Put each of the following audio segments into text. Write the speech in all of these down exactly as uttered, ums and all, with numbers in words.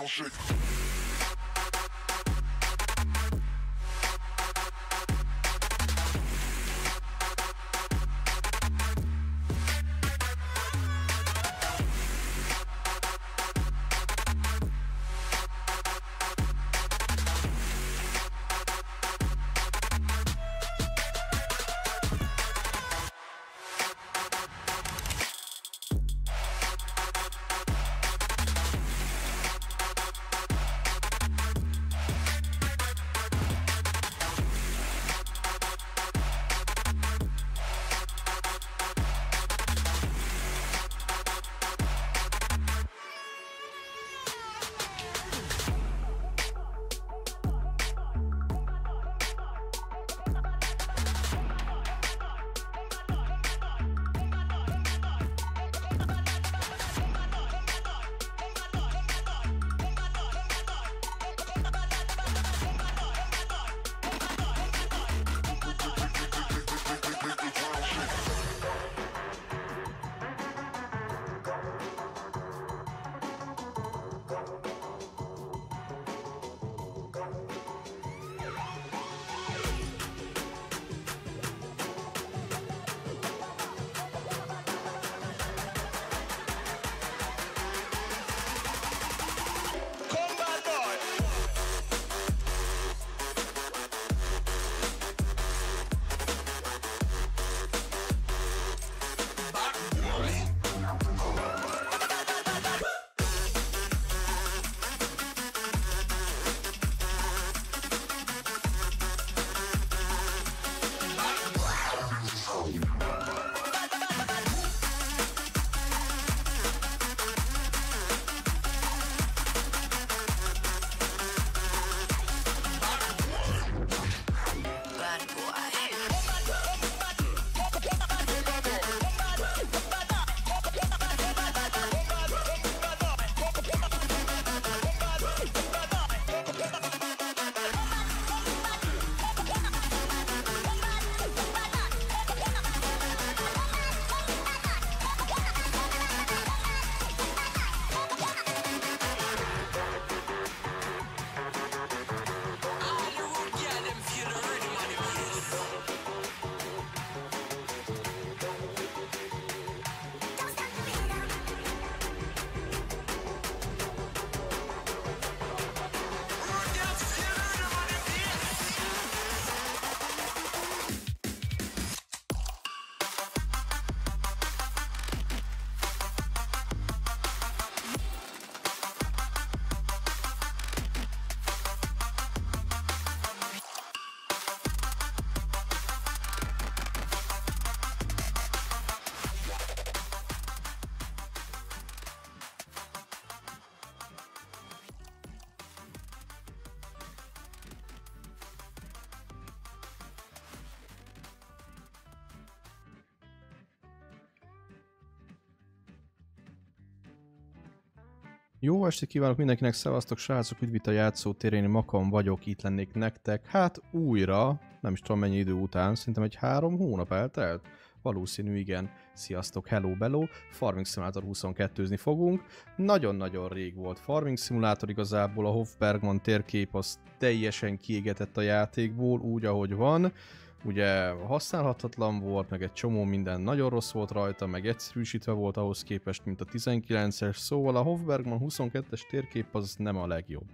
Jó estét kívánok mindenkinek, szevasztok srácok, üdv itt a játszótérén, Makam vagyok, itt lennék nektek. Hát újra, nem is tudom mennyi idő után, szerintem egy három hónap eltelt. Valószínű, igen. Sziasztok, hello, bello. Farming Simulator huszonkettőzni fogunk. Nagyon-nagyon rég volt Farming Simulator, igazából a Hofbergman térkép az teljesen kiégetett a játékból, úgy ahogy van. Ugye használhatatlan volt, meg egy csomó minden nagyon rossz volt rajta, meg egyszerűsítve volt ahhoz képest, mint a tizenkilences, szóval a Hofbergman huszonkettes térkép az nem a legjobb.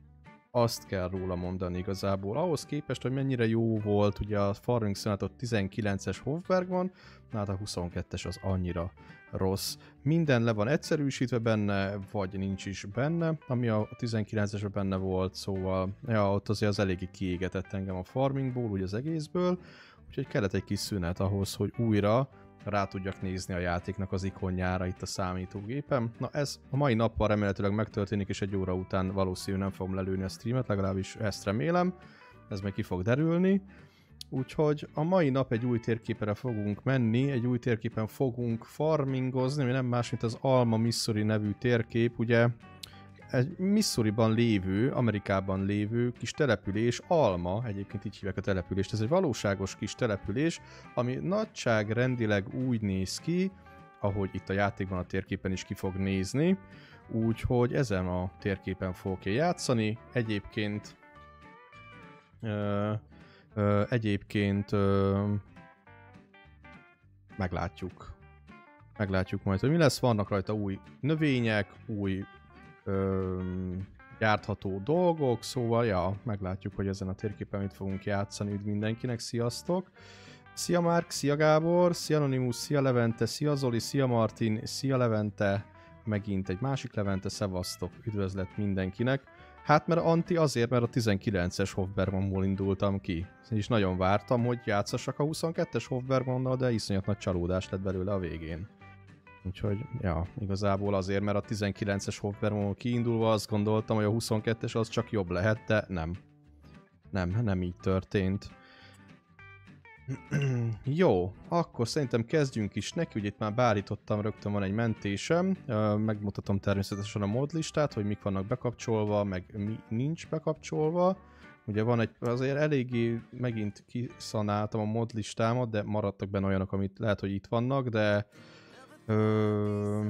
Azt kell róla mondani igazából. Ahhoz képest, hogy mennyire jó volt ugye a Farming Simulator tizenkilences Hofbergman, hát a huszonkettes az annyira rossz. Minden le van egyszerűsítve benne, vagy nincs is benne, ami a tizenkilencesben benne volt, szóval ja, ott azért az eléggé kiégetett engem a farmingból, ugye az egészből, úgyhogy kellett egy kis szünet ahhoz, hogy újra rá tudjak nézni a játéknak az ikonjára itt a számítógépem. Na ez a mai nappal remélhetőleg megtörténik, és egy óra után valószínűleg nem fogom lelőni a streamet, legalábbis ezt remélem. Ez még ki fog derülni. Úgyhogy a mai nap egy új térképre fogunk menni, egy új térképen fogunk farmingozni, ami nem más, mint az Alma, Missouri nevű térkép, ugye egy Missouriban lévő, Amerikában lévő kis település, Alma, egyébként így hívják a települést, ez egy valóságos kis település, ami nagyságrendileg úgy néz ki, ahogy itt a játékban a térképen is ki fog nézni. Úgyhogy ezen a térképen fogok játszani. Egyébként... Ö, ö, egyébként... Ö, meglátjuk. Meglátjuk majd, hogy mi lesz. Vannak rajta új növények, új ö, gyártható dolgok, szóval ja, meglátjuk, hogy ezen a térképen mit fogunk játszani. Üdv mindenkinek, sziasztok! Szia Márk, szia Gábor, szia Anonymous, szia Levente, szia Zoli, szia Martin, szia Levente, megint egy másik Levente, szevasztok, üdvözlet mindenkinek. Hát mert Anti azért, mert a tizenkilences Hofbergmanból indultam ki. És nagyon vártam, hogy játszassak a huszonkettes Hofbergmannal, de iszonyat nagy csalódás lett belőle a végén. Úgyhogy, ja, igazából azért, mert a tizenkilences Hofbergmanból kiindulva azt gondoltam, hogy a huszonkettes az csak jobb lehet, de nem. Nem, nem így történt. Jó, akkor szerintem kezdjünk is neki, ugye itt már beállítottam, rögtön van egy mentésem, megmutatom természetesen a modlistát, hogy mik vannak bekapcsolva, meg mi nincs bekapcsolva. Ugye van egy, azért eléggé megint kiszanáltam a modlistámat, de maradtak benne olyanok, amit lehet, hogy itt vannak, de... Ö...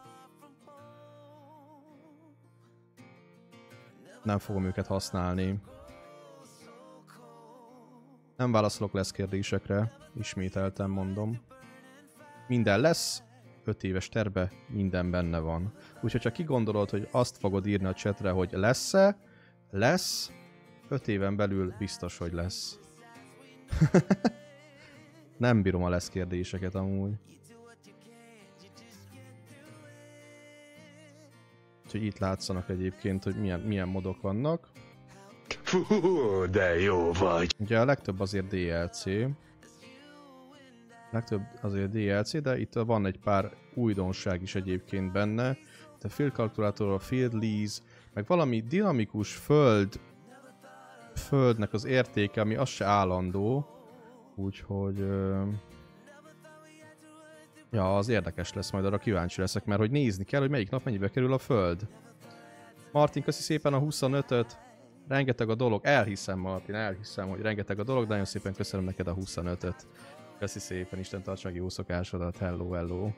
nem fogom őket használni. Nem válaszolok lesz kérdésekre, ismételten mondom. Minden lesz, öt éves terve, minden benne van. Úgyhogy ha kigondolod, hogy azt fogod írni a chatre, hogy lesz-e, lesz, öt éven belül biztos, hogy lesz. Nem bírom a lesz kérdéseket amúgy. Úgyhogy itt látszanak egyébként, hogy milyen, milyen modok vannak. Fú, de jó vagy! Ugye a legtöbb azért dé el cé. Legtöbb azért dé el cé, de itt van egy pár újdonság is egyébként benne. Itt a field kalkulátor, a field lease, meg valami dinamikus föld földnek az értéke, ami az se állandó. Úgyhogy... Ö... ja, az érdekes lesz, majd arra kíváncsi leszek, mert hogy nézni kell, hogy melyik nap mennyibe kerül a föld. Martin, köszi szépen a huszonötöt. Rengeteg a dolog, elhiszem Martin, elhiszem, hogy rengeteg a dolog, de nagyon szépen köszönöm neked a huszonötöt. Köszi szépen, Isten tarts meg jó szokásodat, hello, hello.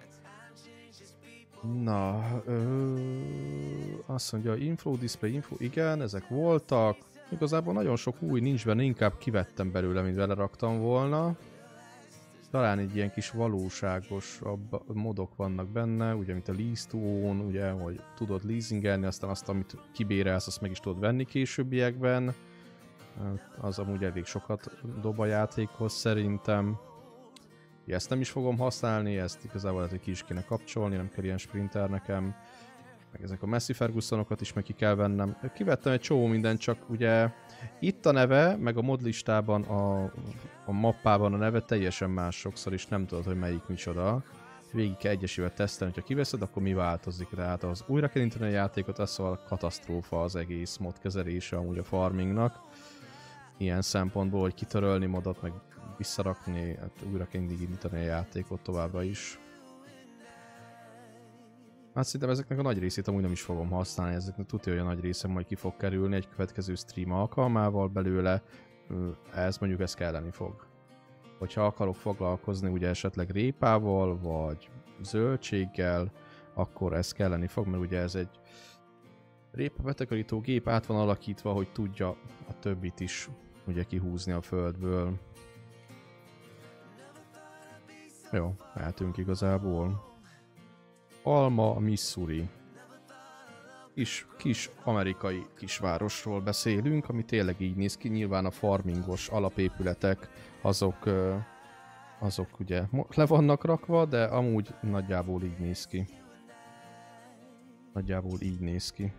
Na, ö, azt mondja, info, display, info, igen, ezek voltak. Igazából nagyon sok új nincs benne, inkább kivettem belőle, mint beleraktam volna. Talán egy ilyen kis valóságosabb modok vannak benne, ugye, mint a lease to own, ugye, hogy tudod leasingelni, aztán azt, amit kibérelsz, azt meg is tudod venni későbbiekben. Az amúgy elég sokat dob a játékhoz szerintem. Ezt nem is fogom használni, ezt igazából lehet, hogy ki is kéne kapcsolni, nem kell ilyen sprinter nekem. Meg ezek a Messi Fergusonokat is meg ki kell vennem. Kivettem egy csomó mindent, csak ugye itt a neve, meg a modlistában, a, a mappában a neve teljesen más sokszor, és nem tudod, hogy melyik micsoda. Végig kell egyesével tesztelni, hogyha kiveszed, akkor mi változik. Tehát az újra kell inteni a játékot, az szóval katasztrófa az egész mod kezelése amúgy a farmingnak. Ilyen szempontból, hogy kitörölni modot, meg visszarakni, hát újra kell indítani a játékot továbbra is. Hát szerintem ezeknek a nagy részét amúgy nem is fogom használni, ezeknek tudja, hogy a nagy része majd ki fog kerülni egy következő stream alkalmával belőle, ez mondjuk ez kelleni fog. Hogyha akarok foglalkozni ugye esetleg répával, vagy zöldséggel, akkor ez kelleni fog, mert ugye ez egy répa betakarító gép át van alakítva, hogy tudja a többit is ugye kihúzni a földből. Jó, mehetünk igazából. Alma, Missouri. Kis, kis amerikai kisvárosról beszélünk, ami tényleg így néz ki. Nyilván a farmingos alapépületek azok, azok ugye le vannak rakva, de amúgy nagyjából így néz ki. Nagyjából így néz ki.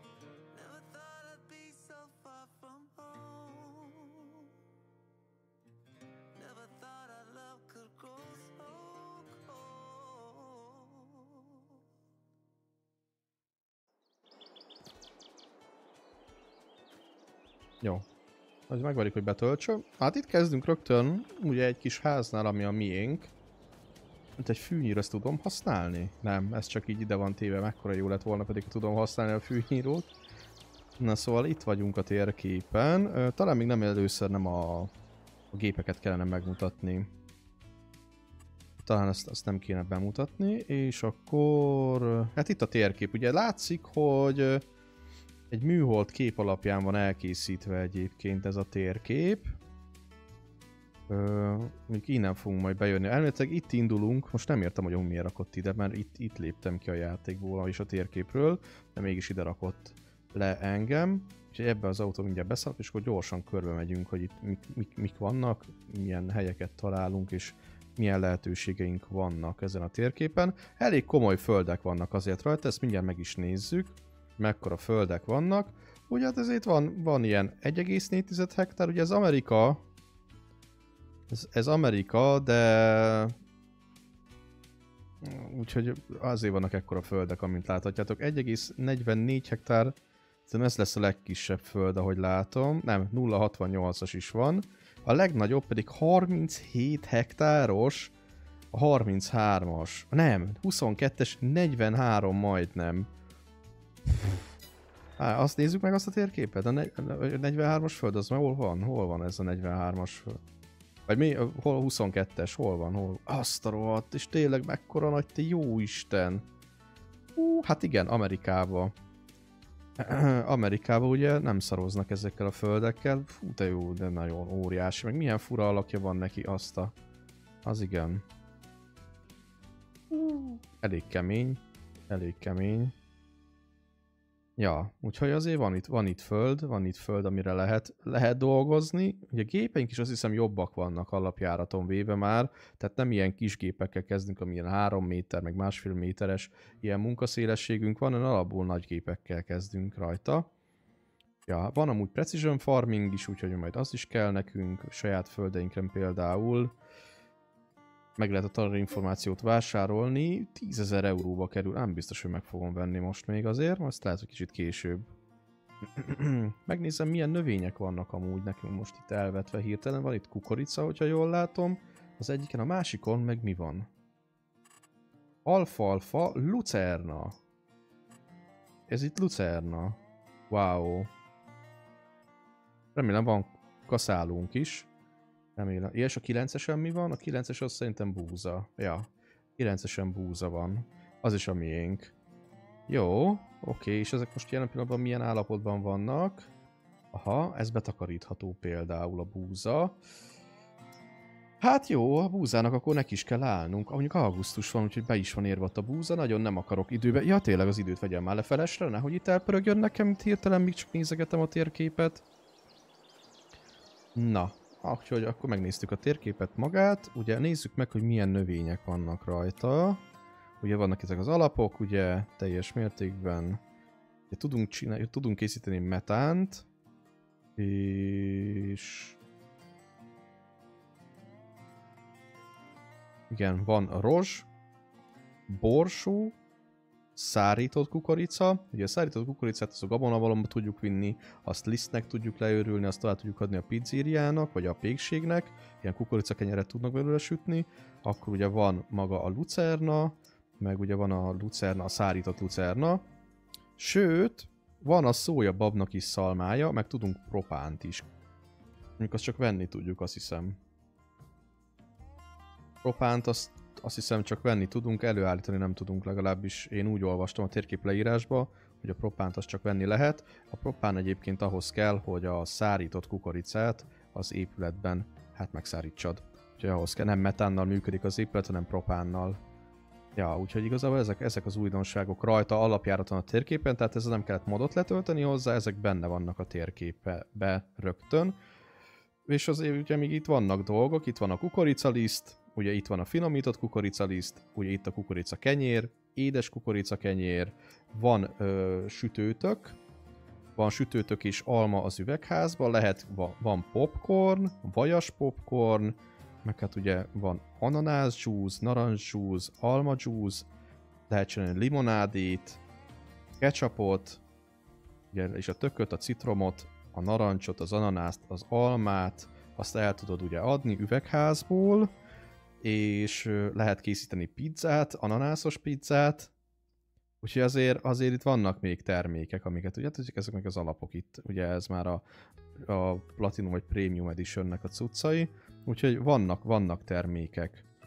Jó. Majd megvárjuk, hogy betöltsön. Hát itt kezdünk rögtön, ugye egy kis háznál, ami a miénk. Mint egy fűnyír, ezt tudom használni? Nem, ez csak így ide van téve, mekkora jó lett volna, pedig tudom használni a fűnyírót. Na szóval itt vagyunk a térképen. Talán még nem először nem a, a gépeket kellene megmutatni. talán ezt, ezt nem kéne bemutatni, és akkor... Hát itt a térkép, ugye látszik, hogy egy műhold kép alapján van elkészítve egyébként ez a térkép. Még innen fogunk majd bejönni. Elméletileg itt indulunk, most nem értem, hogy miért rakott ide, mert itt, itt léptem ki a játékból és a térképről, de mégis ide rakott le engem. Úgyhogy ebbe az autó mindjárt beszállok, és akkor gyorsan körbe megyünk, hogy itt mik, mik, mik vannak, milyen helyeket találunk, és milyen lehetőségeink vannak ezen a térképen. Elég komoly földek vannak azért rajta, ezt mindjárt meg is nézzük, mekkora földek vannak. Ugye hát ezért van, van ilyen egy egész négy hektár, ugye ez Amerika, ez, ez Amerika, de... Úgyhogy azért vannak ekkora földek, amint láthatjátok. egy egész negyvennégy hektár, ez lesz a legkisebb föld, ahogy látom. Nem, nulla egész hatvannyolcas is van. A legnagyobb pedig harminchét hektáros, a harminchármas. Nem, huszonkettes, negyvenhárom majdnem. Há, azt nézzük meg azt a térképet. A negyvenhármas föld, az már hol van? Hol van ez a negyvenhármas föld? Vagy mi? Hol a huszonkettes? Hol van? Hol? Azt a rohadt, és tényleg mekkora nagy, te jó Isten. Hú, hát igen, Amerikába. Amerikában ugye nem szaroznak ezekkel a földekkel. Fú, de jó, de nagyon óriási. Meg milyen fura alakja van neki, azt a... Az igen. Elég kemény. Elég kemény. Ja, úgyhogy azért van itt, van itt föld, van itt föld, amire lehet, lehet dolgozni. Ugye a gépeink is azt hiszem jobbak vannak alapjáraton véve már, tehát nem ilyen kis gépekkel kezdünk, amilyen három méter, meg másfél méteres ilyen munkaszélességünk van, hanem alapból nagy gépekkel kezdünk rajta. Ja, van amúgy precision farming is, úgyhogy majd az is kell nekünk, a saját földeinkre például. Meg lehet a tanuló információt vásárolni, tízezer euróba kerül, nem biztos, hogy meg fogom venni most még azért, azt lehet, hogy kicsit később. Megnézem, milyen növények vannak amúgy nekünk most itt elvetve hirtelen, van itt kukorica, hogyha jól látom, az egyiken, a másikon meg mi van? Alfalfa, lucerna. Ez itt lucerna. Wow. Remélem van kaszálunk is. Remélem. Ja, és a kilencesen mi van? A kilences az szerintem búza. Ja, kilencesen búza van. Az is a miénk. Jó, oké, és ezek most jelen pillanatban milyen állapotban vannak? Aha, ez betakarítható például a búza. Hát jó, a búzának akkor neki is kell állnunk. Mondjuk augusztus van, úgyhogy be is van érve a búza. Nagyon nem akarok időbe. Ja, tényleg az időt vegyem már lefelesre, nehogy itt elpörögjön nekem, itt hirtelen még csak nézegetem a térképet. Na. Úgyhogy akkor megnéztük a térképet magát, ugye nézzük meg, hogy milyen növények vannak rajta. Ugye vannak ezek az alapok, ugye teljes mértékben ugye, tudunk, csinálni, tudunk készíteni metánt, és igen, van rozs, borsó, szárított kukorica, ugye a szárított kukoricát az a gabonavalomba tudjuk vinni, azt lisztnek tudjuk leőrülni, azt tovább tudjuk adni a pizzériának, vagy a pékségnek, ilyen kukoricakenyeret tudnak belőle sütni, akkor ugye van maga a lucerna, meg ugye van a lucerna, a szárított lucerna, sőt, van a szójababnak is szalmája, meg tudunk propánt is. Mondjuk azt csak venni tudjuk, azt hiszem. Propánt azt Azt hiszem csak venni tudunk, előállítani nem tudunk, legalábbis én úgy olvastam a térkép leírásba, hogy a propánt azt csak venni lehet. A propán egyébként ahhoz kell, hogy a szárított kukoricát az épületben hát megszárítsad. Úgyhogy ahhoz kell, nem metánnal működik az épület, hanem propánnal. Ja, úgyhogy igazából ezek, ezek az újdonságok rajta alapjáraton a térképen, tehát ezzel nem kellett modot letölteni hozzá, ezek benne vannak a térképbe rögtön. És azért ugye még itt vannak dolgok, itt van a kukoricaliszt, ugye itt van a finomított kukoricaliszt, ugye itt a kukorica kenyér, édes kukorica kenyér, van ö, sütőtök, van sütőtök és alma az üvegházban, lehet, van popcorn, vajas popcorn, meg hát ugye van ananász juice, narancs juice, alma juice, lehet csinálni limonádét, ketchupot, ugye, és a tököt, a citromot, a narancsot, az ananászt, az almát, azt el tudod ugye adni üvegházból, és lehet készíteni pizzát, ananászos pizzát, úgyhogy azért, azért itt vannak még termékek, amiket ugye tudjuk, ezek meg az alapok itt, ugye ez már a, a Platinum vagy Premium Editionnek a cuccai, úgyhogy vannak, vannak termékek.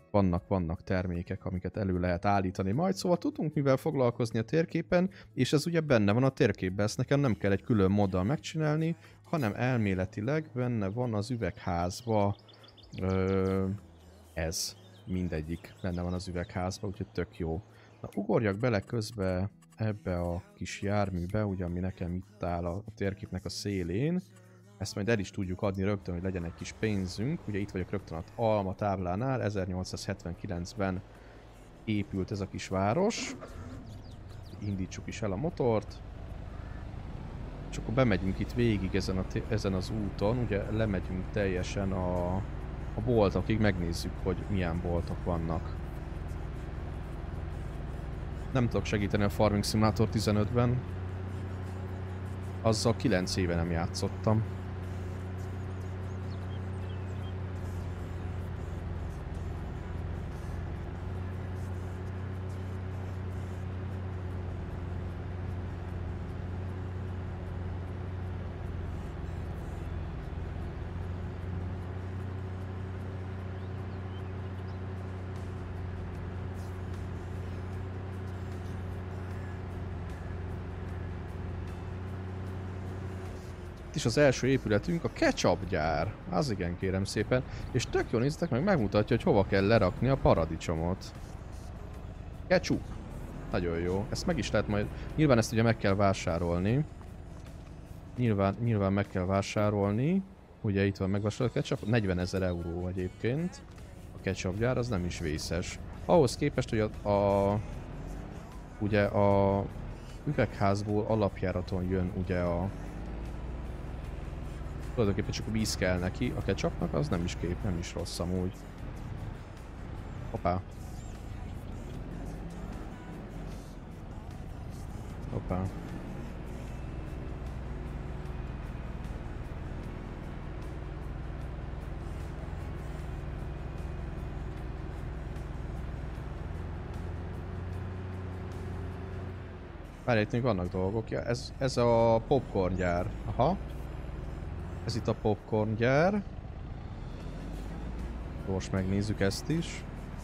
vannak, vannak termékek, amiket elő lehet állítani majd, szóval tudunk mivel foglalkozni a térképen, és ez ugye benne van a térképben, ezt nekem nem kell egy külön moddal megcsinálni, hanem elméletileg benne van az üvegházba ö, ez, mindegyik benne van az üvegházba, úgyhogy tök jó. Na, ugorjak bele közbe ebbe a kis járműbe, ugye ami nekem itt áll a, a térképnek a szélén. Ezt majd el is tudjuk adni rögtön, hogy legyen egy kis pénzünk. Ugye itt vagyok rögtön az Alma táblánál, ezernyolcszázhetvenkilencben épült ez a kis város. Indítsuk is el a motort. És akkor bemegyünk itt végig ezen, a ezen az úton, ugye lemegyünk teljesen a, a boltokig, megnézzük, hogy milyen boltok vannak. Nem tudok segíteni a Farming Simulator tizenötben. Azzal kilenc éve nem játszottam. És az első épületünk a ketchup gyár. Az igen, kérem szépen. És tök jól néztek meg, megmutatja, hogy hova kell lerakni a paradicsomot. Ketchup. Nagyon jó. Ezt meg is lehet majd... Nyilván ezt ugye meg kell vásárolni. Nyilván, nyilván meg kell vásárolni. Ugye itt van megvásárolt ketchup. negyvenezer euró egyébként. A ketchup gyár az nem is vészes. Ahhoz képest, hogy a... a ugye a üvegházból alapjáraton jön ugye a... Tulajdonképpen csak a víz kell neki, a ketchupnak az nem is kép, nem is rossz amúgy. Hoppá. Hoppá. Várj, itt még vannak dolgok. Ja, ez, ez a popcorn gyár. Aha. Ez itt a popcorn gyár. Most megnézzük ezt is.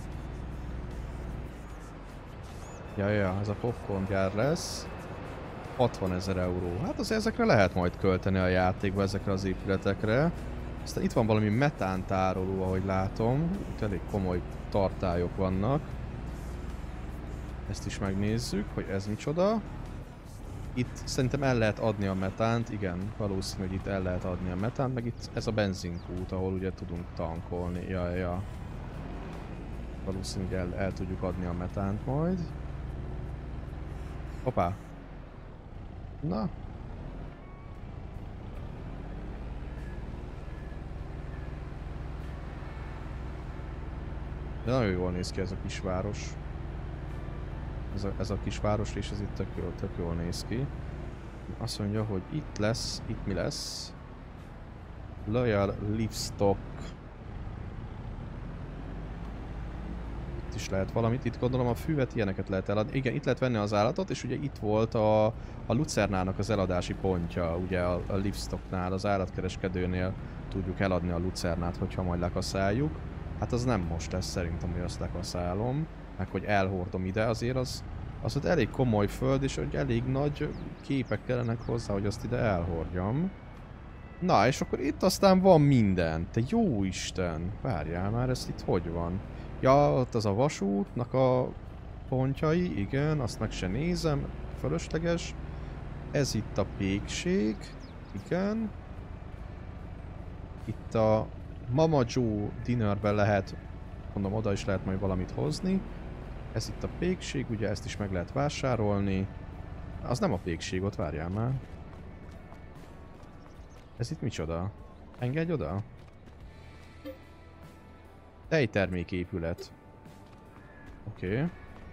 Ja, ja, ez a popcorn gyár lesz. hatvanezer euró. Hát az ezekre lehet majd költeni a játékba, ezekre az épületekre. Aztán itt van valami metántároló, ahogy látom. Itt elég komoly tartályok vannak. Ezt is megnézzük, hogy ez micsoda. Itt szerintem el lehet adni a metánt, igen, valószínű, hogy itt el lehet adni a metánt, meg itt ez a benzinkút, ahol ugye tudunk tankolni, ja, ja. Valószínű, hogy el, el tudjuk adni a metánt majd. Hoppá. Na. De nagyon jól néz ki ez a kisváros. Ez a, ez a kis város, és ez itt tök jól, tök jól néz ki. Azt mondja, hogy itt lesz, itt mi lesz? Loyal Livestock. Itt is lehet valamit, itt gondolom a füvet, ilyeneket lehet eladni. Igen, itt lehet venni az állatot, és ugye itt volt a, a lucernának az eladási pontja, ugye a, a Livestocknál, az állatkereskedőnél tudjuk eladni a lucernát, hogyha majd lekaszáljuk. Hát az nem most lesz szerintem, hogy azt lekaszálom. Meg hogy elhordom ide, azért az, az ott elég komoly föld, és hogy elég nagy képek kellenek hozzá, hogy azt ide elhordjam. Na, és akkor itt aztán van minden. Te jó Isten! Várjál már, ez itt hogy van? Ja, ott az a vasútnak a pontjai, igen, azt meg se nézem, fölösleges. Ez itt a pékség, igen. Itt a Mama Joe dinnerben lehet, mondom, oda is lehet majd valamit hozni. Ez itt a pékség, ugye ezt is meg lehet vásárolni. Az nem a pékség, ott várjál már. Ez itt micsoda? Engedj oda? Tejterméképület. Oké. Okay.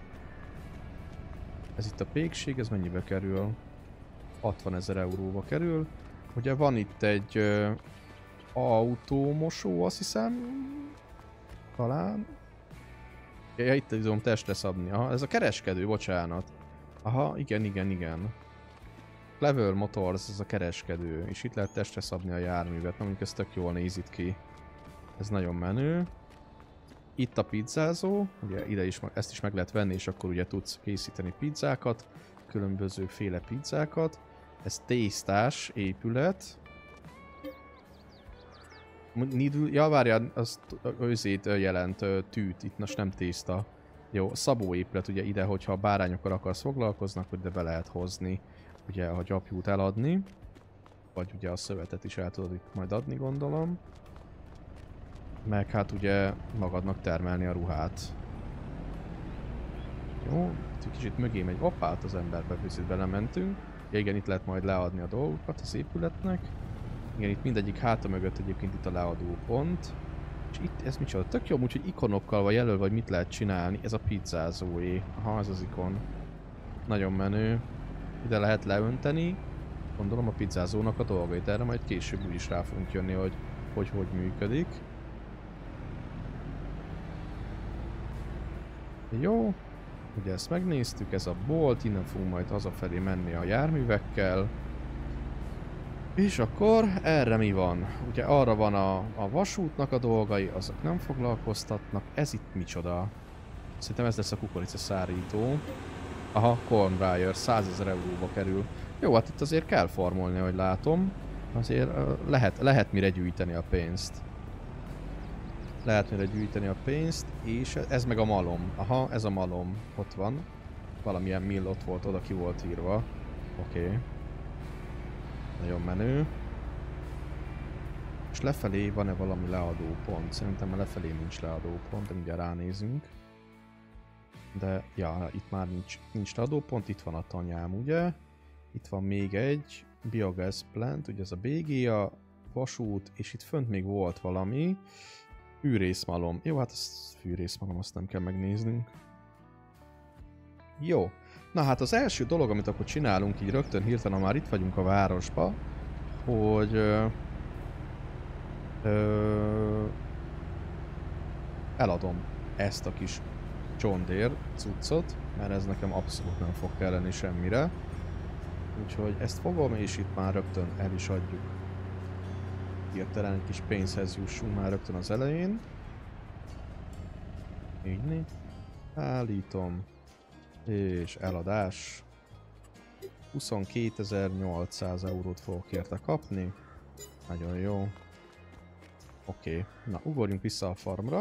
Ez itt a pékség, ez mennyibe kerül? hatvanezer euróba kerül. Ugye van itt egy uh, autómosó, azt hiszem. Talán. Ja, itt tudom testre szabni. Aha, ez a kereskedő, bocsánat. Aha, igen, igen, igen. Clever Motors, ez a kereskedő. És itt lehet testre szabni a járművet. Na, mondjuk ez tök jól néz itt ki. Ez nagyon menő. itt a pizzázó, ugye ide is, ezt is meg lehet venni, és akkor ugye tudsz készíteni pizzákat, különböző féle pizzákat. Ez tésztás épület. Needle, ja várjál, az őzét jelent tűt, itt most nem tészta. Jó, szabó épület, ugye ide, hogyha bárányokkal akarsz foglalkoznak, hogy ide be lehet hozni, ugye a gyapjút eladni. Vagy ugye a szövetet is el tudod itt majd adni, gondolom. Meg hát ugye magadnak termelni a ruhát. Jó, kicsit mögé megy. Hoppát az emberbe, picit belementünk. Ja, igen, itt lehet majd leadni a dolgokat az épületnek. Igen, itt mindegyik háta mögött egyébként itt a leadó pont. És itt ez micsoda? Tök jó, úgyhogy ikonokkal van jelölve, hogy mit lehet csinálni. Ez a pizzázóé. Aha, ez az ikon. Nagyon menő. Ide lehet leönteni. Gondolom a pizzázónak a dolgait. Erre majd később úgy is rá fogunk jönni, hogy hogy, hogy működik. Jó. Ugye ezt megnéztük, ez a bolt, innen fogunk majd hazafelé menni a járművekkel. És akkor erre mi van? Ugye arra van a, a vasútnak a dolgai, azok nem foglalkoztatnak. Ez itt micsoda? Szerintem ez lesz a kukoricaszárító. Aha, Cornbriar, százezer euróba kerül. Jó, hát itt azért kell farmolni, ahogy látom. Azért uh, lehet, lehet mire gyűjteni a pénzt. Lehet mire gyűjteni a pénzt, és ez meg a malom. Aha, ez a malom. Ott van. Valamilyen mill ott volt, oda ki volt írva. Oké. Okay. Nagyon menő. És lefelé van-e valami leadó pont? Szerintem lefelé nincs leadó pont, de mindjárt ránézünk. De, ja, itt már nincs, nincs leadó pont, itt van a tanyám, ugye? Itt van még egy biogas plant, ugye ez a bé gé, a vasút, és itt fönt még volt valami. Fűrészmalom. Jó, hát ez fűrészmalom, azt nem kell megnéznünk. Jó. Na hát az első dolog, amit akkor csinálunk így rögtön hirtelen, már itt vagyunk a városba, hogy ö, ö, eladom ezt a kis John Deere cuccot, mert ez nekem abszolút nem fog kelleni semmire. Úgyhogy ezt fogom, és itt már rögtön el is adjuk. Hirtelen egy kis pénzhez jussunk már rögtön az elején. Így né. Állítom. És eladás. huszonkétezer-nyolcszáz eurót fogok érte kapni. Nagyon jó. Oké. Okay. Na, ugorjunk vissza a farmra.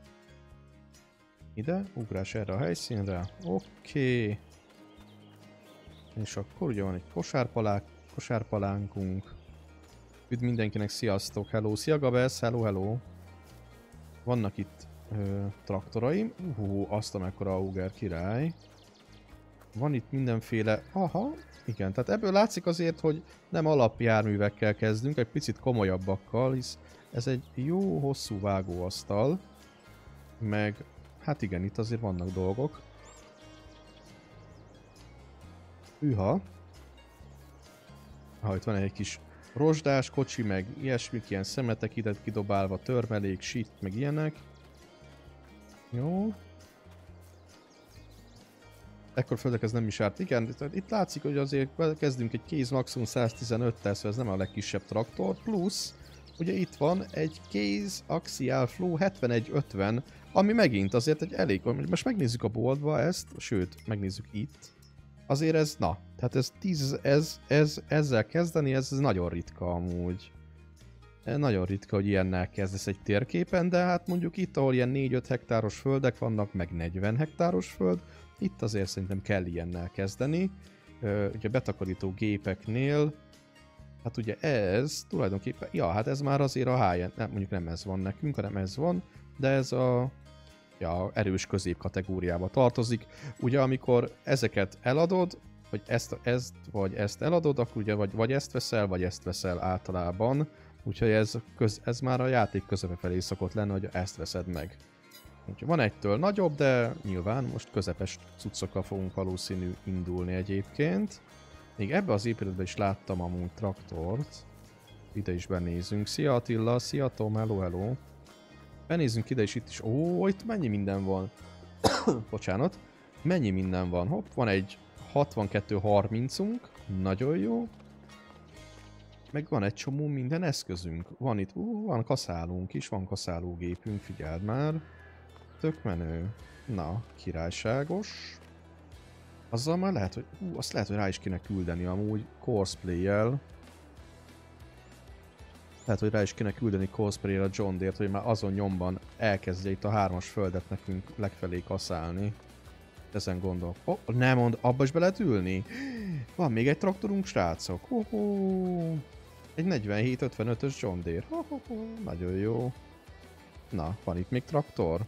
Ide, ugrás erre a helyszínre. Oké. Okay. És akkor ugye van egy kosárpalák, kosárpalánkunk. Üdv mindenkinek, sziasztok, hello, szia Gabesz, hello, hello. Vannak itt ö, traktoraim. Uhú, azt amekkora auger király. Van itt mindenféle... Aha, igen, tehát ebből látszik azért, hogy nem alapjárművekkel kezdünk, egy picit komolyabbakkal, hisz ez egy jó hosszú vágóasztal. Meg, hát igen, itt azért vannak dolgok. Hűha. Ha itt van egy kis rozsdás kocsi, meg ilyesmik, ilyen szemetek ide kidobálva, törmelék, shit, meg ilyenek. Jó. Ekkor földek ez nem is árt. Igen, itt látszik, hogy azért kezdünk egy kéz maximum száztizenöttel, szóval ez nem a legkisebb traktor. Plusz, ugye itt van egy kéz Axial Flow hetvenegy ötven, ami megint azért egy elég, most megnézzük a boltba ezt, sőt, megnézzük itt. Azért ez, na, tehát ez, tíz, ez, ez ezzel kezdeni, ez, ez nagyon ritka amúgy. Nagyon ritka, hogy ilyennel kezdesz egy térképen, de hát mondjuk itt, ahol ilyen négy-öt hektáros földek vannak, meg negyven hektáros föld, itt azért szerintem kell ilyennel kezdeni. Ö, ugye betakarító gépeknél, hát ugye ez tulajdonképpen, ja, hát ez már azért a high-end, nem, mondjuk nem ez van nekünk, hanem ez van, de ez a ja, erős közép kategóriába tartozik. Ugye amikor ezeket eladod, vagy ezt, ezt vagy ezt eladod, akkor ugye vagy, vagy ezt veszel, vagy ezt veszel általában. Úgyhogy ez, köz, ez már a játék közepe felé szokott lenni, hogy ezt veszed meg. Úgyhogy van egytől nagyobb, de nyilván most közepes cuccokkal fogunk valószínű indulni egyébként. Még ebbe az épületben is láttam amúgy traktort. Ide is benézünk. Szia Attila, szia Tom, hello, hello. Benézzünk ide, és itt is... Ó, itt mennyi minden van? Bocsánat. Mennyi minden van? Hopp, van egy hatvankettő harmincunk. Nagyon jó. Meg van egy csomó minden eszközünk. Van itt... Ú, van kaszálónk is, van kaszálógépünk, figyeld már. Tök menő. Na, királyságos. Azzal már lehet, hogy... Ú, azt lehet, hogy rá is kéne küldeni amúgy Courseplay-jel. Lehet, hogy rá is kéne küldeni Courseplay-jel a John Deere-t, hogy már azon nyomban elkezdje itt a hármas földet nekünk legfelé kaszálni. Ezen gondolok. Oh, nem mond, abba is be lehet ülni? Van még egy traktorunk, srácok. Oh, oh. Egy negyvenhét ötvenötös John Deere. Oh, oh, oh. Nagyon jó. Na, van itt még traktor?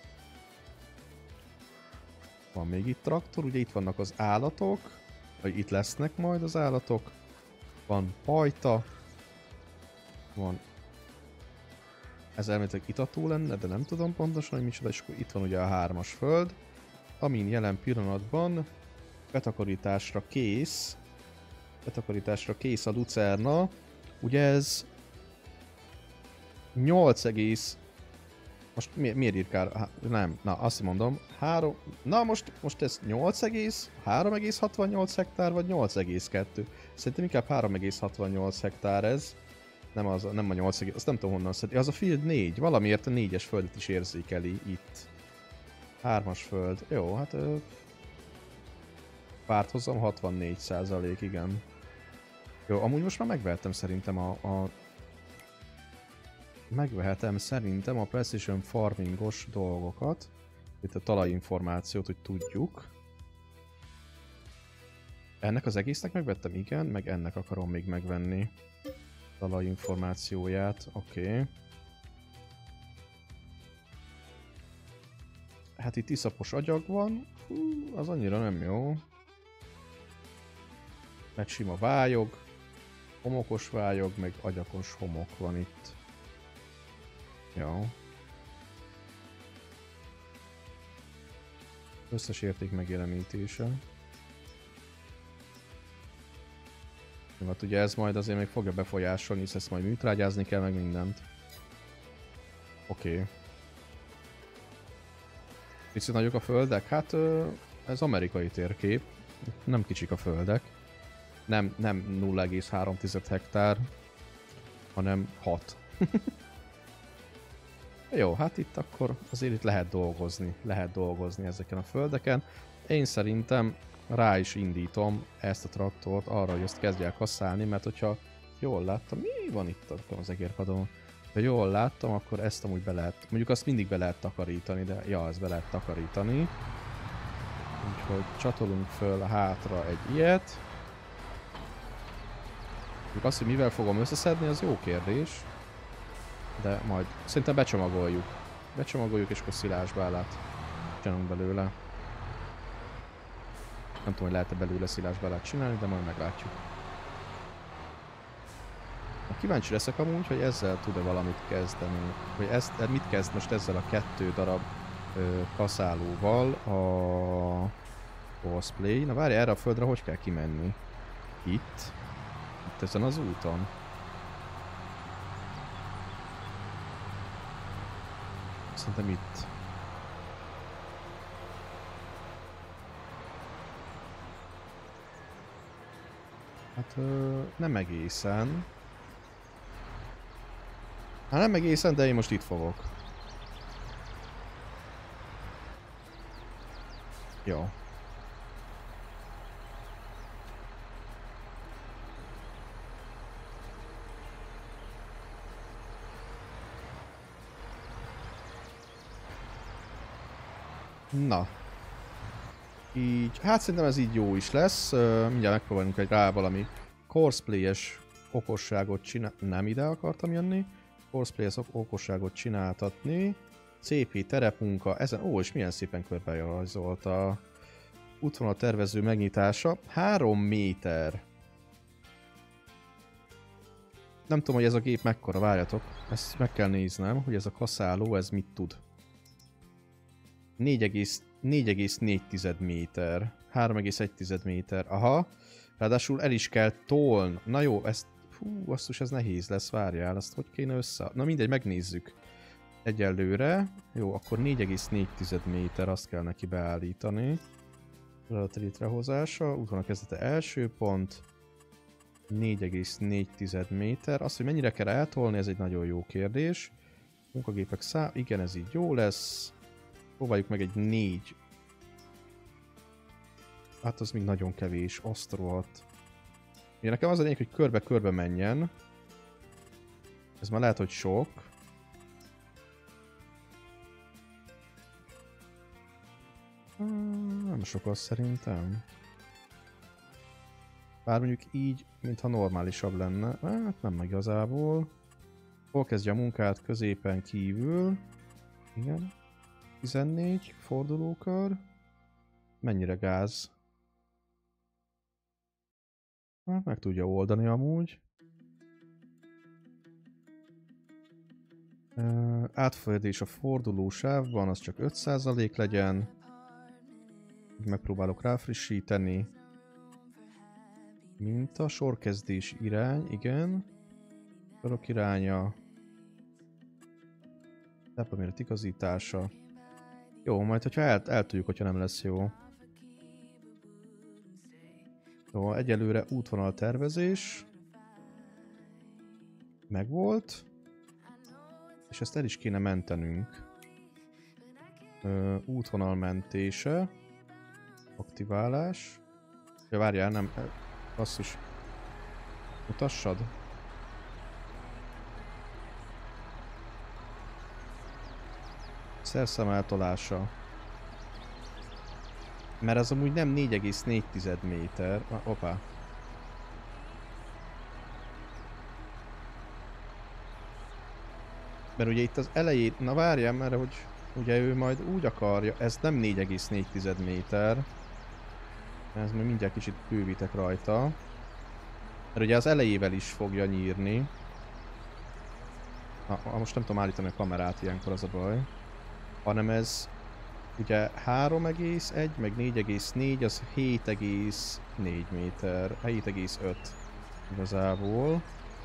Van még itt traktor, ugye itt vannak az állatok, vagy itt lesznek majd az állatok. Van pajta. Van. Ez elméletileg itató lenne, de nem tudom pontosan, hogy micsoda, és akkor itt van ugye a hármas föld, amin jelen pillanatban betakarításra kész. Betakarításra kész a lucerna. Ugye ez nyolc egész... Most mi, miért ír kár? Nem, na azt mondom, három... Na most, most ez nyolc egész, három egész hatvannyolc hektár vagy nyolc egész kettő? Szerintem inkább három egész hatvannyolc hektár ez. Nem, az, nem a nyolc egész, azt nem tudom honnan szedni. Az a field négy, valamiért a négyes földet is érzékeli itt. hármas föld, jó, hát... Ö... Párthozom hatvannégy százalék, igen. Jó, amúgy most már megvehetem szerintem a... a... Megvehetem szerintem a Precision Farmingos dolgokat. Itt a talajinformációt, hogy tudjuk. Ennek az egésznek megvettem, igen, meg ennek akarom még megvenni. Talajinformációját, oké. Okay. Hát itt iszapos agyag van, hú, az annyira nem jó. Meg sima vályog, homokos vályog, meg agyakos homok van itt. Jó. Összes érték megjelenítése. Jó, hát ugye ez majd azért még fogja befolyásolni, hisz ezt majd műtrágyázni kell meg mindent. Oké. Okay. Picit nagyok a földek? Hát ez amerikai térkép. Nem kicsik a földek. Nem, nem nulla egész három hektár, hanem hat. Jó, hát itt akkor azért itt lehet dolgozni. Lehet dolgozni ezeken a földeken. Én szerintem rá is indítom ezt a traktort arra, hogy ezt kezdj el kasszálni, mert hogyha jól láttam, mi van itt az egérpadon? Ha jól láttam, akkor ezt amúgy be lehet, mondjuk azt mindig be lehet takarítani, de ja, ezt be lehet takarítani. Úgyhogy csatolunk föl hátra egy ilyet. Mondjuk azt, hogy mivel fogom összeszedni, az jó kérdés. De majd szerintem becsomagoljuk. Becsomagoljuk és akkor szilásbálát csinálunk belőle. Nem tudom, hogy lehet-e belőle szilásbálát csinálni, de majd meglátjuk. Na, kíváncsi leszek amúgy, hogy ezzel tud-e valamit kezdeni. Hogy ezt, mit kezd most ezzel a kettő darab ö, kaszálóval a Courseplay. Na várj, erre a földre hogy kell kimenni? Itt? Itt ezen az úton? Szerintem itt. Hát ö, nem egészen. Hát nem egészen, de én most itt fogok. Jó. Na. Így, hát szerintem ez így jó is lesz. Uh, mindjárt megpróbálunk egy rá valami Courseplay-es okosságot csinálni. Nem ide akartam jönni. Courseplay-es okosságot csináltatni. cé pé terepmunka. Ezen, ó, és milyen szépen körberajzolt a útvonal tervező megnyitása. Három méter. Nem tudom, hogy ez a gép mekkora, várjatok. Ezt meg kell néznem, hogy ez a kaszáló, ez mit tud. négy egész négy méter. három egész egy méter. Aha. Ráadásul el is kell tolni. Na jó, ezt... Hú, basszus, ez nehéz lesz, várjál. Azt hogy kéne össze... Na mindegy, megnézzük. Egyelőre. Jó, akkor négy egész négy méter, azt kell neki beállítani. Feladat létrehozása. Útvonal kezdete első pont. négy egész négy méter. Azt, hogy mennyire kell eltolni, ez egy nagyon jó kérdés. Munkagépek szám... Igen, ez így jó lesz. Próbáljuk meg egy négy. Hát az még nagyon kevés, azt rohadt. Én nekem az a lényeg, hogy körbe-körbe menjen. Ez már lehet, hogy sok. Nem sok az szerintem. Bár mondjuk így, mintha normálisabb lenne. Hát nem igazából. Hol kezdje a munkát? Középen kívül. Igen. tizennégy fordulókör. Mennyire gáz? Hát meg tudja oldani amúgy. Uh, átfordítás a fordulósávban, az csak öt százalék legyen. Megpróbálok ráfrissíteni. Minta, sorkezdés irány, igen. Sorok iránya. Tápláméret igazítása. Jó, majd hogyha el, el tudjuk, hogyha nem lesz jó. Jó, egyelőre útvonal tervezés. Megvolt. És ezt el is kéne mentenünk. Ö, útvonal mentése. Aktiválás. Ja, várjál, nem. Basszus. Mutassad. Szerszám eltolása. Mert az amúgy nem négy egész négy méter. Ah, opá. Mert ugye itt az elején, na várjál, mert hogy ugye ő majd úgy akarja, ez nem négy egész négy méter. Ez még mindjárt kicsit bővítek rajta. Mert ugye az elejével is fogja nyírni. Na, most nem tudom állítani a kamerát ilyenkor, az a baj. Hanem ez ugye három egész egy, meg négy egész négy, az hét egész négy méter, hét egész öt igazából.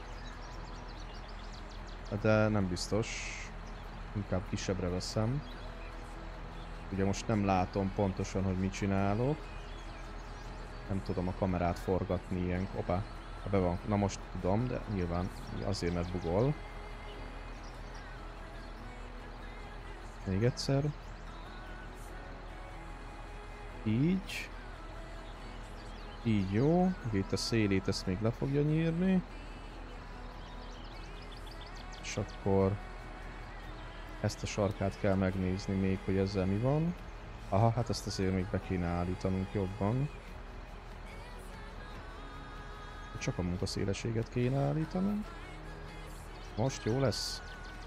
De nem biztos. Inkább kisebbre veszem. Ugye most nem látom pontosan, hogy mit csinálok. Nem tudom a kamerát forgatni ilyen. Opá, be van. Na most tudom, de nyilván azért, mert bugol. Még egyszer. Így. Így jó. Itt a szélét ezt még le fogja nyírni. És akkor ezt a sarkát kell megnézni még, hogy ezzel mi van. Aha, hát ezt azért még be kéne állítanunk jobban. Csak a munkaszélességet kéne állítanunk. Most jó lesz.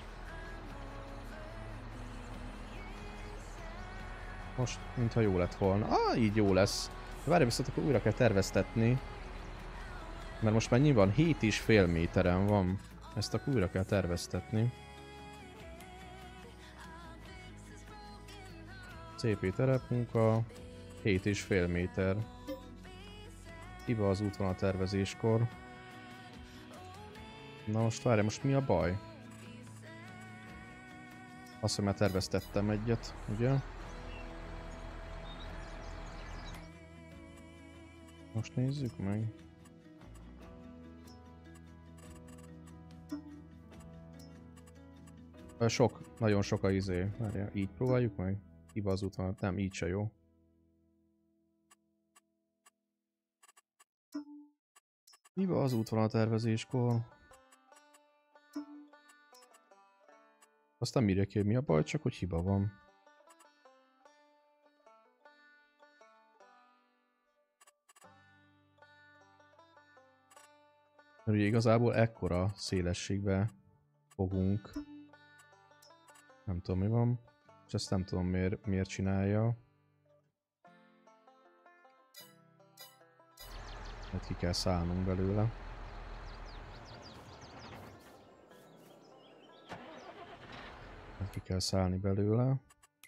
Most, mintha jó lett volna. Ah, így jó lesz. Várj, viszont akkor újra kell terveztetni. Mert most mennyi van? hét és fél méteren van. Ezt akkor újra kell terveztetni. cé pé terepmunka. hét és fél méter. Hiba az útvonal tervezéskor. Na most várj, most mi a baj? Azt, hogy már terveztettem egyet, ugye? Most nézzük meg. Sok, nagyon sok a izé. Várjál, így próbáljuk meg. Hiba az útvonal, nem, így se jó. Hiba az útvonal tervezéskor. Azt nem írja ki, hogy mi a baj, csak hogy hiba van. Mert ugye igazából ekkora szélességbe fogunk. Nem tudom mi van. És ezt nem tudom miért, miért csinálja. Hát ki kell szállnunk belőle. Hát ki kell szállni belőle.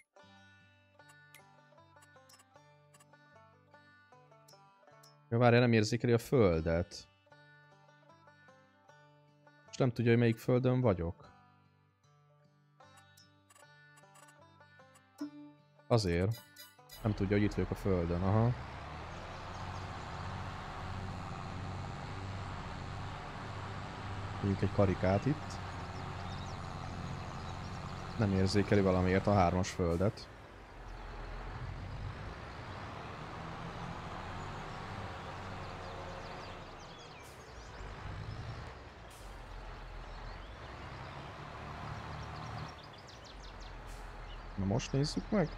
Ja, várjál, nem érzékeli a földet. És nem tudja, hogy melyik földön vagyok. Azért. Nem tudja, hogy itt vagyok a földön, aha. Mondjuk egy karikát itt. Nem érzékeli valamiért a hármas földet. Na most nézzük meg.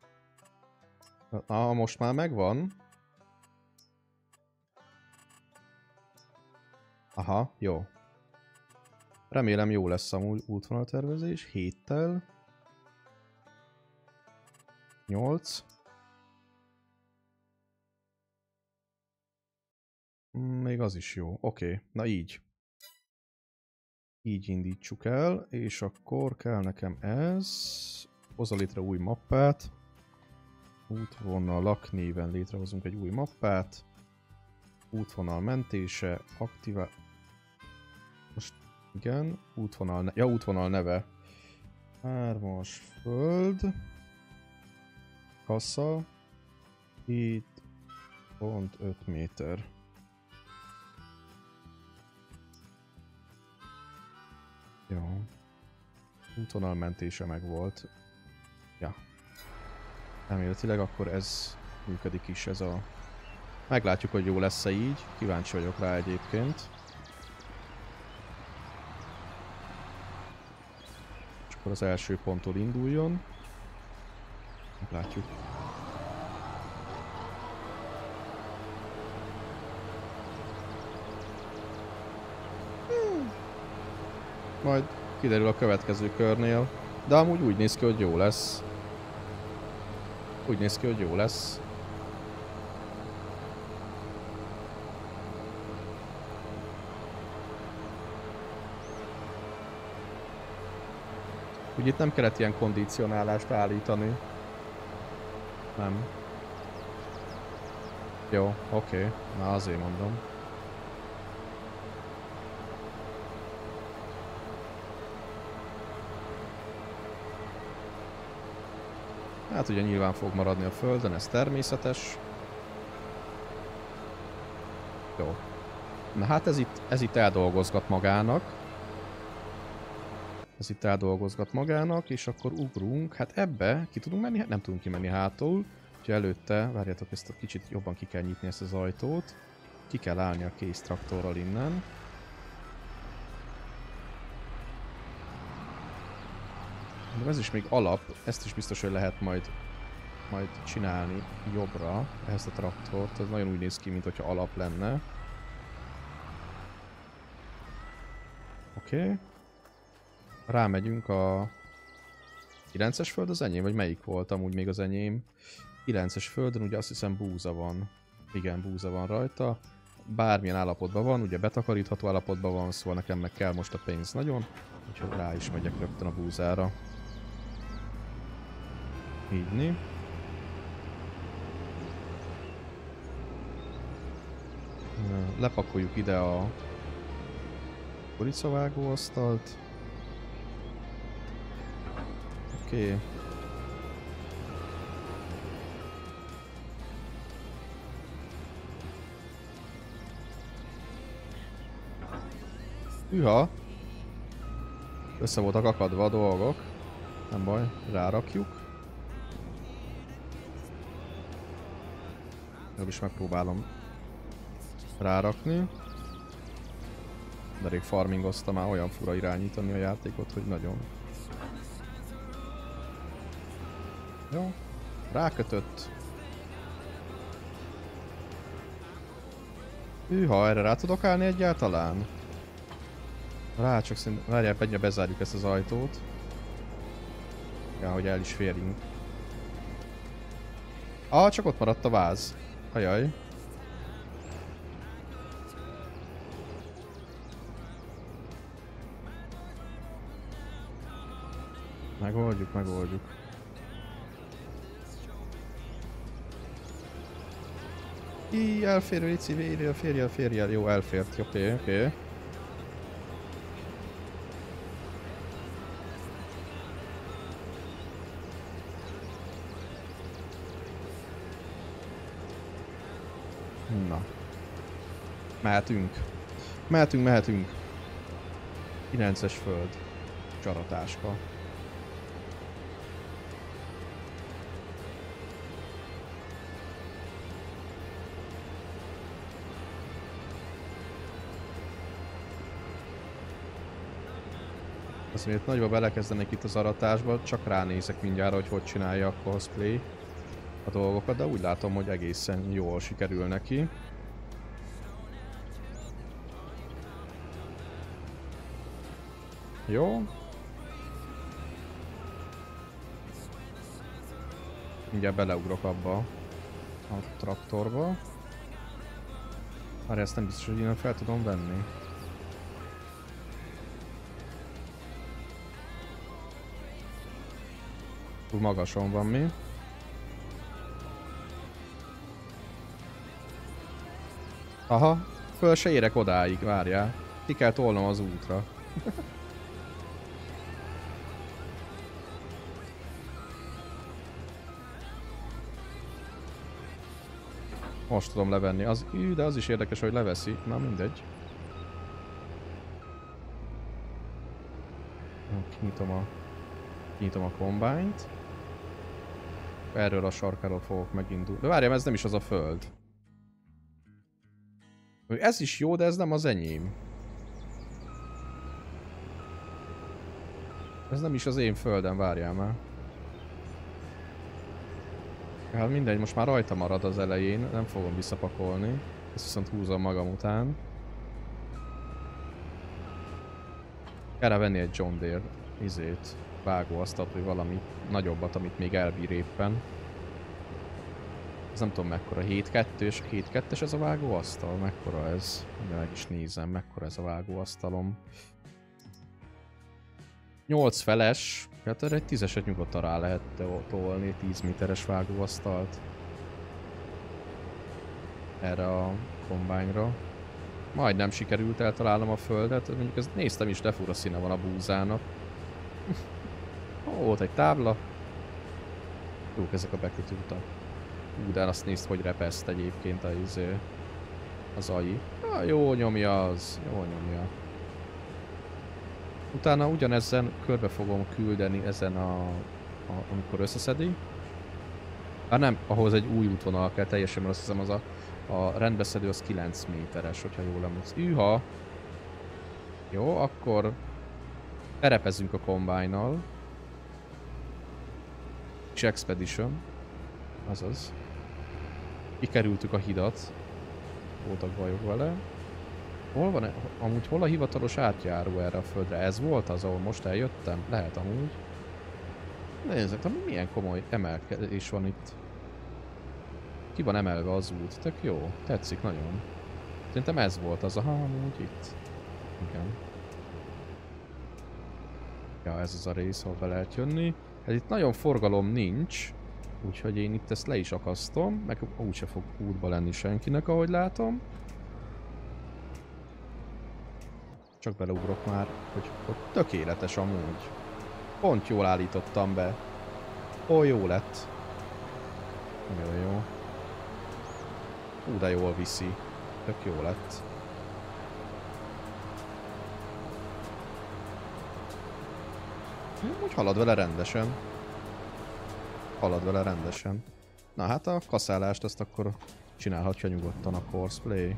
Ah, most már megvan. Aha, jó. Remélem jó lesz amúgy útvonaltervezés. héttel. nyolc. Még az is jó. Oké, okay. Na így. Így indítsuk el, és akkor kell nekem ez. Hozza létre új mappát. Útvonalak néven létrehozunk egy új mappát. Útvonal mentése, aktivál... Most igen, útvonal, ne... ja, útvonal neve. Hármas föld. Kassa. hét pont öt méter. Jó. Útvonal mentése meg volt. Ja. Reméletileg akkor ez működik is, ez a... Meglátjuk, hogy jó lesz-e így. Kíváncsi vagyok rá egyébként. És akkor az első ponttól induljon. Meglátjuk. Majd kiderül a következő körnél. De amúgy úgy néz ki, hogy jó lesz. Úgy néz ki, hogy jó lesz. Úgy itt nem kellett ilyen kondicionálást állítani. Nem. Jó, oké. Okay. Na azért mondom. Hát ugye nyilván fog maradni a földön, ez természetes. Jó. Na hát ez itt, ez itt eldolgozgat magának. Ez itt eldolgozgat magának, és akkor ugrunk. Hát ebbe ki tudunk menni? Hát nem tudunk kimenni hátul. Úgyhogy előtte, várjátok, ezt a kicsit jobban ki kell nyitni ezt az ajtót. Ki kell állni a kész traktorral innen. De ez is még alap, ezt is biztos, hogy lehet majd, majd csinálni jobbra, ezt a traktort. Ez nagyon úgy néz ki, mintha alap lenne. Oké. Okay. Rámegyünk a... kilences föld az enyém, vagy melyik volt amúgy még az enyém? kilences földön ugye azt hiszem búza van. Igen, búza van rajta. Bármilyen állapotban van, ugye betakarítható állapotban van, szóval nekem meg kell most a pénz nagyon. Úgyhogy rá is megyek rögtön a búzára. Ígyni. Lepakoljuk ide a koricavágóasztalt. Oké. Okay. Hűha! Össze voltak akadva a dolgok. Nem baj, rárakjuk. Jobb is megpróbálom rárakni. De rég farmingoztam, már olyan fura irányítani a játékot, hogy nagyon. Jó, rákötött. Hűha, erre rá tudok állni egyáltalán? Rá, csak szerintem... Várjál, egyre bezárjuk ezt az ajtót. Ja, hogy el is férjünk. Ah, csak ott maradt a váz. Ajaj. Megoldjuk, megoldjuk. Íj, elfér, Vici, férjel, férjel, férjel. Jó, elfért. Oké, okay, oké. Okay. Na. Mehetünk. Mehetünk, mehetünk. kilences föld. Csaratáska. Ez miért nagyobb belekezdenek itt az aratásba, csak ránézek mindjárt, hogy hogy csinálja a cosplay a dolgokat, de úgy látom, hogy egészen jól sikerül neki. Jó. Mindjárt beleugrok abba a traktorba. Már ezt nem biztos, hogy innen fel tudom venni. Túl magason van mi. Aha, föl se érek odáig, várjál. Ki kell tolnom az útra. Most tudom levenni. Az, ű, de az is érdekes, hogy leveszi. Na mindegy. Kinyitom a, kinyitom a combine-t. Erről a sarkáról fogok megindulni. De várjam, ez nem is az a föld. Ez is jó, de ez nem az enyém. Ez nem is az én földem, várjál már. Hát mindegy, most már rajta marad az elején, nem fogom visszapakolni. Ezt viszont húzom magam után. Kell venni egy John Deere izét, vágóasztalt, vagy valami nagyobbat, amit még elbír éppen. Ez nem tudom mekkora, hét kettős, hét kettes ez a vágóasztal? Mekkora ez? De meg is nézem, mekkora ez a vágóasztalom. nyolc feles, hát erre egy tízeset nyugodtan rá lehet tolni, tíz méteres vágóasztalt. Erre a kombányra. Majdnem sikerült eltalálnom a földet, mondjuk ezt néztem is, de fura színe van a búzának. Ó, volt egy tábla. Jók ezek a bekötőutak. Ú, de azt nézd, hogy repeszt egyébként a izé, az á i. Ah, jó nyomja az, jó nyomja. Utána ugyanezen körbe fogom küldeni ezen a, a amikor összeszedi. Hát nem, ahhoz egy új útvonal kell teljesen, mert azt hiszem az a, a rendbeszedő az kilenc méteres, hogyha jól emlékszem. Üha! Jó, akkor terepezünk a combine-nal. És Expedition. Azaz. Kikerültük a hidat. Voltak bajok vele. Hol van -e? Amúgy hol a hivatalos átjáró erre a földre? Ez volt az, ahol most eljöttem? Lehet amúgy. Nézzük, milyen komoly emelkedés van itt. Ki van emelve az út? Tök jó. Tetszik nagyon. Szerintem ez volt az, aha, amúgy itt. Igen. Ja, ez az a rész, ahol be lehet jönni. Hát itt nagyon forgalom nincs. Úgyhogy én itt ezt le is akasztom. Meg úgyse fog útba lenni senkinek, ahogy látom. Csak beleugrok már, hogy, hogy tökéletes amúgy. Pont jól állítottam be. Ó, jó lett. Nagyon jó. Ú, de jól viszi. Tök jó lett. Úgy halad vele rendesen. Halad vele rendesen. Na hát a kaszálást azt akkor csinálhatja nyugodtan a Courseplay.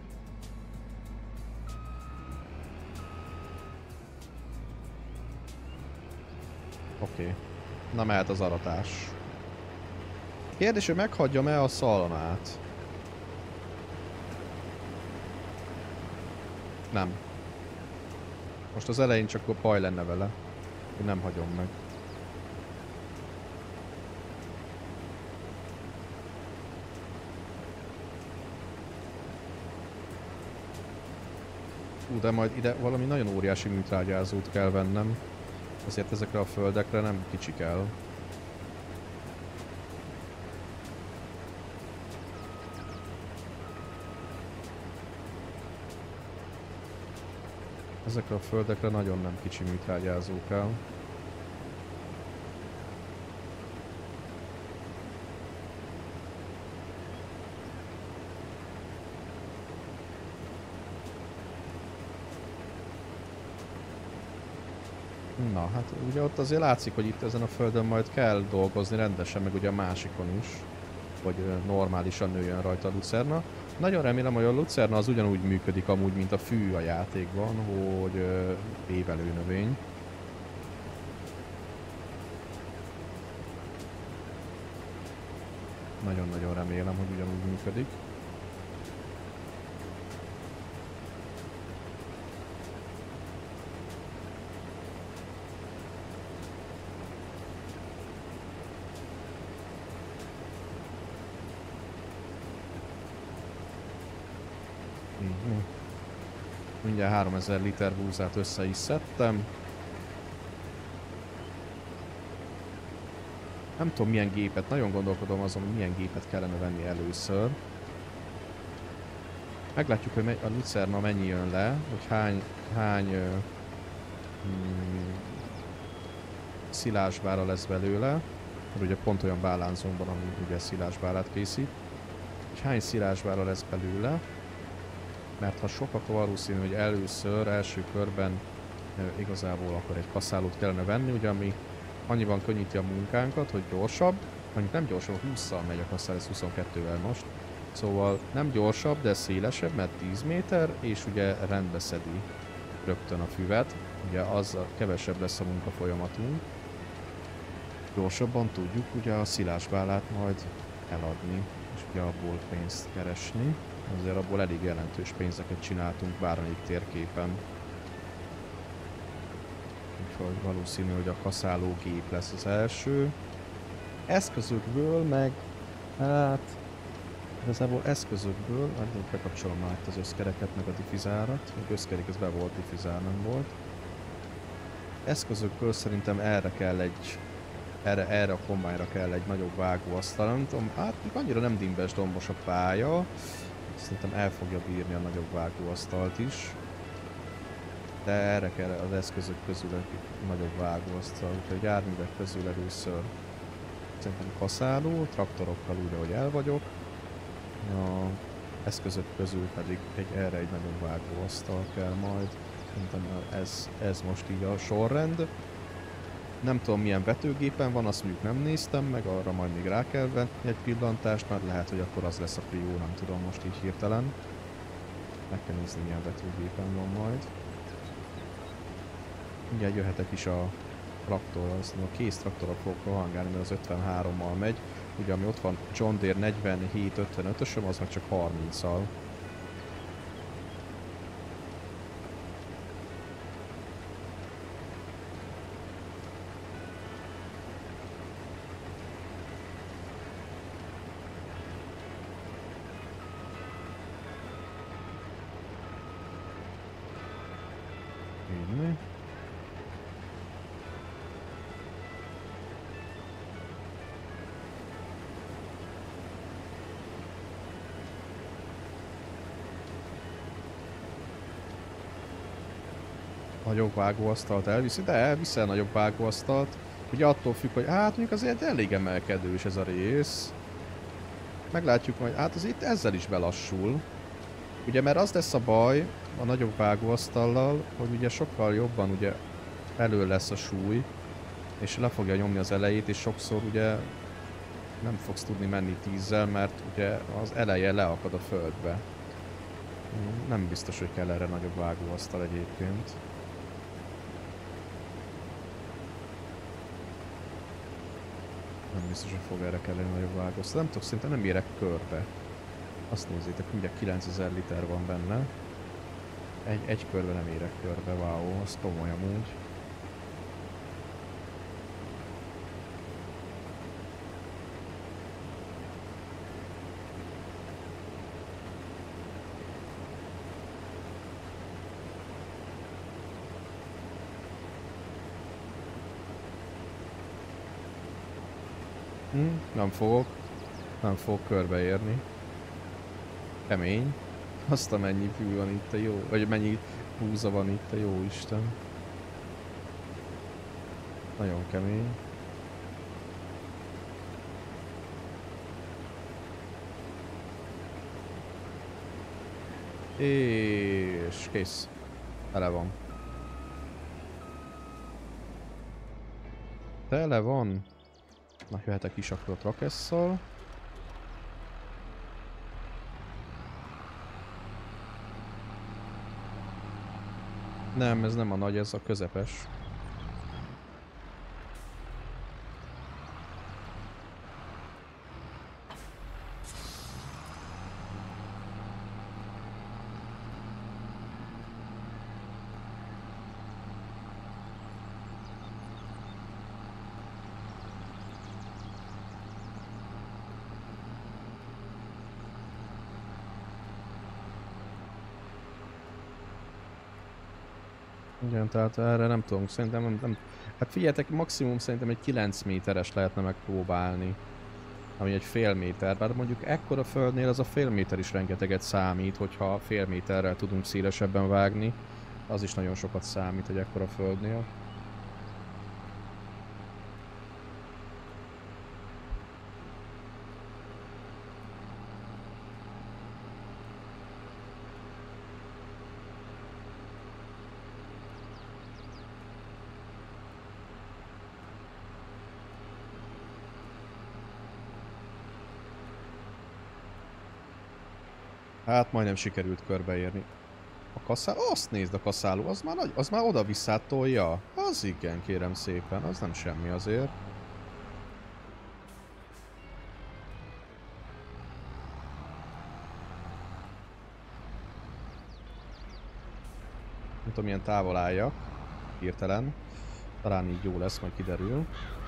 Oké. Okay. Na mehet az aratás. Kérdés, hogy meghagyjam-e a szalmát? Nem. Most az elején csak a baj lenne vele. Én nem hagyom meg. Hú, de majd ide valami nagyon óriási műtrágyázót kell vennem. Azért ezekre a földekre nem kicsi kell. Ezekre a földekre nagyon nem kicsi műtrágyázó kell. Na, hát ugye ott azért látszik, hogy itt ezen a földön majd kell dolgozni rendesen, meg ugye a másikon is, hogy normálisan nőjön rajta a lucerna. Nagyon remélem, hogy a lucerna az ugyanúgy működik amúgy, mint a fű a játékban, hogy évelő növény. Nagyon-nagyon remélem, hogy ugyanúgy működik. Mm-hmm. Mindjárt háromezer liter búzát össze is szedtem. Nem tudom milyen gépet, nagyon gondolkodom azon, hogy milyen gépet kellene venni először. Meglátjuk, hogy a lucerna mennyi jön le, hogy hány, hány uh, hmm, szilásbára lesz belőle. Mert ugye pont olyan bálánzónkban, ami ugye szilásbálát készít. És hány szilásbára lesz belőle. Mert ha sok, akkor valószínű, hogy először, első körben uh, igazából akkor egy kaszálót kellene venni, ugye ami annyiban könnyíti a munkánkat, hogy gyorsabb, mondjuk nem gyorsabb, hússzal megy a kaszál, ez huszonkettővel most. Szóval nem gyorsabb, de szélesebb, mert tíz méter, és ugye rendbe szedi rögtön a füvet. Ugye az kevesebb lesz a munkafolyamatunk. Gyorsabban tudjuk ugye a szilásbálát majd eladni, és ugye abból pénzt keresni. Azért abból elég jelentős pénzeket csináltunk bármelyik térképen. Úgyhogy valószínű, hogy a kaszáló gép lesz az első. Eszközökből meg, hát igazából eszközökből, hát bekapcsolom már az összkereket meg a diffizárat. Az összkerék ez be volt, diffizár nem volt. Eszközökből szerintem erre kell egy, erre, erre a kombányra kell egy nagyobb vágóasztal. Nem tudom, hát annyira nem dimbes dombos a pálya. Szerintem el fogja bírni a nagyobb vágóasztalt is. De erre kell az eszközök közül egy nagyobb vágóasztal, úgyhogy járművek közül először szerintem kaszáló, traktorokkal úgy, ahogy el vagyok. A eszközök közül pedig egy, erre egy nagyobb vágóasztal kell majd. Szerintem ez, ez most így a sorrend. Nem tudom milyen vetőgépen van, azt mondjuk nem néztem meg, arra majd még rá kell venni egy pillantást, mert lehet, hogy akkor az lesz a prió, nem tudom most így hirtelen. Meg kell nézni milyen vetőgépen van majd. Mindjárt jöhetek is a traktorral, azt mondom, a kész traktorral fogok rohangálni, mert az ötvenhárommal megy. Ugye ami ott van John Deere negyvenhét ötvenötösöm, az meg csak harminccal. Így. Nagyobb vágóasztalt elviszi, de elviszi el nagyobb vágóasztalt. Ugye attól függ, hogy hát mondjuk azért elég emelkedős ez a rész. Meglátjuk majd, hát az itt ezzel is belassul. Ugye mert az lesz a baj a nagyobb vágóasztallal, hogy ugye sokkal jobban ugye elő lesz a súly, és le fogja nyomni az elejét, és sokszor ugye nem fogsz tudni menni tízzel, mert ugye az eleje leakad a földbe. Nem biztos, hogy kell erre nagyobb vágóasztal egyébként. Nem biztos, hogy fog erre kelleni nagyobb vágóasztal. Nem tudok, szerintem nem érek körbe. Azt nézzétek, mindjárt kilencezer liter van benne. Egy, egy körbe nem érek körbe, wow, az komoly amúgy. Hm, nem fogok. Nem fogok körbeérni. Kemény. Azt a mennyi fű van itt, a jó... Vagy mennyi búza van itt, a jó Isten. Nagyon kemény. És kész. Tele van. Tele van. Na, jöhetek is akkor a trakesszal. Nem, ez nem a nagy, ez a közepes. Igen, tehát erre nem tudom, szerintem nem, nem... Hát figyeljetek, maximum szerintem egy kilenc méteres lehetne megpróbálni. Ami egy fél méter, bár mondjuk ekkora földnél az a fél méter is rengeteget számít, hogyha fél méterrel tudunk szélesebben vágni. Az is nagyon sokat számít egy ekkora földnél. Hát majdnem sikerült körbeérni. A kaszáló? Azt nézd, a kaszáló, az már, nagy, az már oda-vissza tolja. Az igen, kérem szépen, az nem semmi azért. Nem tudom, milyen távol álljak. Hirtelen. Talán így jó lesz, majd kiderül.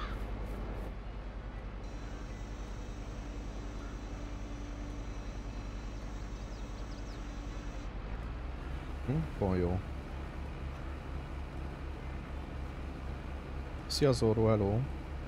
Hm, pont jó. Szia Zorro, hello.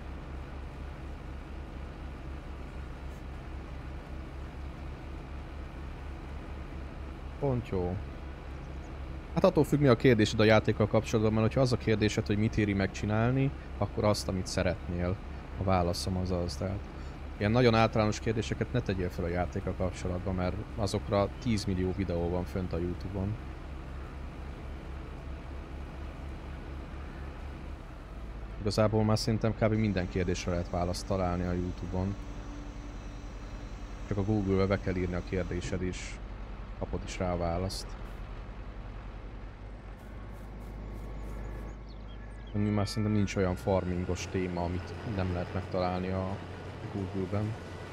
Pont jó. Hát attól függ, mi a kérdésed a játékkal kapcsolatban, mert hogyha az a kérdésed, hogy mit éri megcsinálni, akkor azt, amit szeretnél. A válaszom az az, tehát ilyen nagyon általános kérdéseket ne tegyél fel a játékkal kapcsolatban, mert azokra tíz millió videó van fönt a YouTube-on. Igazából már szerintem kb. Minden kérdésre lehet választ találni a YouTube-on. Csak a Google-be be kell írni a kérdésed is, kapod is rá a választ. Mi már szerintem nincs olyan farmingos téma, amit nem lehet megtalálni a Google-ben.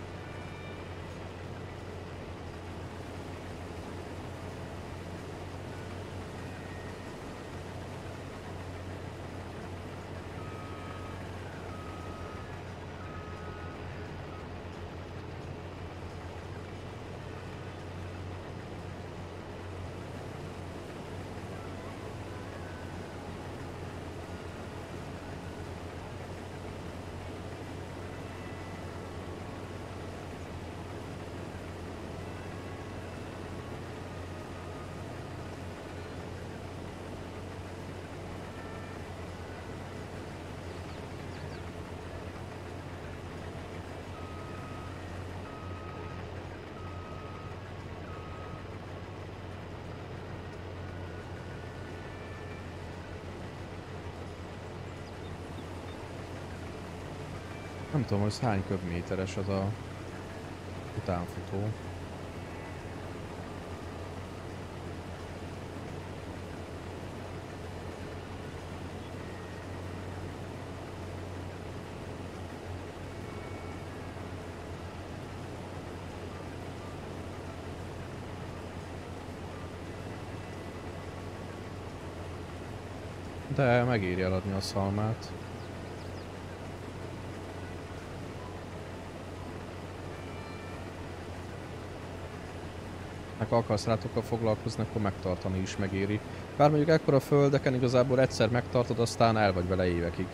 Nem tudom, hogy hány köbméteres az a utánfutó. De megéri eladni a szalmát. Ha akarsz rátokkal foglalkozni, akkor megtartani is megéri. Bár mondjuk ekkora földeken igazából egyszer megtartod, aztán el vagy vele évekig.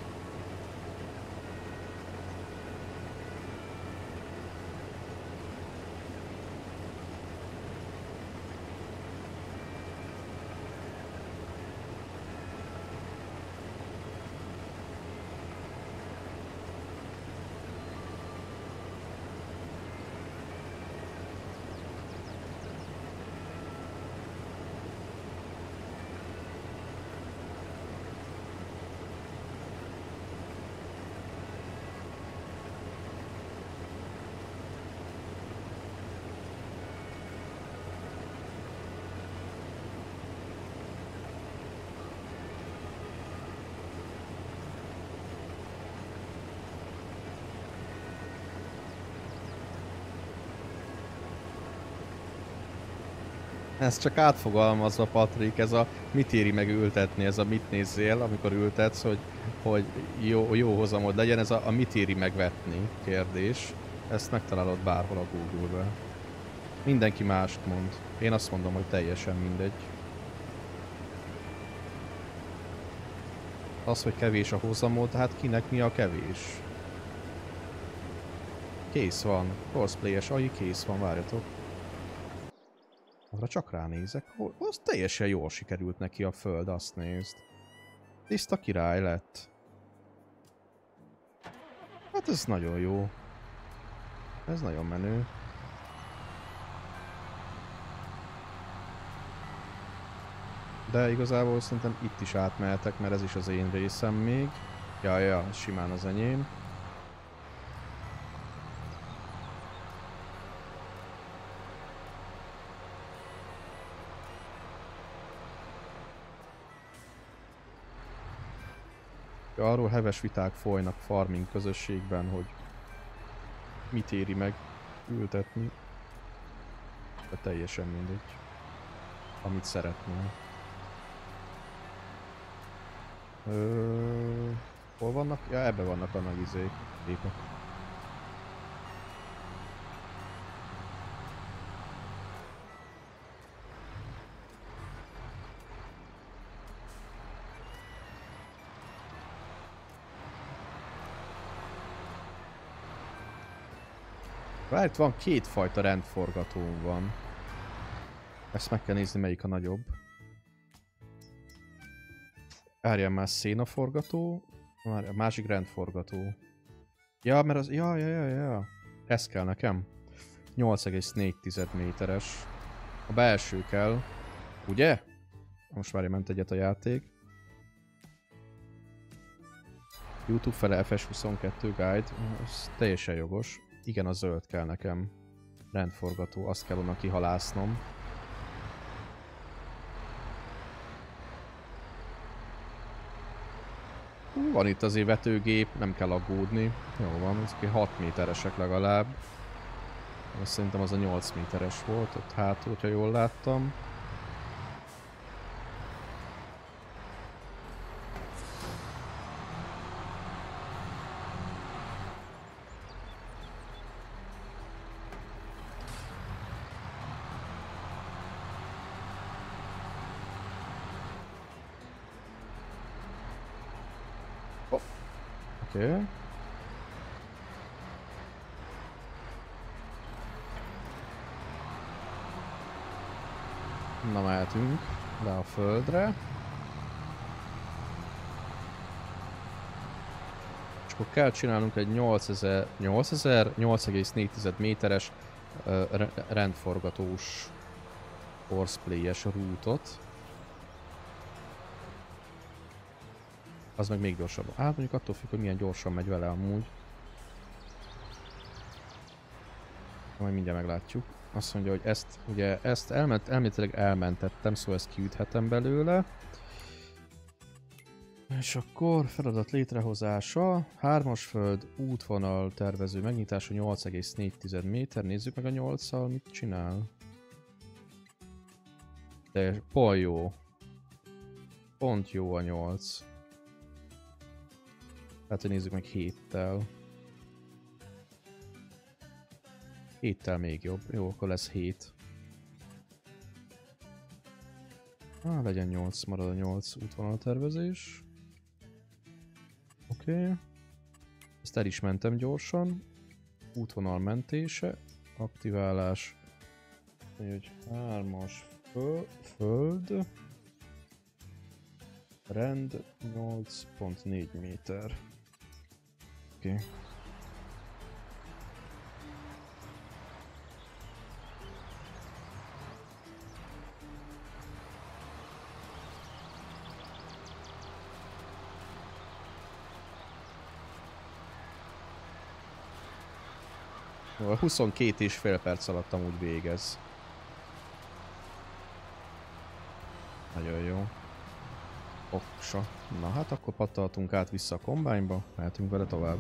Ez csak átfogalmazva, Patrik, ez a mit éri meg ültetni, ez a mit nézzél, amikor ültetsz, hogy, hogy jó, jó hozamod legyen, ez a, a mit éri megvetni kérdés. Ezt megtalálod bárhol a Google-be. Mindenki mást mond. Én azt mondom, hogy teljesen mindegy. Az, hogy kevés a hozamod, hát kinek mi a kevés? Kész van. Cosplayes á i kész van, várjatok. Arra csak ránézek. Az teljesen jól sikerült neki a föld, azt nézd. Tiszta király lett. Hát ez nagyon jó. Ez nagyon menő. De igazából szerintem itt is átmehetek, mert ez is az én részem még. Ja, ja, simán az enyém. Ja, arról heves viták folynak farming közösségben, hogy mit éri meg ültetni. De teljesen mindegy. Amit szeretnél. Ö... Hol vannak? Ja, ebbe vannak a nagy izék, képek. Várj, itt van kétfajta rendforgató van. Ezt meg kell nézni, melyik a nagyobb. Várjál már, szénaforgató. Már a másik rendforgató. Ja, mert az... Ja, ja, ja, ja. Ez kell nekem. nyolc egész négy méteres. A belső kell. Ugye? Most várj, ment egyet a játék. YouTube fele ef es huszonkettő guide. Ez teljesen jogos. Igen, a zöld kell nekem. Rendforgató. Azt kell onnan kihalásznom. Van itt azért vetőgép, nem kell aggódni. Jó van, ezek hat méteresek legalább. Azt szerintem az a nyolc méteres volt, ott hátul, hogyha jól láttam. Oké. Okay. Na, mehetünk le a földre. És akkor kell csinálnunk egy nyolcezer, nyolcezer, nyolc egész négy méteres uh, rendforgatós horseplay-es rútot. Az meg még gyorsabb. Hát mondjuk attól függ, hogy milyen gyorsan megy vele amúgy. Majd mindjárt meglátjuk. Azt mondja, hogy ezt ugye ezt elment, elméletileg elmentettem, szóval ezt kiüthetem belőle. És akkor feladat létrehozása, hármas föld, útvonal tervező megnyitása nyolc egész négy méter. Nézzük meg a nyolccal, mit csinál. De pont jó. Pont jó a nyolc. Hát, hogy nézzük meg héttel. héttel még jobb. Jó, akkor lesz hét. Ah, legyen nyolc, marad a nyolc útvonal tervezés. Oké. Okay. Ezt el is mentem gyorsan. Útvonal mentése. Aktiválás. Hogy hármas föl, föld. Rend nyolc egész négy méter. Oké. Okay. huszonkét és fél perc alatt amúgy végez. Nagyon jó. Oksa. Na hát akkor pattaltunk át vissza a kombányba, mehetünk vele tovább.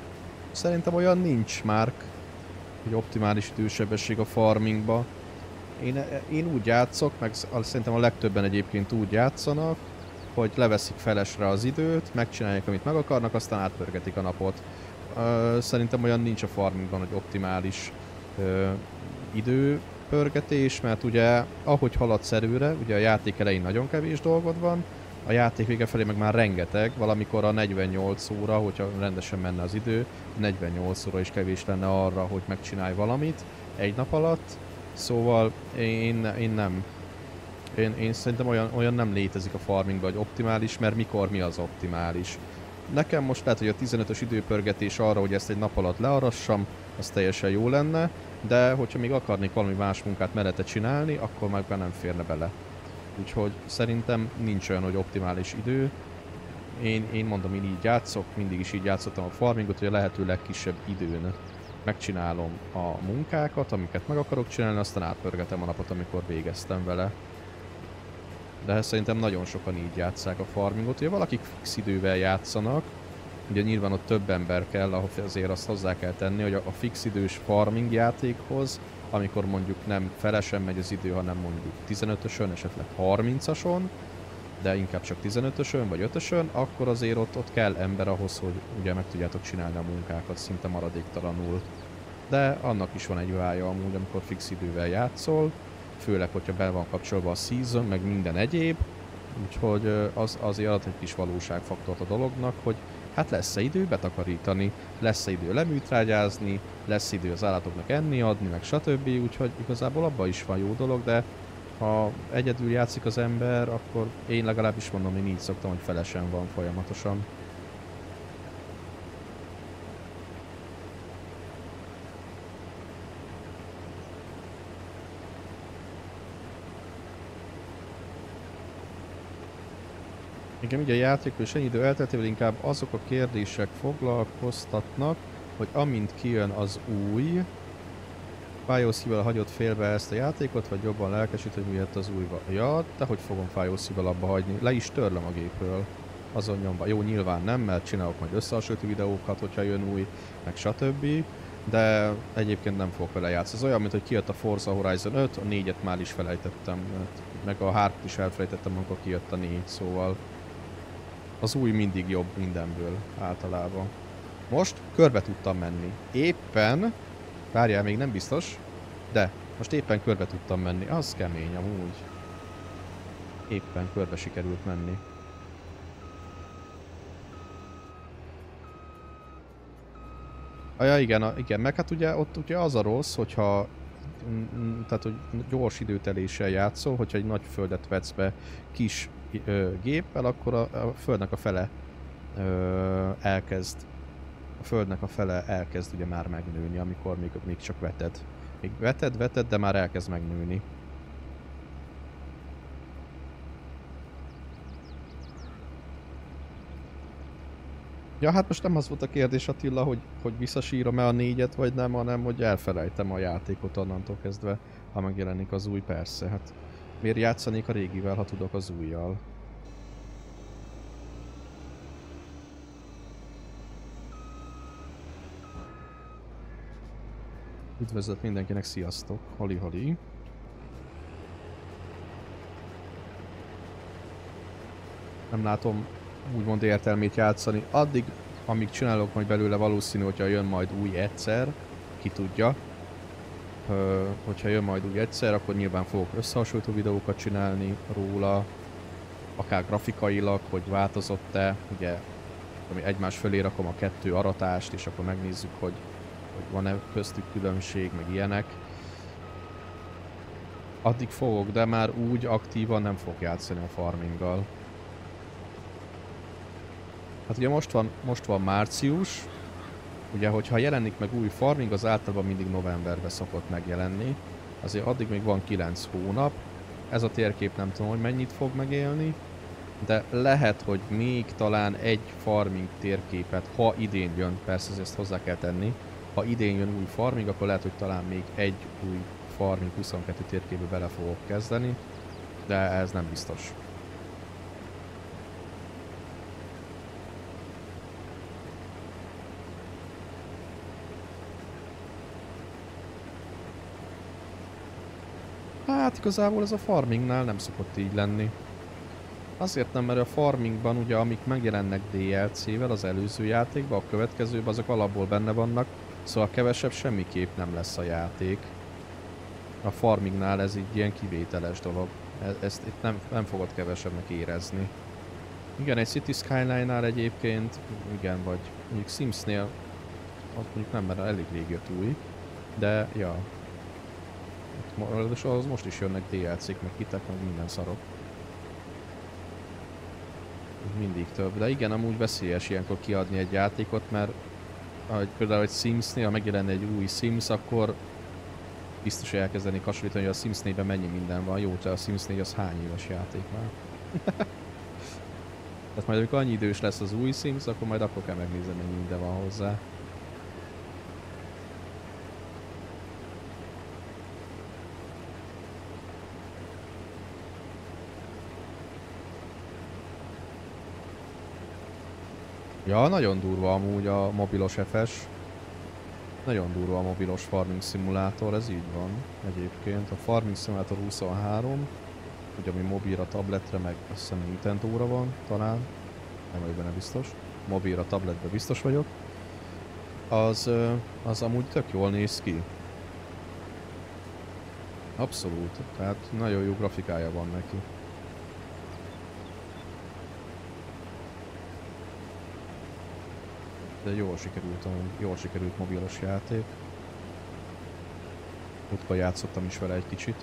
Szerintem olyan nincs már, hogy optimális idősebesség a farmingba. Én, én úgy játszok, meg szerintem a legtöbben egyébként úgy játszanak, hogy leveszik felesre az időt, megcsinálják, amit meg akarnak, aztán átpörgetik a napot. Uh, szerintem olyan nincs a farmingban, hogy optimális uh, időpörgetés, mert ugye ahogy haladsz előre, ugye a játék elején nagyon kevés dolgod van, a játék vége felé meg már rengeteg, valamikor a negyvennyolc óra, hogyha rendesen menne az idő, negyvennyolc óra is kevés lenne arra, hogy megcsinálj valamit egy nap alatt. Szóval én, én nem. Én, én szerintem olyan, olyan nem létezik a farmingban, hogy optimális, mert mikor mi az optimális. Nekem most lehet, hogy a tizenötös időpörgetés arra, hogy ezt egy nap alatt learassam, az teljesen jó lenne, de hogyha még akarnék valami más munkát mellette csinálni, akkor meg nem férne bele. Úgyhogy szerintem nincs olyan, hogy optimális idő. Én, én mondom, én így játszok, mindig is így játszottam a farmingot, hogy a lehető legkisebb időn megcsinálom a munkákat, amiket meg akarok csinálni, aztán átpörgetem a napot, amikor végeztem vele. De szerintem nagyon sokan így játsszák a farmingot. Ugye valakik fix idővel játszanak, ugye nyilván ott több ember kell, ahol azért azt hozzá kell tenni, hogy a fix idős farming játékhoz, amikor mondjuk nem felesen megy az idő, hanem mondjuk tizenötösön, esetleg harmincason, de inkább csak tizenötösön vagy ötösön, akkor azért ott, ott kell ember ahhoz, hogy ugye meg tudjátok csinálni a munkákat szinte maradéktalanul. De annak is van egy vája amúgy, amikor fix idővel játszol, főleg, hogyha be van kapcsolva a season, meg minden egyéb, úgyhogy az azért ad egy kis valóságfaktort a dolognak, hogy hát lesz-e idő betakarítani, lesz-e idő leműtrágyázni, lesz idő az állatoknak enni adni, meg stb. Úgyhogy igazából abban is van jó dolog, de ha egyedül játszik az ember, akkor én legalábbis mondom, én így szoktam, hogy felesen van folyamatosan. Igen, ugye a játékból és ennyi idő elteltével inkább azok a kérdések foglalkoztatnak, hogy amint kijön az új, fájó szívvel hagyod félbe ezt a játékot, vagy jobban lelkesít, hogy miért az új van. Ja, de hogy fogom fájó szívvel abba hagyni? Le is törlöm a gépről. Azon nyomva. Jó, nyilván nem, mert csinálok majd összehasonlító videókat, hogyha jön új, meg stb. De egyébként nem fogok vele játszani. Ez olyan, mint hogy kijött a Forza Horizon öt, a négyet már is felejtettem, meg a hármat is elfelejtettem, amikor kijött a négy, szóval az új mindig jobb mindenből általában. Most körbe tudtam menni. Éppen, várjál, még nem biztos, de most éppen körbe tudtam menni. Az kemény amúgy. Éppen körbe sikerült menni. Ja, igen, a, igen, meg hát ugye ott ugye az a rossz, hogyha tehát, hogy gyors időteléssel játszol, hogyha egy nagy földet vetsz be kis ö, géppel, akkor a, a földnek a fele ö, elkezd a földnek a fele elkezd ugye már megnőni, amikor még, még csak veted. Még veted, veted, de már elkezd megnőni. Ja, hát most nem az volt a kérdés, Attila, hogy, hogy visszasírom-e a négyet, vagy nem, hanem hogy elfelejtem a játékot onnantól kezdve, ha megjelenik az új, persze. Hát miért játszanék a régivel, ha tudok az újjal? Üdvözlet mindenkinek, sziasztok! Holi-holi! Nem látom úgymond értelmét játszani. Addig, amíg csinálok majd belőle, valószínű, hogyha jön majd új egyszer, ki tudja. Ö, hogyha jön majd új egyszer, akkor nyilván fogok összehasonlító videókat csinálni róla, akár grafikailag, hogy változott-e, ugye, ami egymás fölé rakom a kettő aratást, és akkor megnézzük, hogy, hogy van-e köztük különbség, meg ilyenek. Addig fogok, de már úgy aktívan nem fogok játszani a farminggal. Hát ugye most van, most van március, ugye hogyha jelenik meg új farming, az általában mindig novemberben szokott megjelenni. Azért addig még van kilenc hónap. Ez a térkép nem tudom, hogy mennyit fog megélni, de lehet, hogy még talán egy farming térképet, ha idén jön, persze ezt hozzá kell tenni, ha idén jön új farming, akkor lehet, hogy talán még egy új farming huszonkettő térképbe bele fogok kezdeni, de ez nem biztos. Hát igazából ez a farmingnál nem szokott így lenni. Azért nem, mert a farmingban ugye amik megjelennek dé el cé-vel az előző játékban, a következőben azok alapból benne vannak, szóval kevesebb semmiképp nem lesz a játék. A farmingnál ez így ilyen kivételes dolog. E ezt itt nem, nem fogod kevesebbnek érezni. Igen, egy City Skyline-nál egyébként, igen, vagy mondjuk Simsnél, ott mondjuk nem, mert elég rég jött új, de ja. És az most is jönnek dé el cé-k, meg hitek, meg minden szarok. Mindig több, de igen, amúgy veszélyes ilyenkor kiadni egy játékot, mert ahogy például egy Simsnél, ha megjelenne egy új Sims, akkor biztos, hogy elkezdeni hasonlítani, hogy a Sims négyben mennyi minden van. Jó, de a Sims négy az hány éves játék már. Tehát majd amikor annyi idős lesz az új Sims, akkor majd akkor kell megnézni, mennyi minden van hozzá. Ja, nagyon durva amúgy a mobilos ef es. Nagyon durva a mobilos farming szimulátor, ez így van egyébként. A farming szimulátor huszonhárom, ugye ami mobilra, tabletre, meg azt hiszem Nintendo-ra van talán. Nem vagyok benne biztos. Mobilra, tabletre biztos vagyok. Az, az amúgy tök jól néz ki. Abszolút, tehát nagyon jó grafikája van neki. De jól sikerült, jól sikerült mobilos játék. Múltkor játszottam is vele egy kicsit.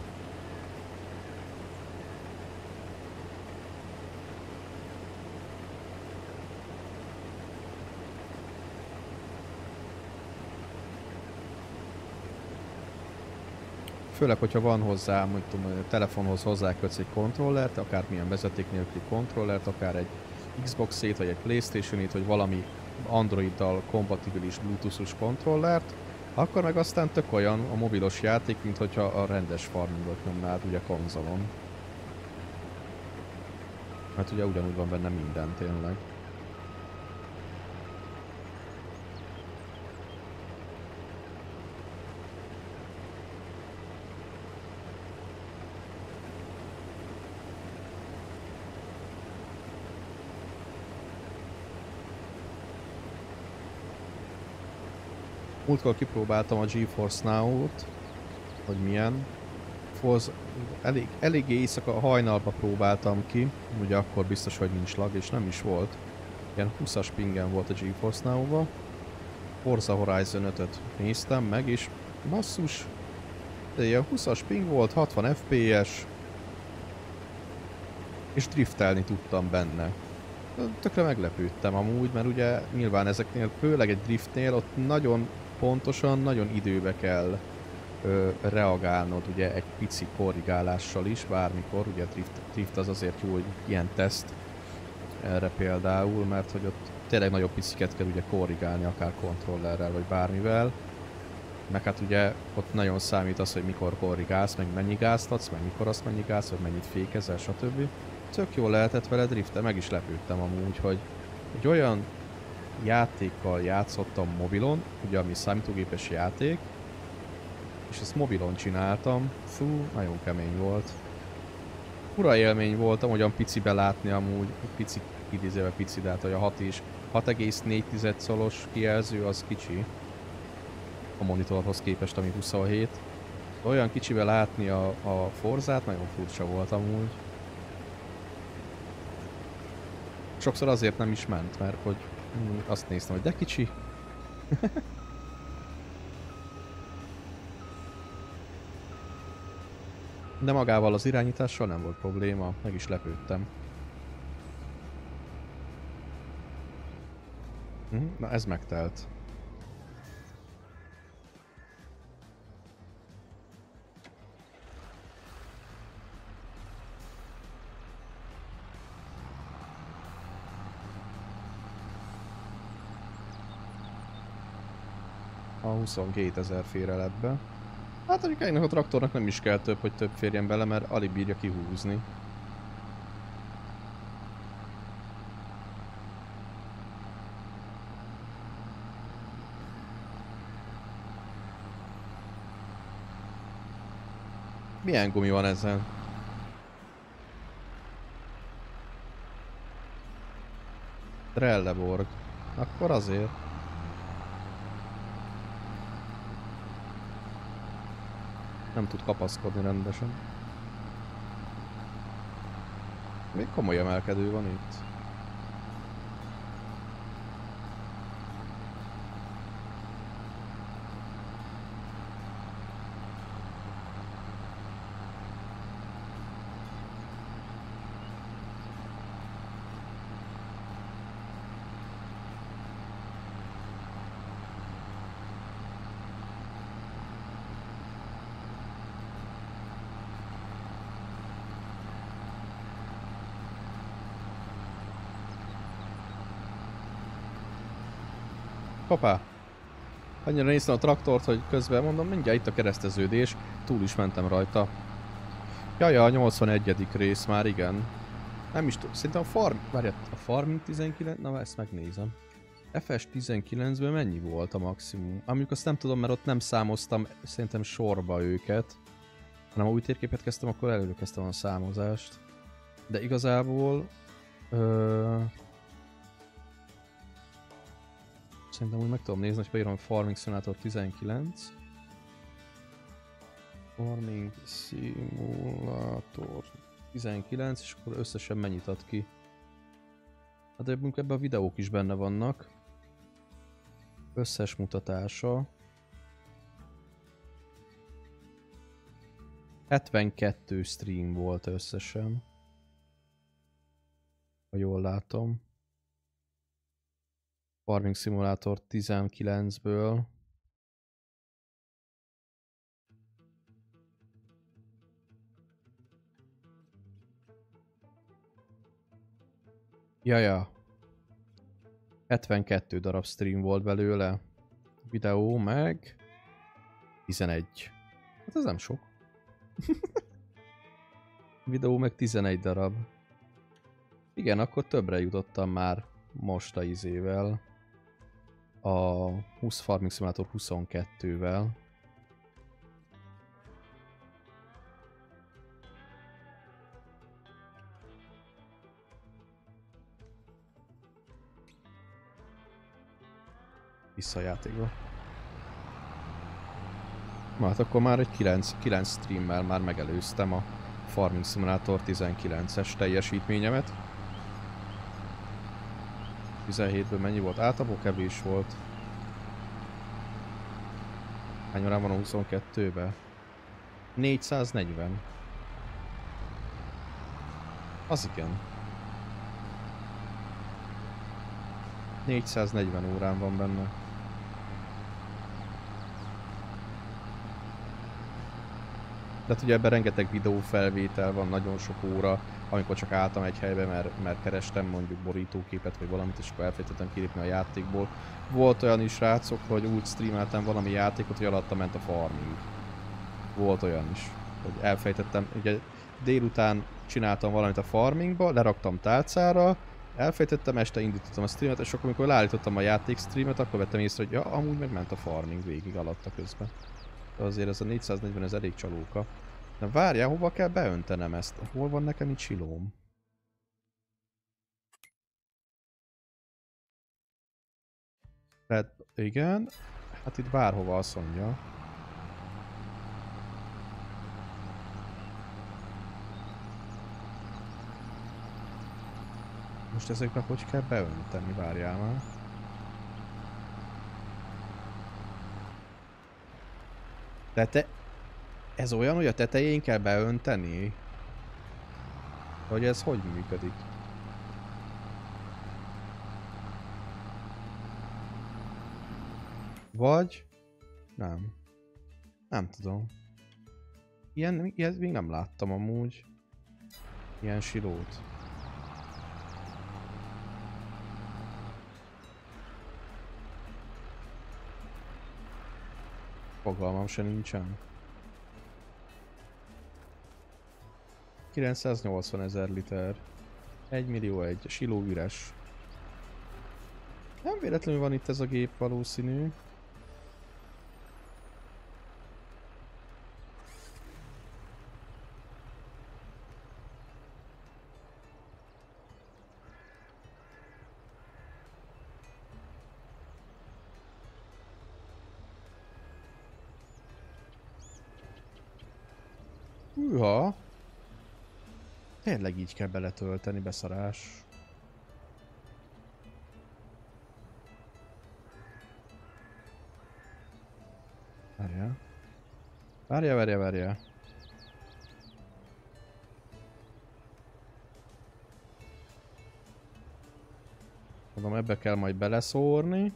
Főleg, hogyha van hozzá, mondjuk tudom, a telefonhoz hozzákötsz egy kontrollert, akármilyen vezeték nélküli kontrollert, akár egy Xbox-ét, vagy egy PlayStation-ét, vagy valami Androiddal kompatibilis Bluetooth-os kontrollert, akkor meg aztán tök olyan a mobilos játék, mint hogyha a rendes farmingot nyomnád ugye konzolon. Hát ugye ugyanúgy van benne minden tényleg. Múltkor kipróbáltam a GeForce Now-t, hogy milyen. Forz, elég, eléggé éjszaka, hajnalba próbáltam ki, ugye akkor biztos, hogy nincs lag, és nem is volt. Ilyen húszas pingen volt a GeForce Now-ba. Forza Horizon ötöt néztem meg, és basszus, de ilyen húszas ping volt, hatvan ef pé es, és driftelni tudtam benne. Tökre meglepődtem amúgy, mert ugye nyilván ezeknél, főleg egy driftnél ott nagyon pontosan, nagyon időbe kell ö, reagálnod ugye egy pici korrigálással is, bármikor, ugye drift, drift az azért jó, hogy ilyen teszt erre például, mert hogy ott tényleg nagyobb piciket kell ugye korrigálni, akár kontrollerrel vagy bármivel. Meg hát ugye ott nagyon számít az, hogy mikor korrigálsz, meg mennyi gázt adsz, meg mikor azt mennyi gázt, vagy mennyit fékezel, stb. Tök jól lehetett vele driftel, meg is lepődtem amúgy, hogy egy olyan játékkal játszottam mobilon, ugye ami számítógépes játék, és ezt mobilon csináltam, fú, nagyon kemény volt. Ura élmény voltam, olyan picibe látni amúgy, pici, idézőve pici, de hát hogy a hat és hat egész négy szolos kijelző az kicsi a monitorhoz képest, ami huszonhét. Olyan kicsibe látni a, a Forzát, nagyon furcsa volt amúgy. Sokszor azért nem is ment, mert hogy mm, azt néztem, hogy de kicsi. De magával az irányítással nem volt probléma, meg is lepődtem. Na ez megtelt. A huszonkétezer fér el ebbe. Hát mondjuk ennek a traktornak nem is kell több, hogy több férjen bele, mert alig bírja kihúzni. Milyen gumi van ezen? Trelleborg. Akkor azért. Nem tud kapaszkodni rendesen. Még komoly emelkedő van itt. Hoppá! Annyira néztem a traktort, hogy közben mondom, mindjárt itt a kereszteződés, túl is mentem rajta. Jaja, a nyolcvanegyedik rész már, igen. Nem is tudom, szerintem a farm... Várjál, a farming tizenkilenc... Na, ezt megnézem. ef es tizenkilencben mennyi volt a maximum? Amikor azt nem tudom, mert ott nem számoztam szerintem sorba őket. Hanem ha új térképet kezdtem, akkor előkezdtem a számozást. De igazából... Ö... Szerintem úgy meg tudom nézni, hogy beírom Farming Simulator tizenkilenc. Farming Simulator tizenkilenc, és akkor összesen mennyit ad ki. Hát de ebben a videók is benne vannak. Összes mutatása. hetvenkettő stream volt összesen. Ha jól látom. Farming Simulator tizenkilencből. Jaja. hetvenkettő darab stream volt belőle. Videó meg... tizenegy. Hát ez nem sok. Videó meg tizenegy darab. Igen, akkor többre jutottam már most a izével. A húsz Farming Simulator huszonkettővel. Vissza a játékba. Na hát akkor már egy kilenc, kilenc streammel már megelőztem a Farming Simulator tizenkilences teljesítményemet. tizenhétből mennyi volt? Általában kevés volt. Hány órán van a huszonkettőben? négyszáznegyven. Az igen. négyszáznegyven órán van benne. Tehát ugye ebben rengeteg videófelvétel van, nagyon sok óra, amikor csak álltam egy helybe, mert, mert kerestem mondjuk borítóképet vagy valamit, és akkor elfelejtettem kilépni a játékból. Volt olyan is, srácok, hogy úgy streameltem valami játékot, hogy alatta ment a farming. Volt olyan is, hogy elfelejtettem, ugye délután csináltam valamit a farmingba, leraktam tálcára, elfelejtettem, este indítottam a streamet, és akkor amikor leállítottam a játék streamet, akkor vettem észre, hogy ja, amúgy megment a farming végig alatta közben. De azért ez a négyszáznegyven, ez elég csalóka. De várjál, hova kell beöntenem ezt? Hol van nekem itt silóm? Tehát igen, hát itt bárhova azt mondja. Most ezekbe hogy kell beönteni? Várjál már. De te... Ez olyan, hogy a tetején kell beönteni? Hogy ez hogy működik? Vagy... Nem. Nem tudom. Ilyen, ilyet még nem láttam amúgy. Ilyen silót. Fogalmam se nincsen. kilencszáznyolcvan ezer liter. egy millió egy. Siló üres. Nem véletlenül van itt ez a gép valószínű. Hűha! Tényleg így kell beletölteni, beszarás. Várjál. Várjál, várjál, várjál. Mondom, ebbe kell majd beleszórni.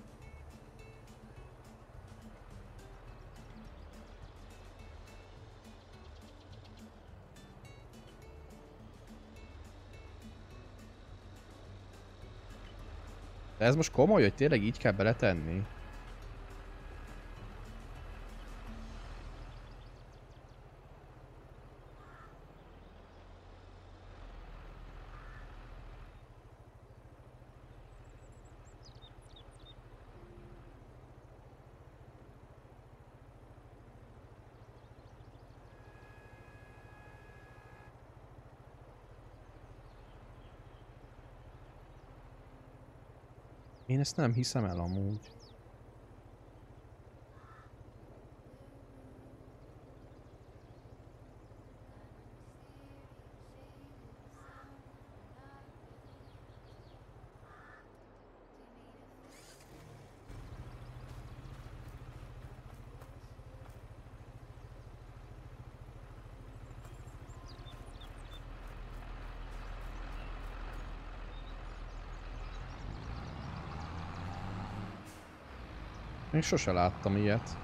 De ez most komoly, hogy tényleg így kell beletenni? Én ezt nem hiszem el amúgy. Még sose láttam ilyet.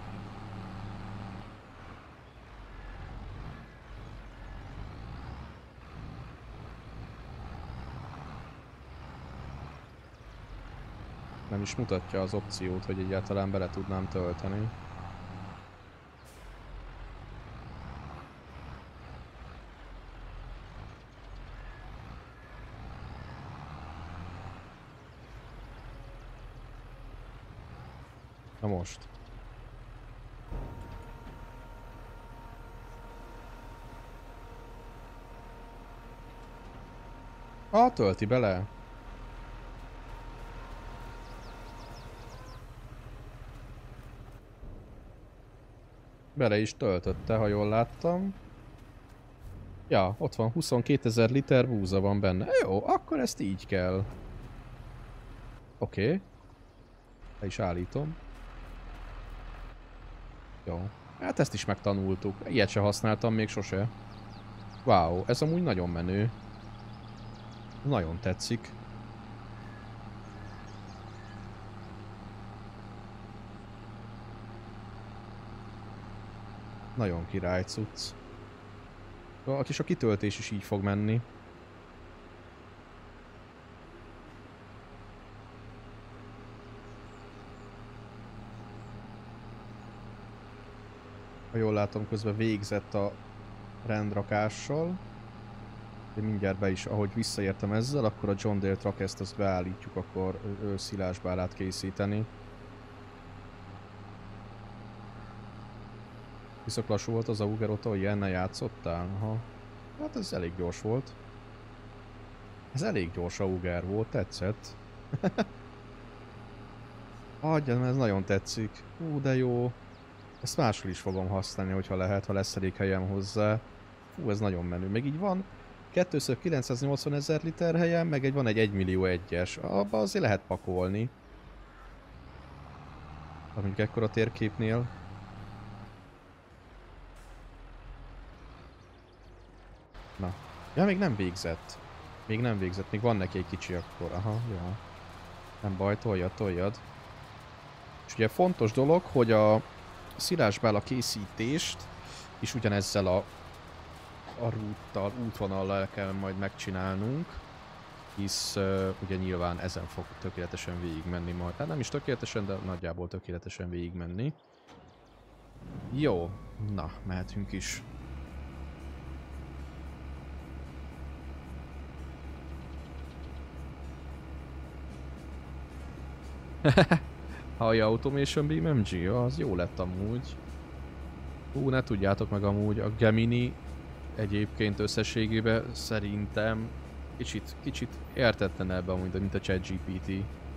Nem is mutatja az opciót, hogy egyáltalán bele tudnám tölteni. Na most. Ah, tölti bele. Bele is töltötte, ha jól láttam. Ja, ott van, huszonkétezer liter búza van benne. Jó, akkor ezt így kell. Oké. Okay. Le is állítom. Jó. Hát ezt is megtanultuk. Ilyet se használtam még sose. Wow, ez amúgy nagyon menő. Nagyon tetszik. Nagyon király cucc. A kis a kitöltés is így fog menni. Ha jól látom, közben végzett a rendrakással. De mindjárt be is, ahogy visszaértem ezzel, akkor a John Deere Trackest azt beállítjuk, akkor ő szilásbálát készíteni. Viszont lassú volt az Auger óta, hogy ilyennel játszottál? Aha. Hát ez elég gyors volt. Ez elég gyors Auger volt, tetszett. Adjam, ez nagyon tetszik. Ú, de jó. Ezt máshol is fogom használni, hogyha lehet, ha lesz elég helyem hozzá. Fú, ez nagyon menő. Meg így van kétször kilencszáznyolcvan ezer liter helyen, meg egy van egy egymillió egyes. Abba azért lehet pakolni. Mondjuk ekkora térképnél. Na. Ja, még nem végzett. Még nem végzett, még van neki egy kicsi akkor. Aha, jó. Nem baj, toljad, toljad. És ugye fontos dolog, hogy a szilásbála készítést is ugyanezzel a, a rúttal, útvonallal kell majd megcsinálnunk. Hisz uh, ugye nyilván ezen fog tökéletesen végigmenni majd. Hát nem is tökéletesen, de nagyjából tökéletesen végigmenni. Jó, na, mehetünk is. Hallja Automation Beam em gé? Az jó lett amúgy. Hú, ne tudjátok meg amúgy, a Gemini egyébként összességében szerintem kicsit, kicsit értetlenebb amúgy, mint a ChatGPT.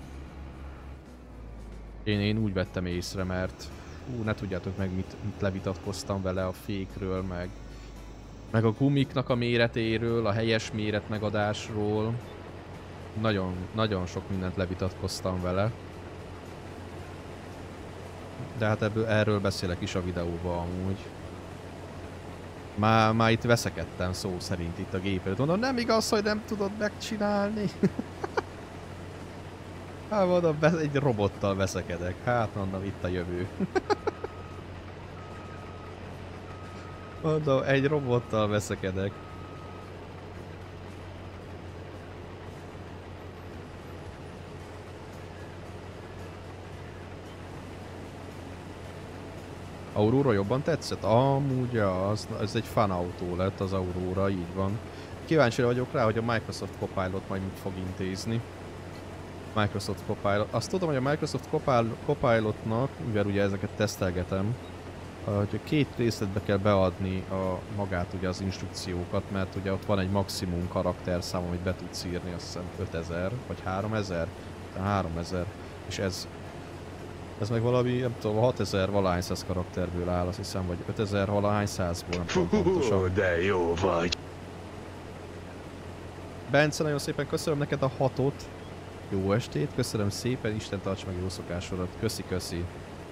Én, én úgy vettem észre, mert hú, ne tudjátok meg mit, mit levitatkoztam vele a fékről, meg Meg a gumiknak a méretéről, a helyes méret megadásról. Nagyon, nagyon sok mindent levitatkoztam vele. De hát ebből, erről beszélek is a videóban amúgy. Már, már itt veszekedtem szó szerint itt a gépről. Mondom, nem igaz, hogy nem tudod megcsinálni. Hát mondom, egy robottal veszekedek. Hát mondom, itt a jövő. Mondom, egy robottal veszekedek. Aurora jobban tetszett? Amúgy az, ez egy fan autó lett az Aurora, így van. Kíváncsi vagyok rá, hogy a Microsoft Copilot majd mit fog intézni. Microsoft Copilot. Azt tudom, hogy a Microsoft Copilotnak, mivel ugye ezeket tesztelgetem, hogy két részletbe kell beadni a magát ugye az instrukciókat, mert ugye ott van egy maximum karakterszám, amit be tudsz írni, azt hiszem ötezer vagy háromezer, háromezer, és ez ez meg valami, nem tudom, hatezer valahány száz karakterből áll, azt hiszem, vagy ötezer valahány százból, nem tudom pontosan. De jó vagy. Bence, nagyon szépen köszönöm neked a hatot. Jó estét, köszönöm szépen, Isten tarts meg jó szokásodat. Köszi, köszi.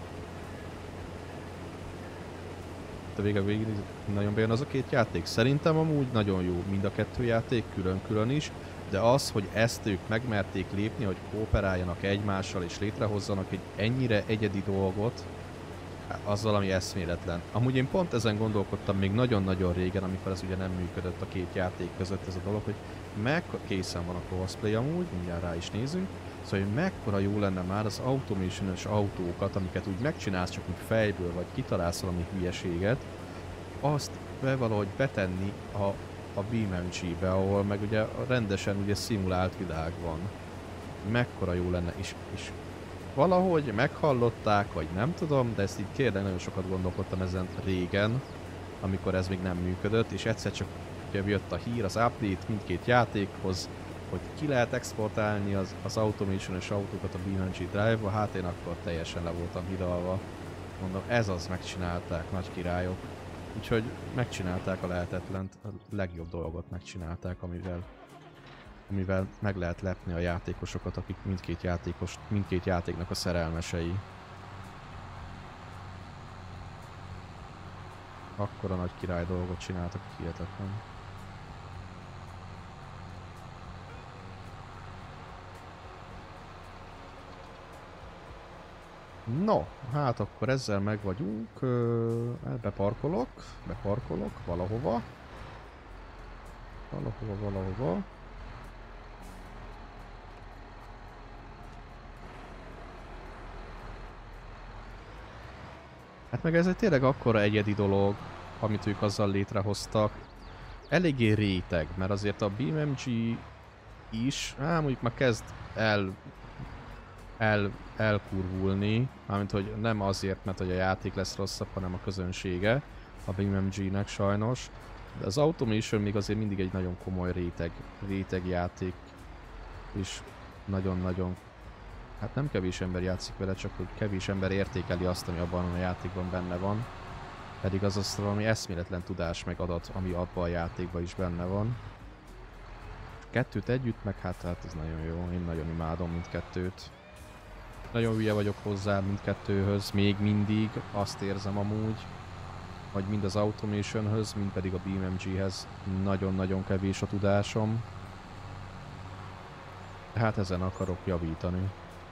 De végig végig nagyon bejön az a két játék. Szerintem amúgy nagyon jó mind a kettő játék, külön-külön is. De az, hogy ezt ők megmerték lépni, hogy kooperáljanak egymással és létrehozzanak egy ennyire egyedi dolgot, az valami eszméletlen. Amúgy én pont ezen gondolkodtam még nagyon-nagyon régen, amikor ez ugye nem működött a két játék között ez a dolog, hogy meg készen van a cosplay amúgy, mindjárt rá is nézünk, szóval hogy mekkora jó lenne már az automation-ös autókat, amiket úgy megcsinálsz csak úgy fejből, vagy kitalálsz valami hülyeséget, azt be valahogy betenni a a BeamNG-be, ahol meg ugye rendesen ugye szimulált világ van. Mekkora jó lenne, és, és valahogy meghallották, vagy nem tudom, de ezt így tényleg nagyon sokat gondolkodtam ezen régen, amikor ez még nem működött, és egyszer csak ugye jött a hír, az update mindkét játékhoz, hogy ki lehet exportálni az, az automation-ös autókat a BeamNG Drive-ba, hát én akkor teljesen le voltam hidalva. Mondom, ez az, megcsinálták, nagy királyok. Úgyhogy megcsinálták a lehetetlent, a legjobb dolgot megcsinálták, amivel, amivel meg lehet lepni a játékosokat, akik mindkét, játékos, mindkét játéknak a szerelmesei. Akkora nagy király dolgot csináltak, hihetetlen. No, hát akkor ezzel meg vagyunk. Beparkolok, beparkolok valahova. Valahova, valahova. Hát meg ez egy tényleg akkora egyedi dolog, amit ők azzal létrehoztak. Eléggé réteg, mert azért a BeamNG is, hát mondjuk már kezd el El, elkurvulni, mármint hogy nem azért, mert hogy a játék lesz rosszabb, hanem a közönsége a BeamNG-nek sajnos. De az Automation még azért mindig egy nagyon komoly réteg, réteg játék, és nagyon-nagyon, hát nem kevés ember játszik vele, csak hogy kevés ember értékeli azt, ami abban a játékban benne van. Pedig az az valami eszméletlen tudás meg adat, ami abban a játékban is benne van. Kettőt együtt, meg hát, hát ez nagyon jó, én nagyon imádom mindkettőt. Nagyon hülye vagyok hozzá mindkettőhöz, még mindig azt érzem amúgy, hogy mind az Automation-höz, mind pedig a BeamNG-hez nagyon-nagyon kevés a tudásom. Hát ezen akarok javítani.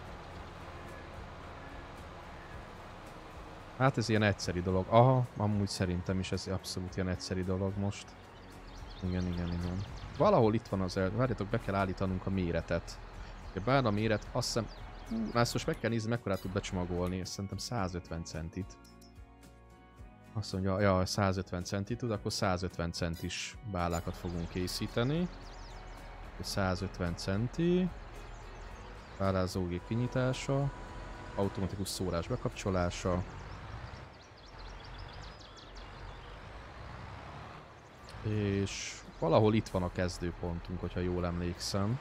Hát ez ilyen egyszeri dolog. Aha, amúgy szerintem is ez abszolút ilyen egyszeri dolog most. Igen, igen, igen. Valahol itt van az el... Várjatok, be kell állítanunk a méretet. Bár a méret, azt hiszem... Hú, na ezt most meg kell nézni, mekkorát tud becsomagolni, és szerintem százötven centit. Azt mondja, ja, százötven centit tud, akkor százötven centis bálákat fogunk készíteni. százötven centi. Bálázógép kinyitása. Automatikus szórás bekapcsolása. És valahol itt van a kezdőpontunk, hogyha jól emlékszem.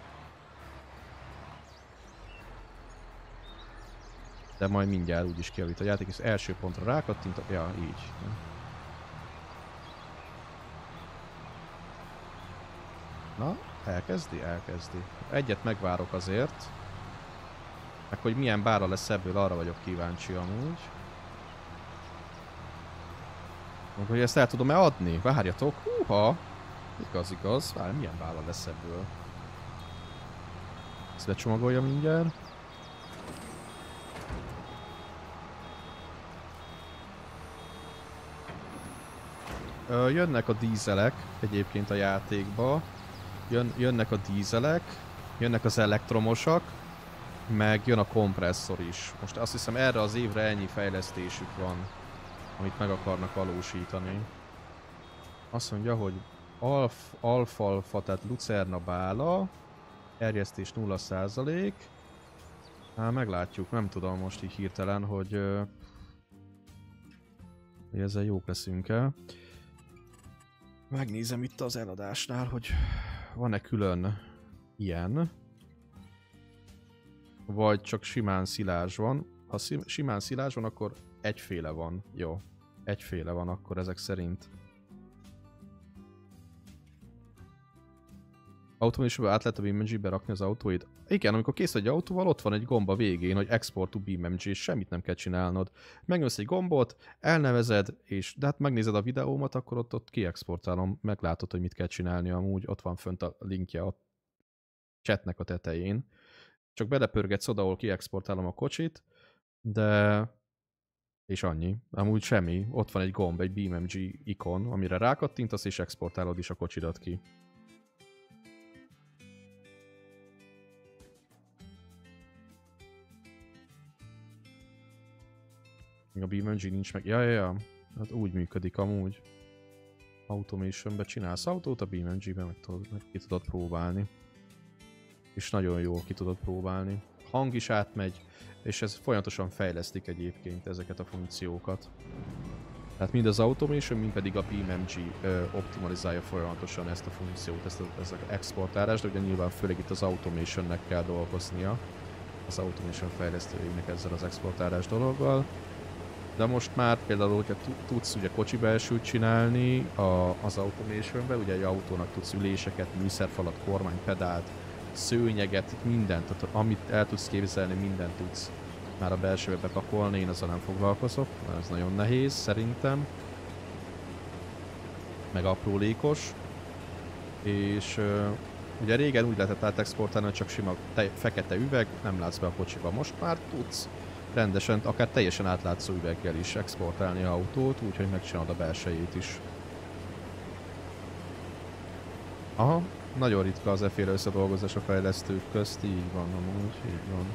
De majd mindjárt úgyis kijavít a játék, és az első pontra rákattintok, ja így. Na, elkezdi? Elkezdi. Egyet megvárok azért. Meg hogy milyen bára lesz ebből, arra vagyok kíváncsi amúgy. Meg hogy ezt el tudom-e adni? Várjatok, húha! Igaz, igaz. Várj, milyen bára lesz ebből? Ezt becsomagolja mindjárt. Ö, jönnek a dízelek egyébként a játékba. Jön, jönnek a dízelek, jönnek az elektromosak, meg jön a kompresszor is. Most azt hiszem erre az évre ennyi fejlesztésük van, amit meg akarnak valósítani. Azt mondja, hogy alf, alfalfa, tehát lucerna bála, erjesztés nulla százalék. Hát meglátjuk, nem tudom most így hirtelen, hogy, hogy ezzel jók leszünk-e. Megnézem itt az eladásnál, hogy van-e külön ilyen, vagy csak simán szilázs van. Ha simán szilázs van, akkor egyféle van. Jó, egyféle van akkor ezek szerint. Automation-ből át lehet a BeamNG-be rakni az autóid? Igen, amikor kész egy autóval, ott van egy gomb a végén, hogy Export to BeamNG, és semmit nem kell csinálnod. Megnyomsz egy gombot, elnevezed, és de hát megnézed a videómat, akkor ott, ott kiexportálom, meglátod, hogy mit kell csinálni amúgy, ott van fönt a linkje a chatnek a tetején. Csak belepörgetsz oda, ahol kiexportálom a kocsit, de... és annyi. Amúgy semmi, ott van egy gomb, egy BeamNG ikon, amire rákattintasz, és exportálod is a kocsidat ki. A BeamNG nincs meg. Ja, ja, ja. Hát úgy működik amúgy. Automation-be csinálsz autót, a BeamNG-ben meg, tudod, meg ki tudod próbálni. És nagyon jól ki tudod próbálni. Hang is átmegy, és ez folyamatosan fejlesztik egyébként ezeket a funkciókat. Tehát mind az Automation, mind pedig a BeamNG ö, optimalizálja folyamatosan ezt a funkciót, ezt, a, ezt az exportálást, de ugye nyilván főleg itt az Automation-nek kell dolgoznia. Az Automation fejlesztőjének ezzel az exportálás dologgal. De most már például, hogyha tudsz ugye kocsi belsőt csinálni a, az Automation-ben, ugye egy autónak tudsz üléseket, műszerfalat, kormánypedált, szőnyeget, mindent, tehát amit el tudsz képzelni, mindent tudsz már a belsőbe bepakolni, én azzal nem foglalkozok, mert ez nagyon nehéz szerintem. Meg aprólékos. És uh, ugye régen úgy lehetett átexportálni, hogy csak sima te fekete üveg, nem látsz be a kocsiba. Most már tudsz rendesen, akár teljesen átlátszó üveggel is exportálni az autót, úgyhogy megcsinálod a belsejét is. Aha, nagyon ritka az efféle összedolgozás a fejlesztők közt, így van amúgy, így van.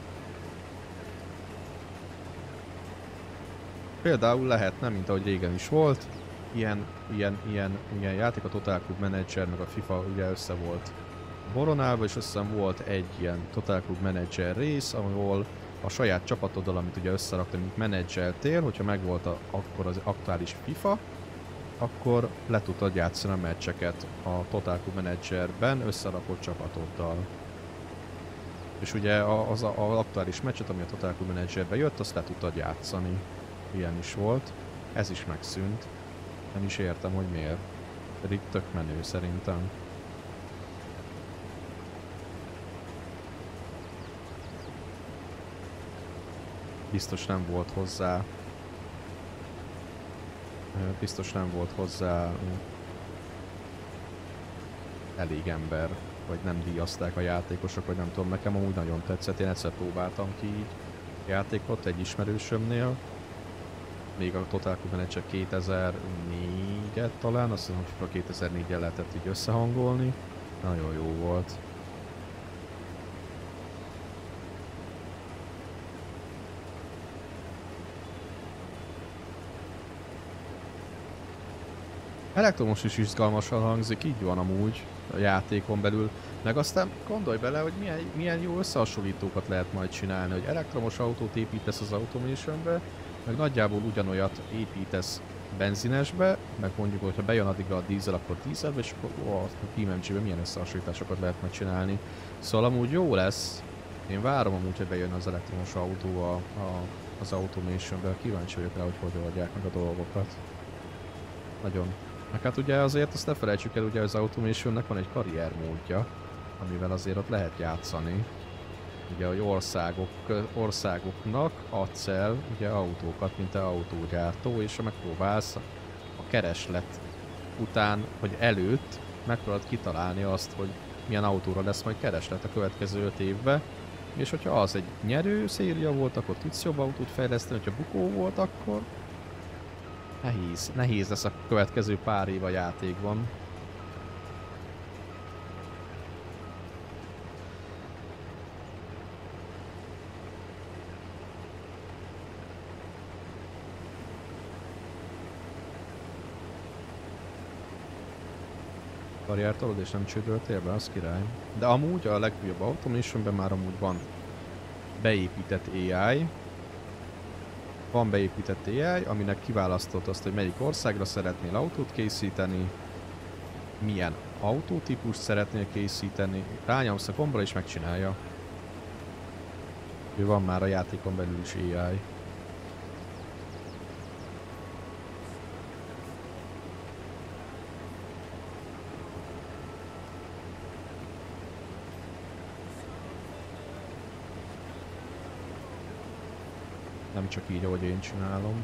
Például lehetne, mint ahogy régen is volt, ilyen, ilyen, ilyen, ilyen játék, a Total Club Manager, meg a FIFA ugye össze volt boronálva, és azt hiszem volt egy ilyen Total Club Manager rész, ahol a saját csapatoddal, amit ugye összeraktam, mint menedzseltél, hogyha megvolt a, akkor az aktuális FIFA, akkor le tudtad játszani a meccseket a Total Club Managerben összerakott csapatoddal. És ugye az, az aktuális meccset, ami a Total Club Managerbe jött, azt le tudtad játszani. Ilyen is volt. Ez is megszűnt. Nem is értem, hogy miért. Pedig tök menő szerintem. Biztos nem volt hozzá... Biztos nem volt hozzá... elég ember. Vagy nem díjazták a játékosok, vagy nem tudom, nekem amúgy nagyon tetszett. Én egyszer próbáltam ki így játékot egy ismerősömnél. Még a Total Club Manager kétezer-négyet talán, azt hiszem, hogy a kétezer-néggyel lehetett így összehangolni. Nagyon jó volt. Elektromos is izgalmasan hangzik, így van amúgy a játékon belül. Meg aztán gondolj bele, hogy milyen, milyen jó összehasonlítókat lehet majd csinálni, hogy elektromos autót építesz az Automationbe, meg nagyjából ugyanolyat építesz benzinesbe, meg mondjuk, hogyha bejön addig a dízel, akkor dízelbe, és akkor ó, a BeamNG-be milyen összehasonlításokat lehet majd csinálni. Szóval amúgy jó lesz. Én várom amúgy, hogy bejön az elektromos autó a, a, az Automationbe. Kíváncsi vagyok rá, hogy hogy oldják meg a dolgokat. Nagyon, Meg hát ugye azért azt ne felejtsük el, ugye az Automationnek van egy karriermódja, amivel azért ott lehet játszani. Ugye, hogy országok, országoknak adsz el ugye autókat, mint te autógyártó, és megpróbálsz a kereslet után, vagy előtt megpróbálod kitalálni azt, hogy milyen autóra lesz majd kereslet a következő öt évben, és hogyha az egy nyerő széria volt, akkor tudsz jobb autót fejleszteni, hogyha bukó volt, akkor nehéz, nehéz lesz a következő pár év a játékban. Karriert tolod és nem csődöltél be, az király. De amúgy a legújabb Automationben már amúgy van beépített á i. Van beépített á i, aminek kiválasztott azt, hogy melyik országra szeretnél autót készíteni, milyen autótípust szeretnél készíteni, rányomsz a gombra és megcsinálja. Ő van már a játékon belül is á i. Nem csak így, ahogy én csinálom.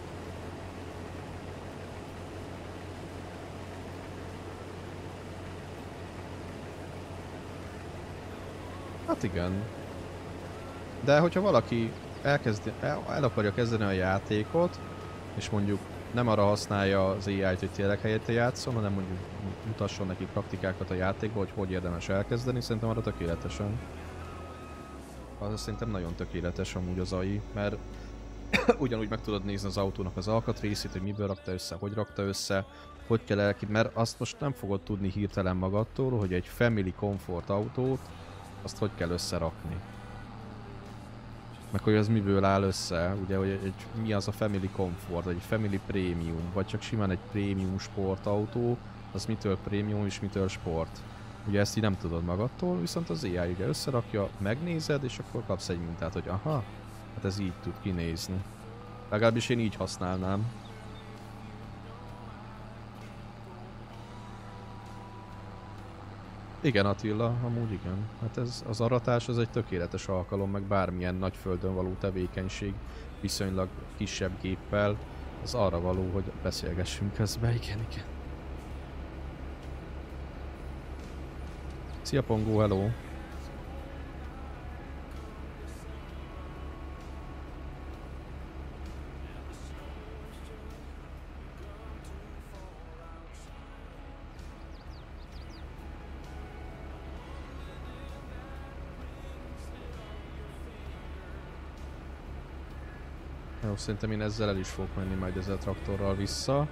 Hát igen. De hogyha valaki elkezdi, el, el akarja kezdeni a játékot, és mondjuk nem arra használja az á i-t, hogy tényleg helyette játszon, hanem mondjuk mutasson neki praktikákat a játékba, hogy hogy érdemes elkezdeni, szerintem arra tökéletesen. Az szerintem nagyon tökéletes amúgy az á i, mert ugyanúgy meg tudod nézni az autónak az alkatrészét, hogy miből rakta össze, hogy rakta össze, hogy kell elkid, mert azt most nem fogod tudni hirtelen magadtól, hogy egy Family Comfort autót, azt hogy kell összerakni. Meg hogy az miből áll össze, ugye, hogy egy, egy, mi az a Family Comfort, vagy egy Family Premium, vagy csak simán egy Premium sportautó, az mitől Premium és mitől Sport. Ugye ezt így nem tudod magadtól, viszont az á i ugye összerakja, megnézed, és akkor kapsz egy mintát, hogy aha, hát ez így tud kinézni. Legalábbis én így használnám. Igen Attila, amúgy igen. Hát ez, az aratás az egy tökéletes alkalom, meg bármilyen nagy földön való tevékenység viszonylag kisebb géppel, az arra való, hogy beszélgessünk közben, igen, igen. Szia Pongó, hello! Jó, szerintem én ezzel el is fogok menni majd ezzel a traktorral vissza.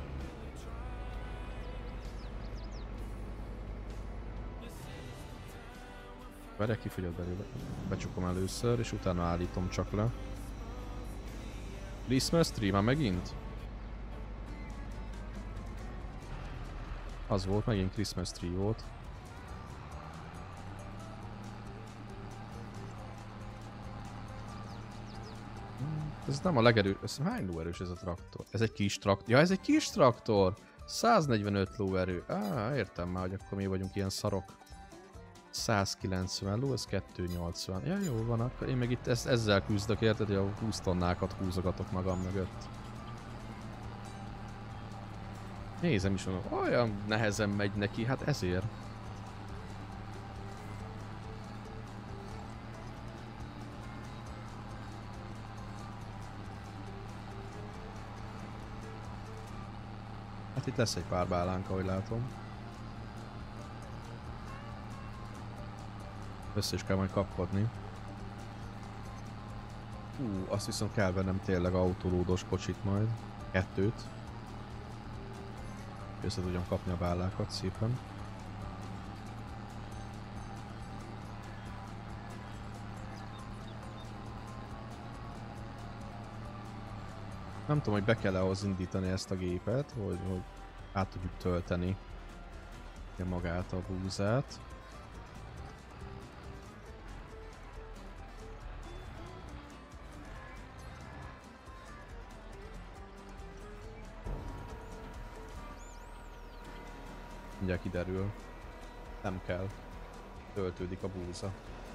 Várják, kifogyott belőle. Becsukom először, és utána állítom csak le. Christmas tree már megint? Az volt, megint Christmas tree volt. Ez nem a legerő... Ez hány lóerős ez a traktor? Ez egy kis traktor. Ja, ez egy kis traktor! száznegyvenöt lóerő. Á, értem már, hogy akkor mi vagyunk ilyen szarok. százkilencven ló, ez kétszáznyolcvan. Ja, jó van, akkor én meg itt ezt, ezzel küzdök, érted, hogy a húsz tonnákat húzogatok magam mögött. Nézem is, mondom, olyan nehezen megy neki, hát ezért. Hát itt lesz egy pár bálánk, ahogy látom. Össze is kell majd kapkodni. Hú, azt viszont kell vennem tényleg autólódos kocsit majd. Kettőt. Össze tudjam kapni a bállákat szépen. Nem tudom, hogy be kell ahhoz indítani ezt a gépet, hogy, hogy át tudjuk tölteni magát a búzát. Mindjárt kiderül. Nem kell. Töltődik a búza.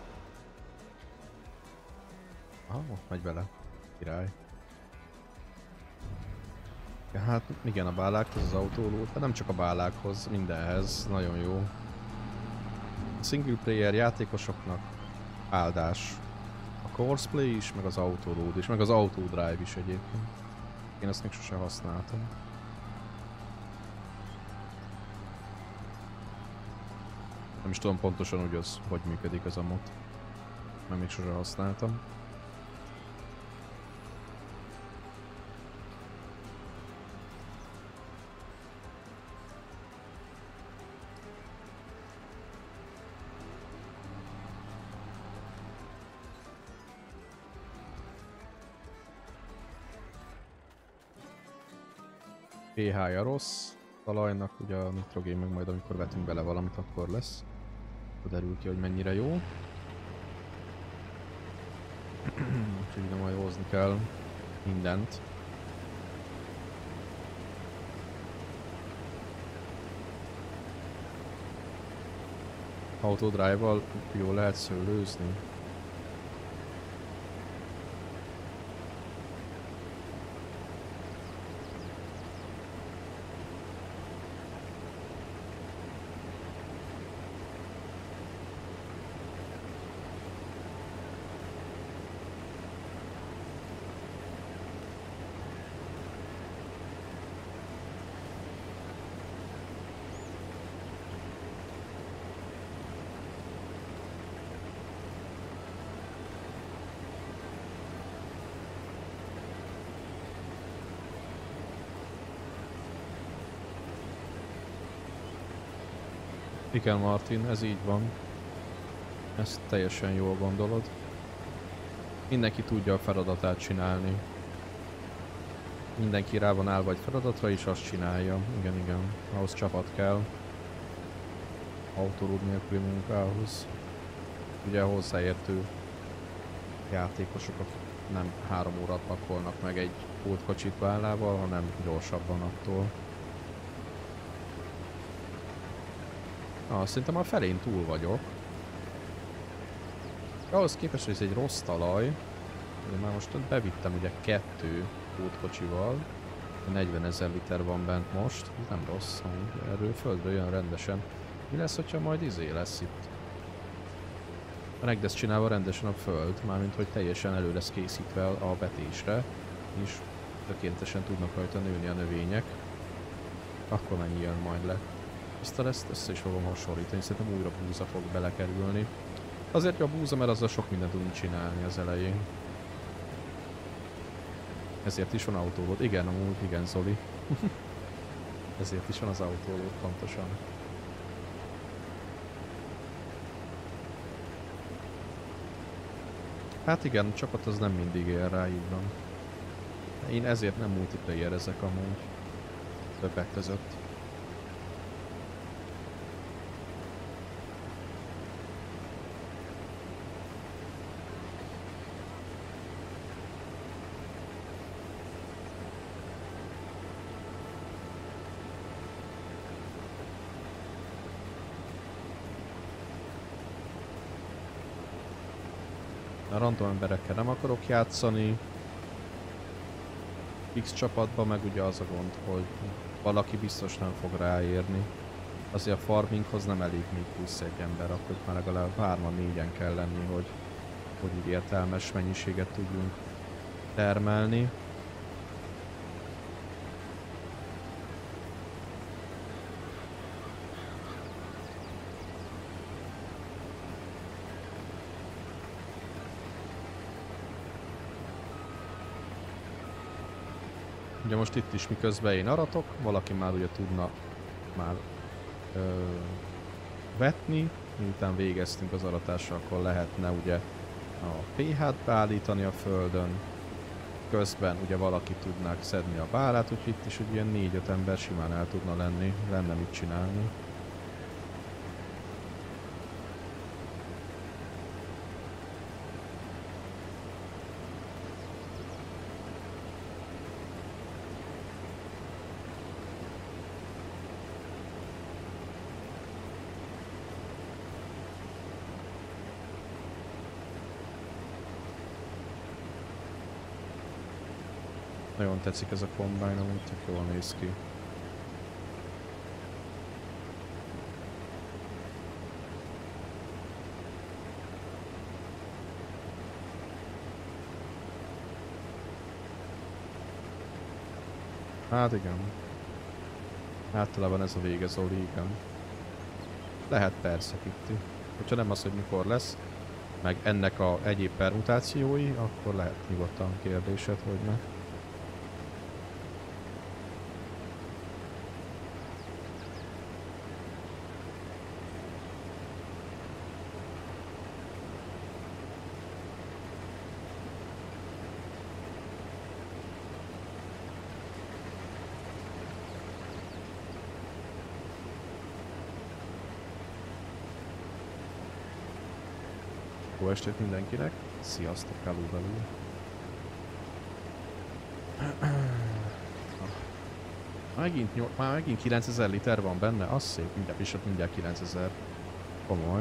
Aha, megy bele. Király. Ja, hát igen, a bálákhoz az autólót, de nem csak a bálákhoz, mindenhez. Nagyon jó. A single player játékosoknak áldás. A courseplay is, meg az autoload is, meg az autodrive is egyébként. Én azt még sose használtam. Nem is tudom pontosan, hogy az hogy működik az a mod. Nem még sose használtam. pé há-ja rossz talajnak, ugye a nitrogén meg majd amikor vetünk bele valamit, akkor lesz. Akkor derül ki, hogy mennyire jó. Úgyhogy ide majd hozni kell mindent. Autodrive-val jól lehet szőlőzni. Igen, Martin, ez így van. Ezt teljesen jól gondolod. Mindenki tudja a feladatát csinálni. Mindenki rá van állva egy feladatra és azt csinálja. Igen, igen. Ahhoz csapat kell. Autolód nélküli munkához. Ugye hozzáértő játékosok, akik nem három órát pakolnak meg egy pótkocsit vállával, hanem gyorsabban attól. Ah, szerintem a felén túl vagyok. Ahhoz képest, hogy ez egy rossz talaj, én már most bevittem ugye kettő pótkocsival, negyvenezer liter van bent most, ez nem rossz, erről földre jön rendesen. Mi lesz, hogyha majd izé lesz itt? A regdesz csinálva rendesen a föld, mármint hogy teljesen elő lesz készítve a vetésre, és tökéletesen tudnak rajta nőni a növények. Akkor mennyi jön majd le? Aztán ezt össze is fogom hasonlítani, szerintem újra búza fog belekerülni. Azért a búza, mert azzal sok mindent tudunk csinálni az elején. Ezért is van autóload. Igen, amúgy, igen, Zoli. Ezért is van az autóload, pontosan. Hát igen, a csapat az nem mindig ér rá, így van. Én ezért nem multiplayer ezek amúgy. Többek között. A random emberekkel nem akarok játszani. X csapatban meg ugye az a gond, hogy valaki biztos nem fog ráérni. Azért a farminghoz nem elég még plusz egy ember, akkor már legalább hárman, négyen kell lenni, hogy, hogy így értelmes mennyiséget tudjunk termelni. Ugye most itt is miközben én aratok, valaki már ugye tudna már ö, vetni, miután végeztünk az aratással, akkor lehetne ugye a pé hát beállítani a földön, közben ugye valaki tudnák szedni a bálát, úgyhogy itt is ugye ilyen négy-öt ember simán el tudna lenni, lenne mit csinálni. Nagyon tetszik ez a kombány, amúgy tök jól néz ki. Hát igen. Általában ez a vége, Zoli, igen. Lehet persze, Kitti. Hogyha nem az, hogy mikor lesz, meg ennek a egyéb permutációi, akkor lehet nyugodtan kérdésed, hogy ne. Jó estét mindenkinek, sziasztok, hello belül. Megint, nyol- már megint kilencezer liter van benne, az szép, mindjárt is, mindjárt kilencezer. Komoly.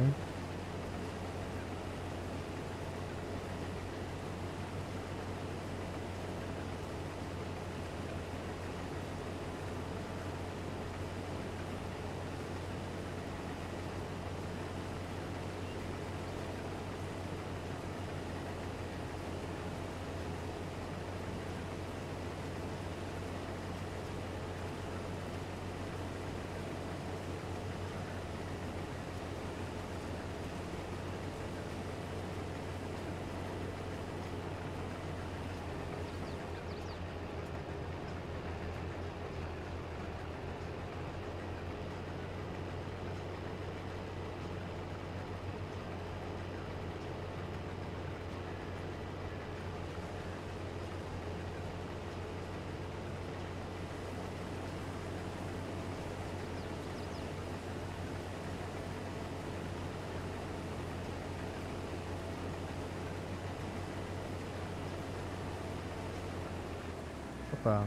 Hoppá.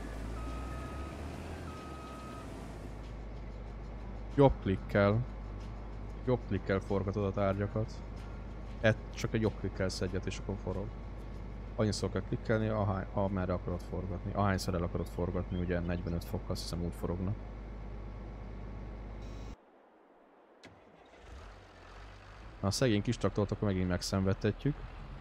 Jobb klikkel. Jobb klikkel forgatod a tárgyakat. Et, csak egy jobb klikkel egyet és akkor forog. Annyiszor kell klikkelni, ahány, amerre akarod forgatni. Ahányszor el akarod forgatni, ugye negyvenöt fok, azt hiszem úgy forognak. A szegény kis traktort akkor megint megszenvedtetjük.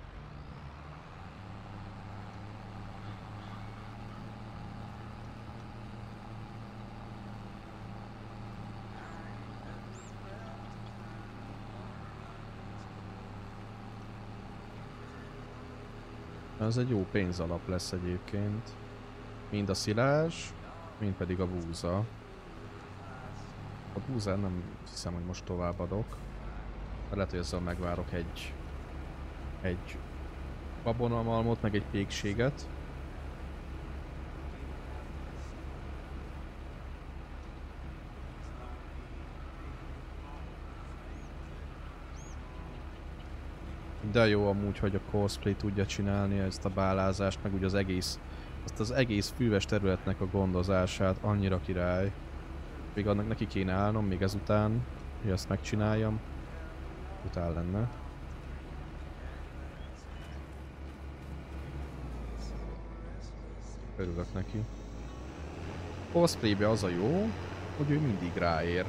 Ez egy jó pénzalap lesz egyébként. Mind a szilás, mind pedig a búza. A búzán nem hiszem, hogy most továbbadok. Lehet, hogy ezzel megvárok egy... egy gabonamalmot, meg egy pékséget. De jó amúgy, hogy a cosplay tudja csinálni ezt a bálázást, meg úgy az egész, azt az egész füves területnek a gondozását, annyira király. Még annak neki kéne állnom, még ezután, hogy ezt megcsináljam. Utál lenne. Örülök neki. Cosplaybe az a jó, hogy ő mindig ráér.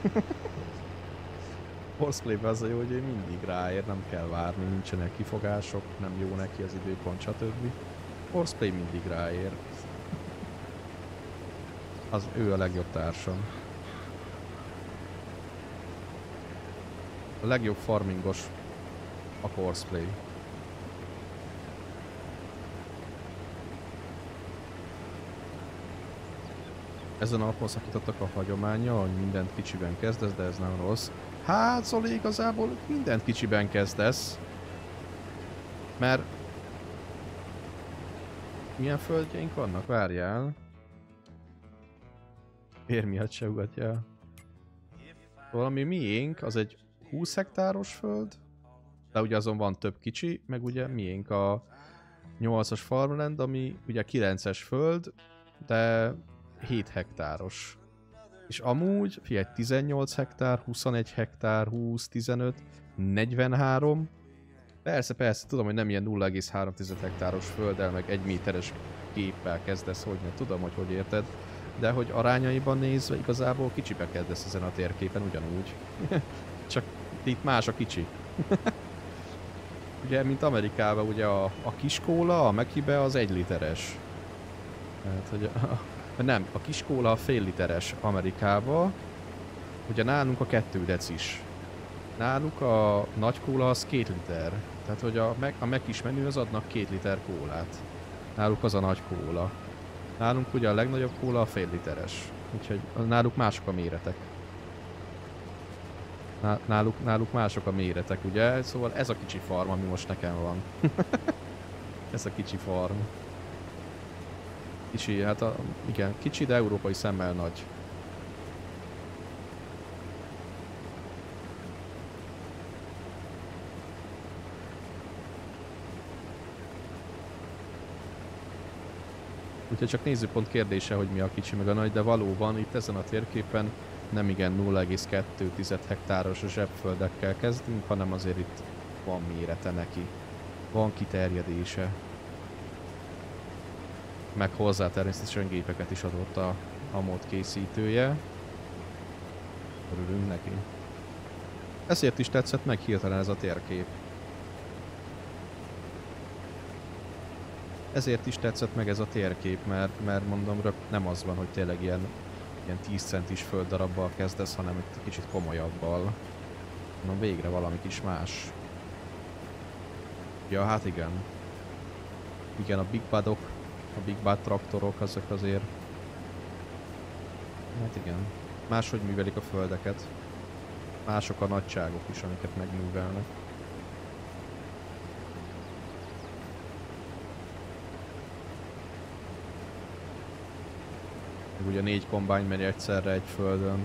Cosplaybe az a jó, hogy ő mindig ráér, nem kell várni, nincsenek kifogások, nem jó neki az időpont, stb. Cosplay mindig ráér. Az ő a legjobb társam. A legjobb farmingos a cosplay. Ezen a napon szakítottak a hagyománya, hogy mindent kicsiben kezdesz, de ez nem rossz. Hát Zoli, igazából mindent kicsiben kezdesz. Mert... milyen földjeink vannak? Várjál. Ér miatt se ugatja. Valami miénk, az egy húsz hektáros föld. De ugye azon van több kicsi, meg ugye miénk a nyolcas farmland, ami ugye kilences föld, de hét hektáros. És amúgy, figyelj, tizennyolc hektár, huszonegy hektár, húsz, tizenöt, negyvenhárom. Persze, persze, tudom, hogy nem ilyen nulla egész három hektáros földdel, meg egy méteres, géppel kezdesz, hogy nem tudom, hogy hogy érted. De hogy arányaiban nézve igazából kicsibe kezdesz ezen a térképen ugyanúgy. Csak itt más a kicsi. Ugye, mint Amerikában, ugye a, a kiskóla, a Mekibe az egy literes. Tehát, hogy a, nem, a kiskóla a fél literes Amerikában. Ugye nálunk a kettő decis. Náluk a nagy kóla az két liter. Tehát, hogy a, a Mekis menü az adnak két liter kólát. Náluk az a nagy kóla. Nálunk ugye a legnagyobb kóla a fél literes. Úgyhogy náluk mások a méretek. Náluk, náluk mások a méretek, ugye? Szóval ez a kicsi farm, ami most nekem van. Ez a kicsi farm. Kicsi, hát a, igen, kicsi, de európai szemmel nagy. Úgyhogy csak nézőpont kérdése, hogy mi a kicsi meg a nagy, de valóban itt ezen a térképen nem igen nulla egész kettő hektáros zsebföldekkel kezdünk, hanem azért itt van mérete neki. Van kiterjedése. Meg hozzá természetesen gépeket is adott a, a mod készítője. Örülünk neki. Ezért is tetszett meg hirtelen ez a térkép. Ezért is tetszett meg ez a térkép, mert, mert mondom, nem az van, hogy tényleg ilyen, ilyen tíz centis földdarabbal kezdesz, hanem egy kicsit komolyabbal. Mondom, végre valami kis más. Ja, hát igen. Igen, a Big Badok, a Big Bad traktorok, azok azért... Hát igen. Máshogy művelik a földeket. Mások a nagyságok is, amiket megművelnek. Ugye négy kombány megy egyszerre egy földön.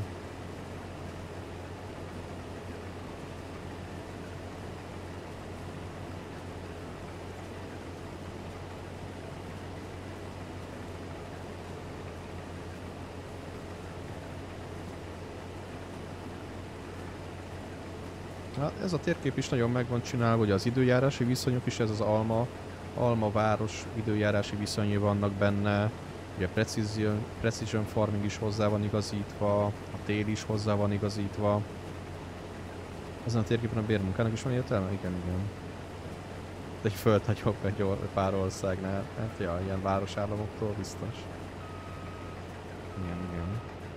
Hát ez a térkép is nagyon meg van csinálva, hogy az időjárási viszonyok is, ez az Alma, Alma város időjárási viszonyai vannak benne. Ugye precision, precision farming is hozzá van igazítva, a tél is hozzá van igazítva. Ezen a térképen a bérmunkának is van értelme? Igen, igen. De egy föld nagyobb egy pár országnál. Hát ja, ilyen városállamoktól biztos. Igen, igen.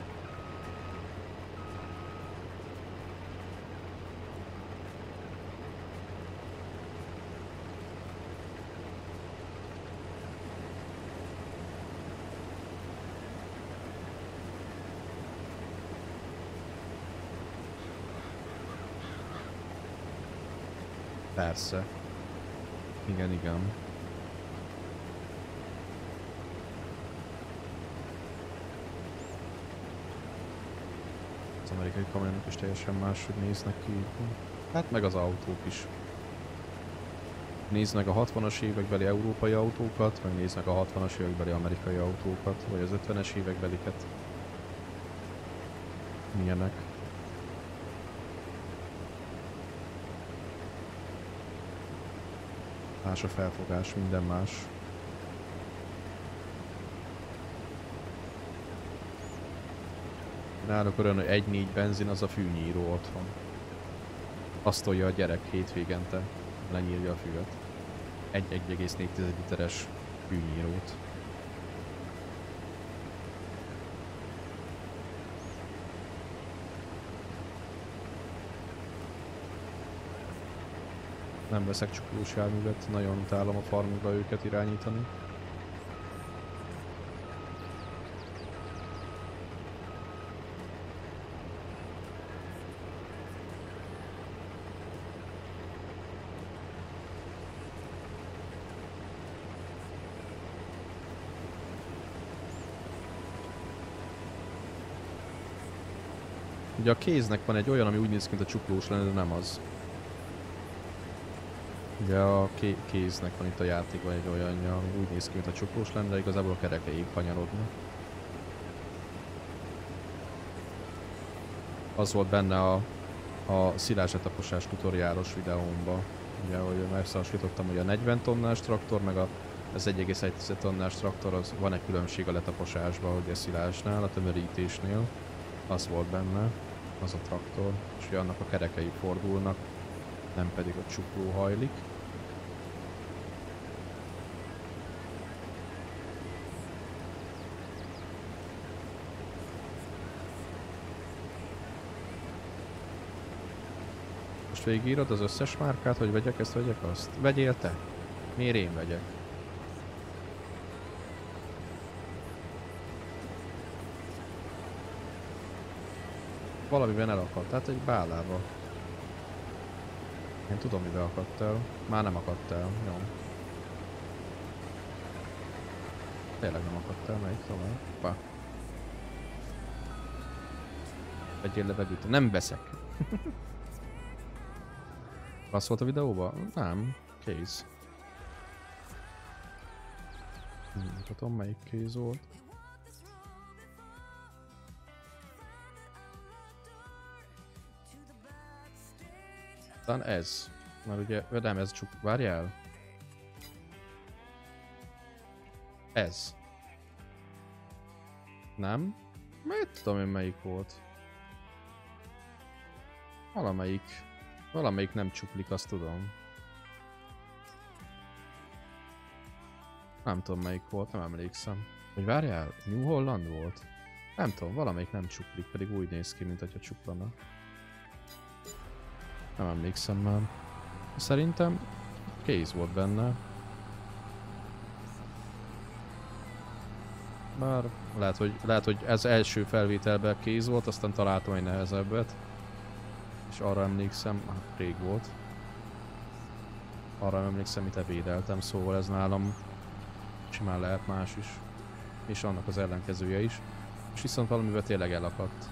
Persze. Igen, igen. Az amerikai kamionok is teljesen máshogy néznek ki. Hát meg az autók is. Néznek a hatvanas évekbeli európai autókat, vagy néznek a hatvanas évekbeli amerikai autókat, vagy az ötvenes évekbeliket. Milyenek. Más a felfogás, minden más. Náluk olyan, hogy egy négy benzin, az a fűnyíró otthon. Azt tolja a gyerek hétvégente, lenyírja a füvet. egy egész négy literes fűnyírót. Nem veszek csuklós járművet, nagyon utálom a farmokba őket irányítani. Ugye a kéznek van egy olyan, ami úgy néz ki, mint a csuklós lenne, de nem az. Ugye a ké kéznek van itt a játékban egy olyanja, ami úgy néz ki, mint a csuklós lenne, de igazából a kerekeig kanyarodnak. Az volt benne a, a szilárdetaposás tutoriálos videómban. Ugye, hogy összehasonlítottam, hogy a negyven tonnás traktor, meg a Ez egy egész egy tonnás traktor, az van-e különbség a letaposásban, hogy a szilásnál, a tömörítésnél? Az volt benne, az a traktor, és hogy annak a kerekei fordulnak, nem pedig a csukló hajlik. Most végigírod az összes márkát, hogy vegyek ezt, vegyek azt? Vegyél te? Miért én vegyek? Valamiben elakadt, tehát egy bálával. Én tudom, mivel akadt el. Már nem akadt el, jó. Tényleg nem akadt el, melyik tovább? Hoppá. Vegyél levegőt. Nem veszek. Az volt a videóban? Nem. Kéz. Mutatom, melyik kéz volt. Talán ez. Mert ugye, nem, ez csak... Várjál. Ez. Nem? Mert tudom én melyik volt. Valamelyik. Valamelyik nem csuklik, azt tudom. Nem tudom melyik volt, nem emlékszem. Hogy várjál, New Holland volt? Nem tudom, valamelyik nem csuklik, pedig úgy néz ki, mint hogyha csuklana. Nem emlékszem már. Szerintem kéz volt benne. Bár lehet, hogy, lehet, hogy ez első felvételben kéz volt, aztán találtam egy nehezebbet. És arra emlékszem, hát rég volt. Arra emlékszem, mit védeltem, szóval ez nálam simán lehet más is. És annak az ellenkezője is. És viszont valamivel tényleg elakadt.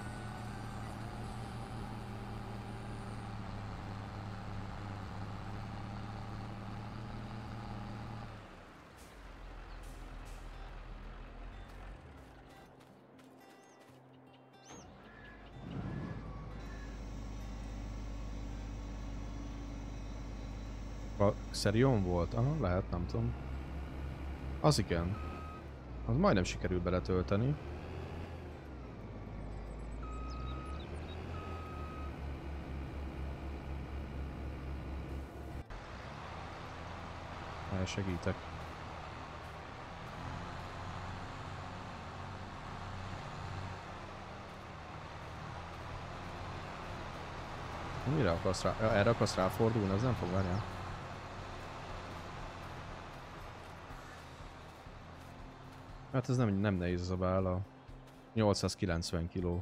A Xerion volt? Aha, lehet, nem tudom. Az igen. Az majdnem sikerült beletölteni. El segítek. Mire akarsz rá? Ja, erre akarsz ráfordulni? Az nem fog, várjál. Hát ez nem, nem nehéz ez a bála. nyolcszázkilencven kiló.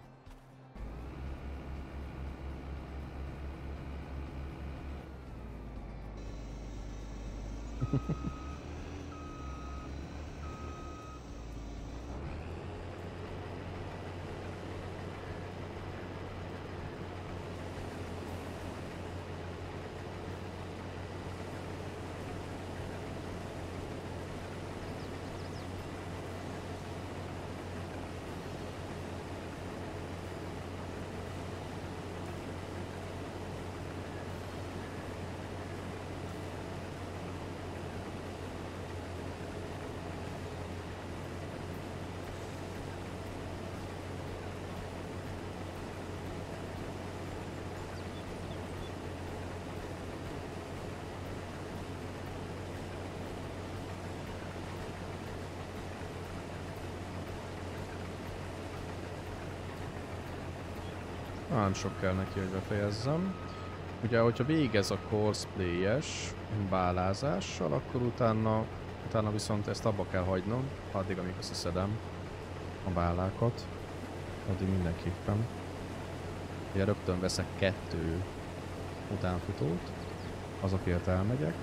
Nem sok kell neki, hogy befejezzem. Ugye, hogyha végez a courseplay-es bálázással, akkor utána, utána viszont ezt abba kell hagynom, addig, amíg összeszedem a bálákat. Addig mindenképpen. Ugye rögtön veszek kettő utánfutót, azokért elmegyek.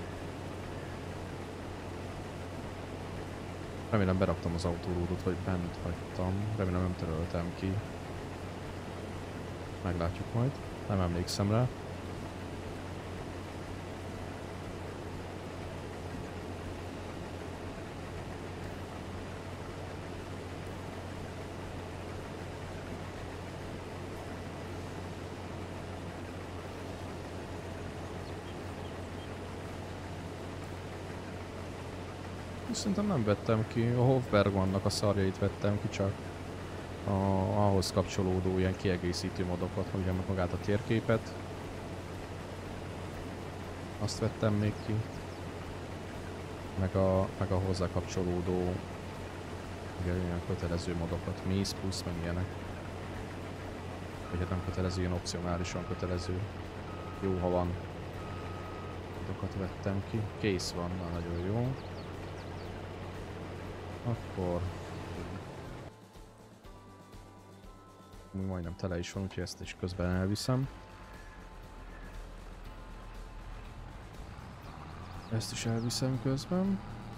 Remélem beraktam az autóródot, vagy bent hagytam. Remélem nem töröltem ki. Meglátjuk majd. Nem emlékszem rá. Szerintem nem vettem ki, a Hofberg vannak a szarjait vettem ki, csak a, ahhoz kapcsolódó ilyen kiegészítő modokat, hogy meg magát a térképet. Azt vettem még ki. Meg a, meg a hozzá kapcsolódó igen, ilyen kötelező modokat, Maze Plus, meg ilyenek. Vagy hát nem kötelező, ilyen opcionálisan kötelező. Jó, ha van. Modokat vettem ki. Kész van, na, nagyon jó. Akkor... majdnem tele is van, úgyhogy ezt is közben elviszem. Ezt is elviszem közben.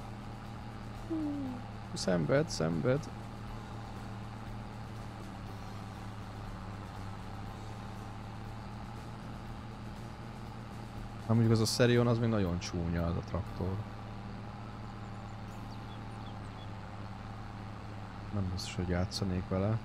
Szenved, szenved. Ha mondjuk az a Serion, az még nagyon csúnya az a traktor. Nem biztos, hogy játszanék vele.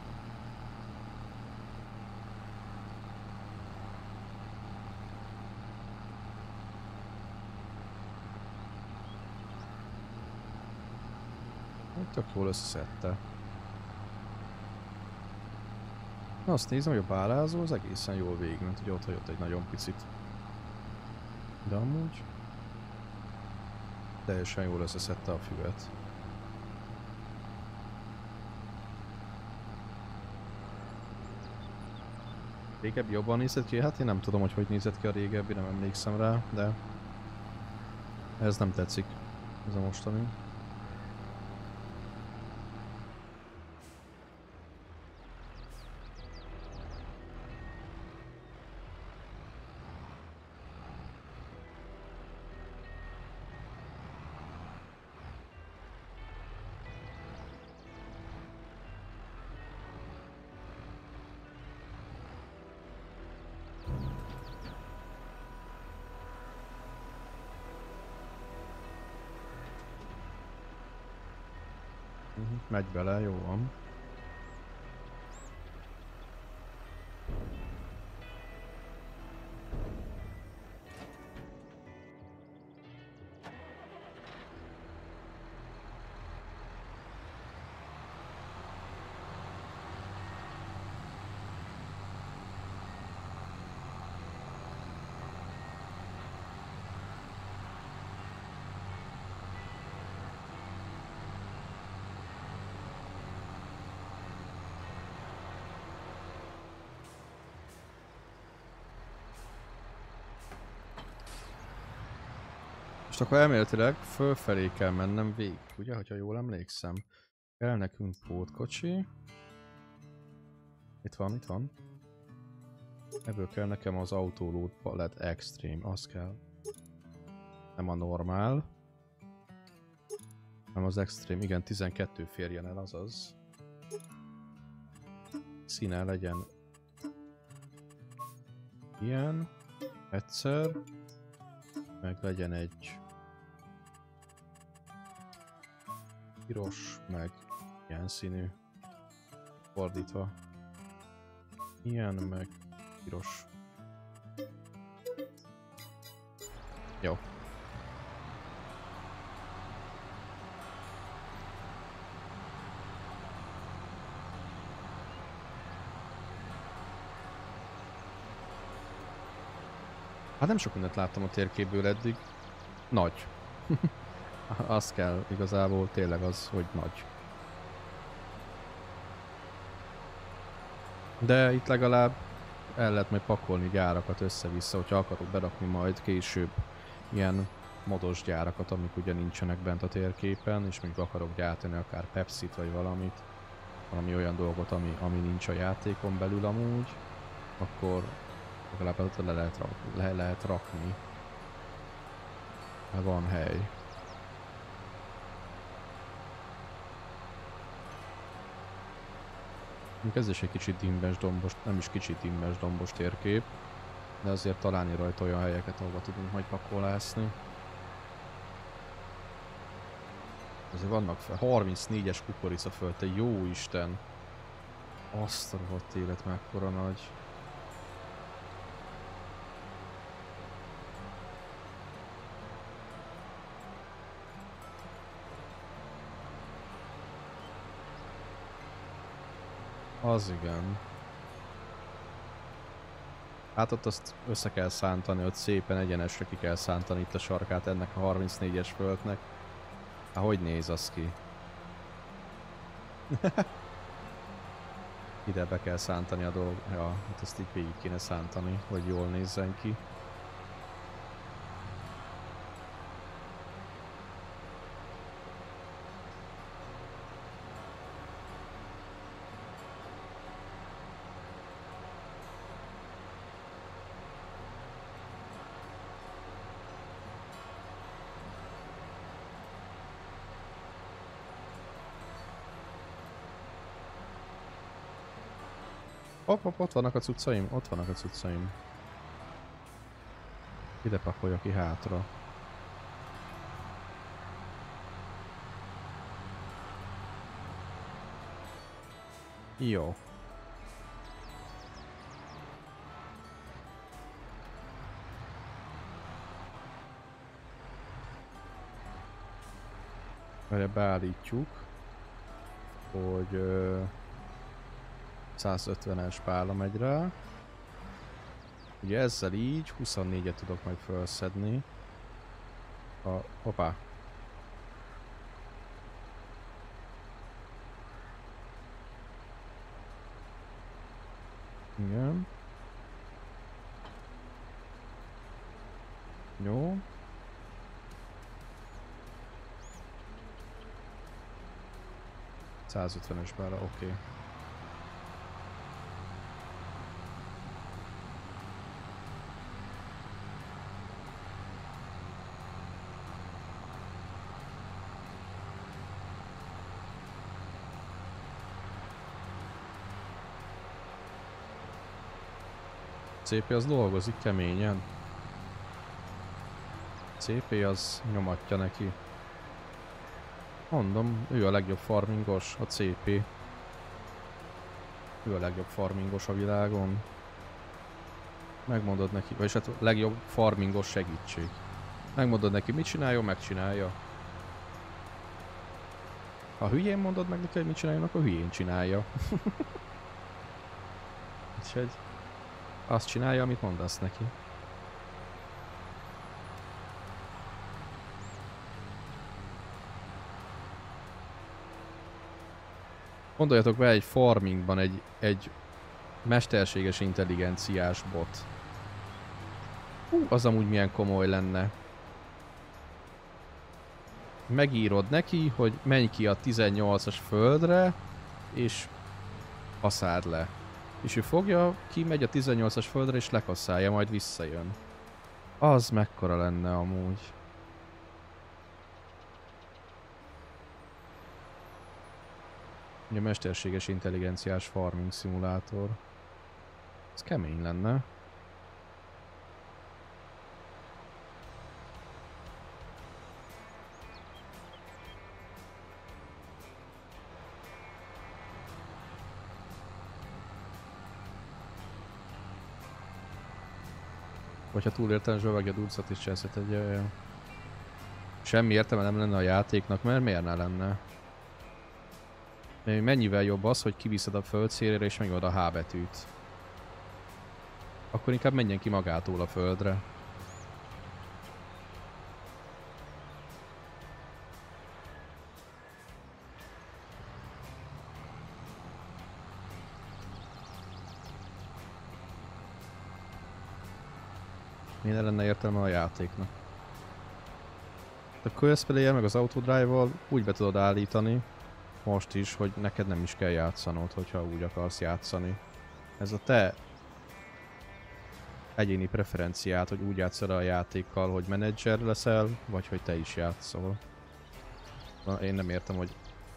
Tök jól összeszedte. Na, azt nézem, hogy a bálázó az egészen jól végigment, ugye ott hagyott egy nagyon picit. De amúgy... teljesen jól összeszedte a füvet. Régebbi jobban nézett ki? Hát én nem tudom, hogy hogy nézett ki a régebbi, nem emlékszem rá, de... ez nem tetszik. Ez a mostani. Megy bele, jó van. Most akkor elméletileg fölfelé kell mennem végig, ugye, hogyha jól emlékszem. Kell nekünk pótkocsi. Itt van, itt van. Ebből kell nekem az Autoload Pallet Extreme, az kell. Nem a normál. Nem az Extreme, igen, tizenkettő férjen el, azaz. Színe legyen ilyen, egyszer. Meg legyen egy piros, meg ilyen színű, fordítva. Ilyen, meg piros. Jó. Hát nem sok mindent láttam a térképből eddig. Nagy. Az kell igazából, tényleg az, hogy nagy. De itt legalább el lehet majd pakolni gyárakat össze-vissza, hogyha akarok berakni majd később ilyen modos gyárakat, amik ugye nincsenek bent a térképen, és mondjuk akarok gyártani akár Pepsit vagy valamit, valami olyan dolgot, ami, ami nincs a játékon belül amúgy, akkor legalább ott le lehet, rak, le lehet rakni. Ha van hely. Ez is egy kicsit dimbes dombos, nem is kicsit dimbes dombos térkép, de azért találni rajta olyan helyeket, ahova tudunk majd pakolászni. Azért vannak fel, harmincnégyes kukoricaföld, te jó Isten! Azt a rohadt élet mekkora nagy. Az igen. Hát ott azt össze kell szántani, ott szépen egyenesre ki kell szántani itt a sarkát ennek a harmincnégyes földnek. Hát hogy néz az ki? Ide be kell szántani a dolg... Ja, hát ezt így végig kéne szántani, hogy jól nézzen ki. Hopp, hopp, ott vannak a cuccaim, ott vannak a cuccaim. Ide pakolja ki hátra. Jó. Erre beállítjuk, hogy ö, százötvenes pála megy rá. Ugye ezzel így huszonnégyet tudok majd felszedni. A, hoppá. Igen. Jó. százötvenes pála, oké. Okay. cé pé az dolgozik keményen. cé pé az nyomatja neki. Mondom, ő a legjobb farmingos, a cé pé. Ő a legjobb farmingos a világon. Megmondod neki, vagyis hát a legjobb farmingos segítség. Megmondod neki, mit csináljon, megcsinálja. Ha hülyén mondod meg neki, hogy mit csináljon, akkor hülyén csinálja. Úgyhogy azt csinálja, amit mondasz neki. Gondoljatok be egy farmingban egy, egy mesterséges intelligenciás bot. Hú, az amúgy milyen komoly lenne. Megírod neki, hogy menj ki a tizennyolcas földre, és kaszáld le. És ő fogja, kimegy a tizennyolcas földre, és lekasszálja, majd visszajön. Az mekkora lenne amúgy. Ugye mesterséges intelligenciás farming szimulátor. Ez kemény lenne. Hogyha túléltem zsöveg a ducat is csinálsz, egy uh, semmi értelme nem lenne a játéknak, mert miért ne lenne? Mennyivel jobb az, hogy kiviszed a földszélére és megad a H betűt. Akkor inkább menjen ki magától a földre. Miért lenne értelme a játéknak? A Quest Player meg az Autodrive-val úgy be tudod állítani, most is, hogy neked nem is kell játszanod, hogyha úgy akarsz játszani. Ez a te egyéni preferenciát, hogy úgy játszol a játékkal, hogy menedzser leszel, vagy hogy te is játszol. Én nem értem, hogy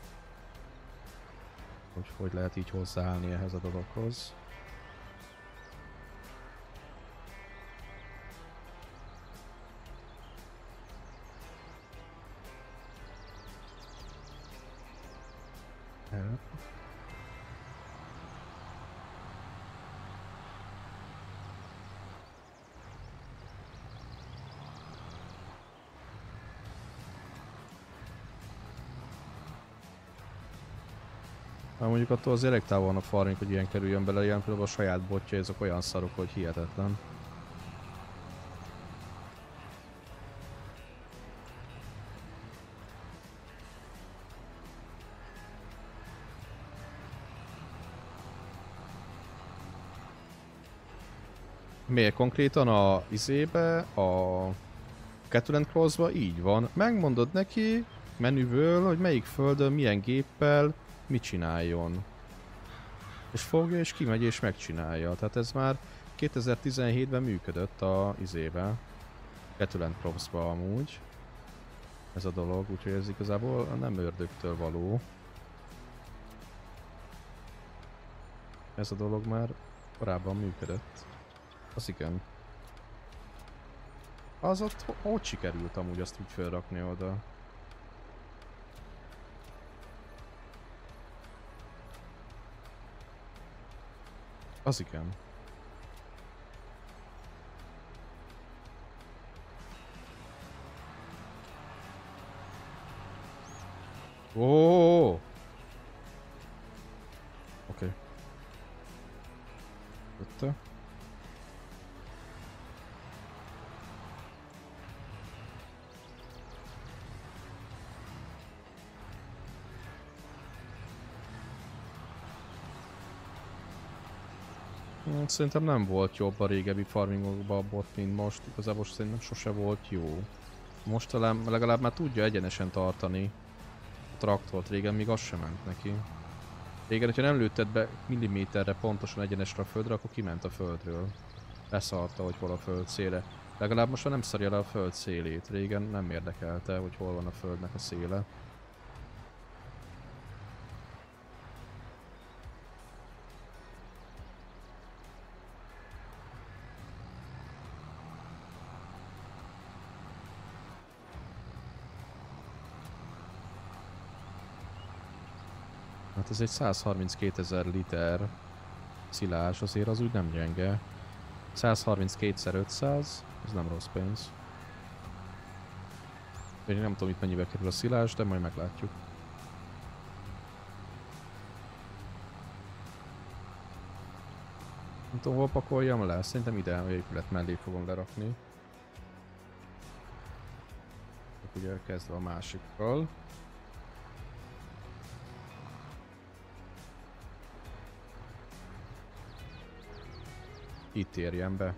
hogy, hogy lehet így hozzáállni ehhez a dologhoz. Már mondjuk attól az elég távol van a farming, hogy ilyen kerüljön bele, ilyen például a saját botja, ezek olyan szarok, hogy hihetetlen. Miért konkrétan a izébe, a Cattle Crossba így van. Megmondod neki menüből, hogy melyik földön, milyen géppel, mit csináljon. És fogja és kimegy és megcsinálja. Tehát ez már kétezer-tizenhétben működött a izébe. Cattle Crossba amúgy. Ez a dolog, úgyhogy ez igazából nem ördögtől való. Ez a dolog már korábban működött. Az igen. Az ott hogy sikerült amúgy azt úgy felrakni oda? Az igen. Ó! Oké. Okay. Ötte. Szerintem nem volt jobb a régebbi farmingokban a bot, mint most. Igazából szerintem sose volt jó. Most talán legalább már tudja egyenesen tartani a traktort, régen még az sem ment neki. Régen, hogyha nem lőtted be milliméterre pontosan egyenesre a földre, akkor kiment a földről. Leszarta, hogy hol a föld széle. Legalább most már nem szarja le a föld szélét. Régen nem érdekelte, hogy hol van a földnek a széle. Hát ez egy százharminckétezer liter szilás, azért az úgy nem gyenge. százharminckétszer ötszáz, ez nem rossz pénz. Én nem tudom itt mennyibe kerül a szilás, de majd meglátjuk. Nem tudom, hol pakoljam le, szerintem ide a épület mellé fogom lerakni. Ugye kezdve a másikkal. Itt érjen be.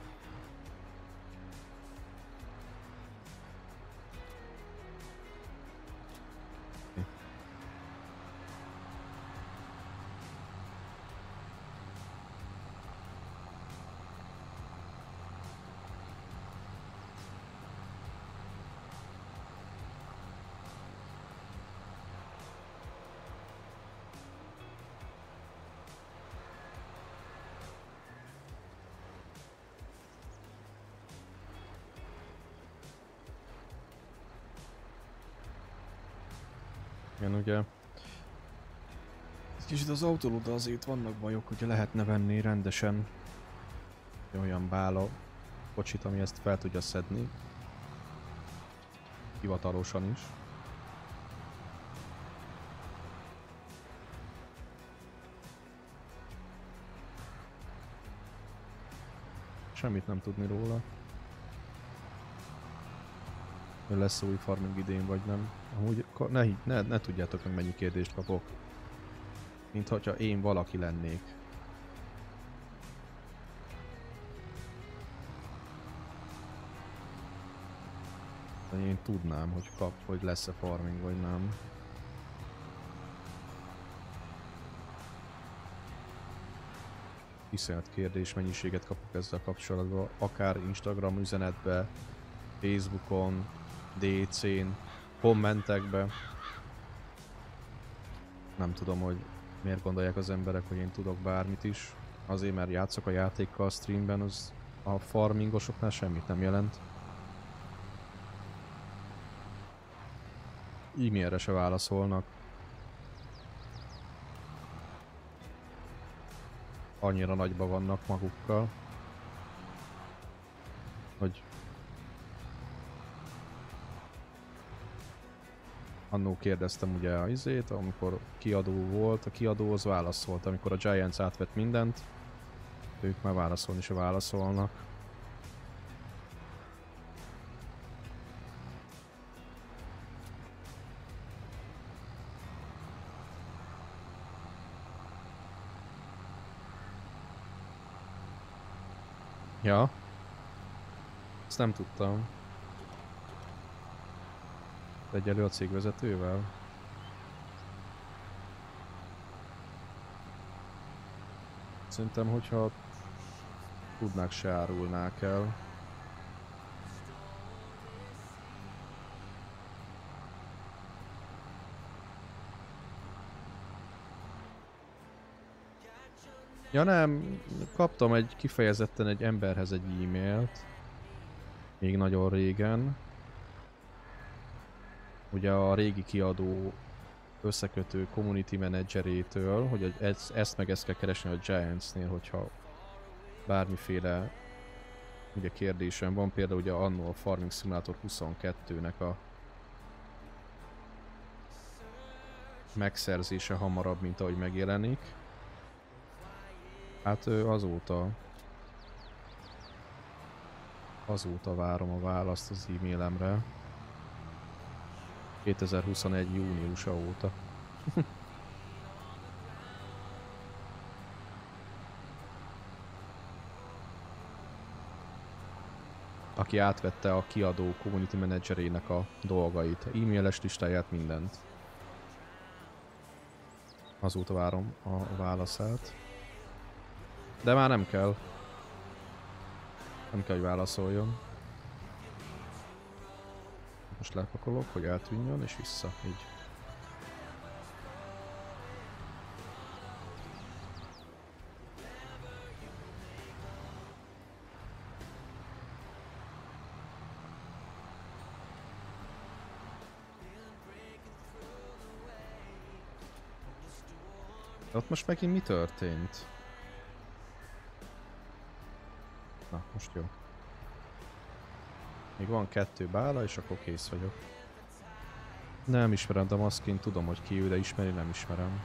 Igen, ugye. Kicsit az autóluda azért vannak bajok, hogyha lehetne venni rendesen olyan bála kocsit, ami ezt fel tudja szedni. Hivatalosan is. Semmit nem tudni róla. Lesz új farming idén vagy nem. Amúgy ne, ne, ne tudjátok meg mennyi kérdést kapok. Mint hogyha én valaki lennék. De én tudnám, hogy kap, hogy lesz-e farming vagy nem. Iszonyat kérdés mennyiséget kapok ezzel kapcsolatban. Akár Instagram üzenetbe, Facebookon, dé cén, kommentekbe. Nem tudom, hogy miért gondolják az emberek, hogy én tudok bármit is. Azért, mert játszok a játékkal a streamben, az a farmingosoknál semmit nem jelent. E-mailre se válaszolnak. Annyira nagyba vannak magukkal, hogy Annó kérdeztem ugye a izét, amikor kiadó volt, a kiadóhoz válaszolt, amikor a Giants átvett mindent, ők már válaszolni se válaszolnak. Ja. Ezt nem tudtam. Egyelő a cégvezetővel? Szerintem, hogyha tudnák, se árulnák el. Ja nem, kaptam egy kifejezetten egy emberhez egy e-mailt. Még nagyon régen. Ugye a régi kiadó összekötő community managerétől, hogy ezt, ezt meg ezt kell keresni a Giantsnél, hogyha bármiféle ugye kérdésem van, például ugye annó a Farming Simulator huszonkettőnek a megszerzése hamarabb, mint ahogy megjelenik. Hát azóta azóta várom a választ az e-mailemre. kétezer-huszonegy júniusa óta. Aki átvette a kiadó community managerének a dolgait, e-mailes listáját, mindent. Azóta várom a válaszát. De már nem kell. Nem kell, hogy válaszoljon. Most lepakolok, hogy eltűnjön, és vissza, így. De ott most megint mi történt? Na, most jó. Még van kettő bála, és akkor kész vagyok. Nem ismerem Damaszkint, tudom, hogy ki ő, de ismeri, nem ismerem.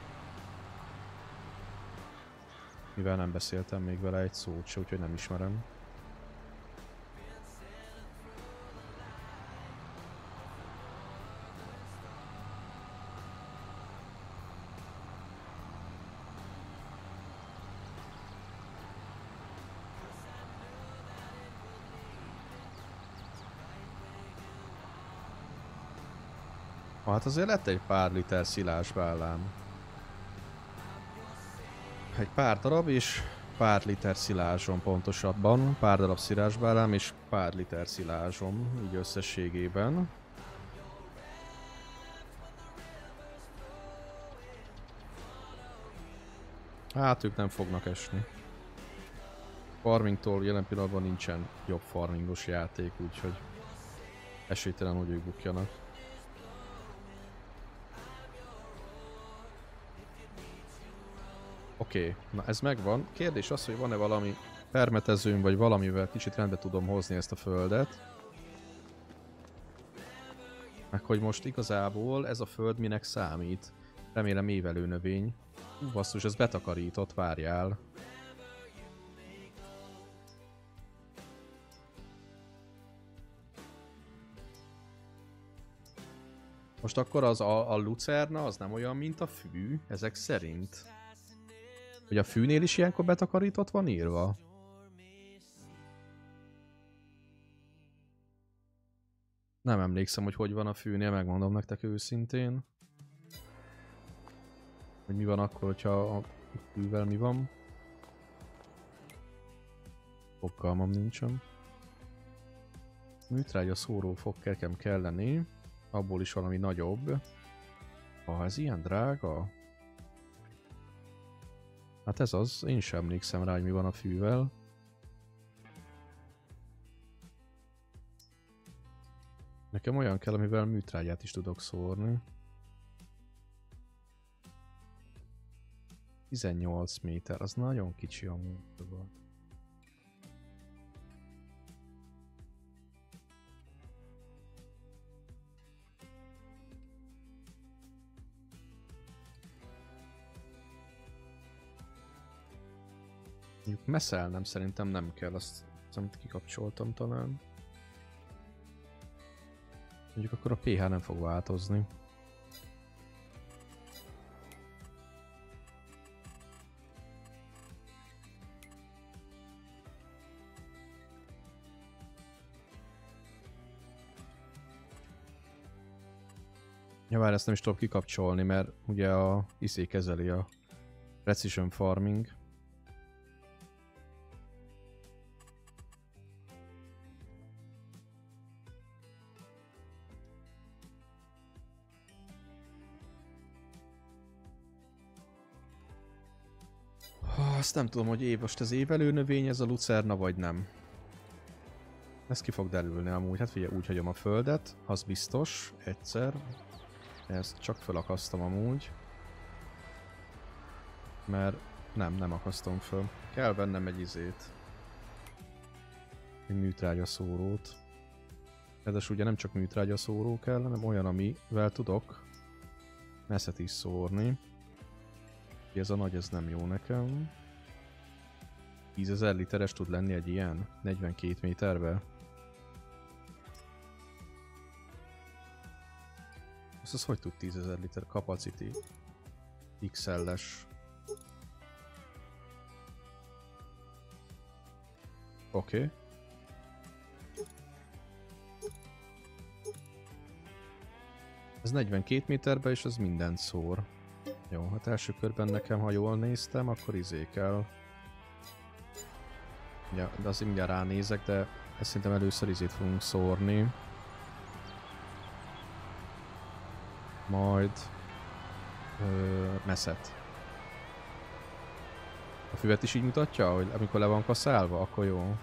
Mivel nem beszéltem még vele egy szót se, úgyhogy nem ismerem. Hát azért lett egy pár liter szilás bálám. Egy pár darab és pár liter szilázsom pontosabban. Pár darab szilásbálám és pár liter szilázsom, így összességében. Hát ők nem fognak esni. Farmingtól jelen pillanatban nincsen jobb farmingos játék, úgyhogy esélytelen, hogy ők bukjanak. Oké, okay. Na ez megvan. Kérdés az, hogy van-e valami permetezőm, vagy valamivel kicsit rendbe tudom hozni ezt a földet. Meg hogy most igazából ez a föld minek számít. Remélem évelő növény. Hú, basszus, ez betakarított, várjál. Most akkor az a, a lucerna az nem olyan, mint a fű, ezek szerint. Hogy a fűnél is ilyenkor betakarított van írva? Nem emlékszem, hogy hogy van a fűnél, megmondom nektek őszintén. Hogy mi van akkor, hogyha a fűvel mi van. Fogalmam nincsen. Műtrágya szóró fog nekem kelleni. Abból is valami nagyobb. Ha ez ilyen drága? Hát ez az, én sem emlékszem rá, hogy mi van a fűvel. Nekem olyan kell, amivel műtrágyát is tudok szórni. tizennyolc méter, az nagyon kicsi a múltban. Mondjuk messzelnem szerintem nem kell, azt amit kikapcsoltam talán. Mondjuk akkor a pé há nem fog változni. Ja, várj, ezt nem is tudom kikapcsolni, mert ugye a izé kezeli a Precision Farming. Azt nem tudom, hogy év, most az évelő növény ez a lucerna vagy nem. Ez ki fog derülni amúgy. Hát figyelj, úgy hagyom a földet, az biztos, egyszer. Ezt csak felakasztom amúgy. Mert nem, nem akasztom föl. Kell bennem egy izét. Egy műtrágyaszórót. Ez ugye nem csak műtrágyaszóró kell, hanem olyan, amivel tudok messzet is szórni. Ez a nagy, ez nem jó nekem. tízezer literes tud lenni egy ilyen? negyvenkét méterbe? Azt az hogy tud tízezer liter capacity? iksz el-es. Oké. Okay. Ez negyvenkét méterbe és ez mindent szór. Jó, hát első körben nekem, ha jól néztem, akkor izé kell. Ja, de azért mindjárt ránézek, de ezt szerintem először izét fogunk szórni. Majd... Ö, messzet. A füvet is így mutatja, hogy amikor le van kaszálva, akkor jó.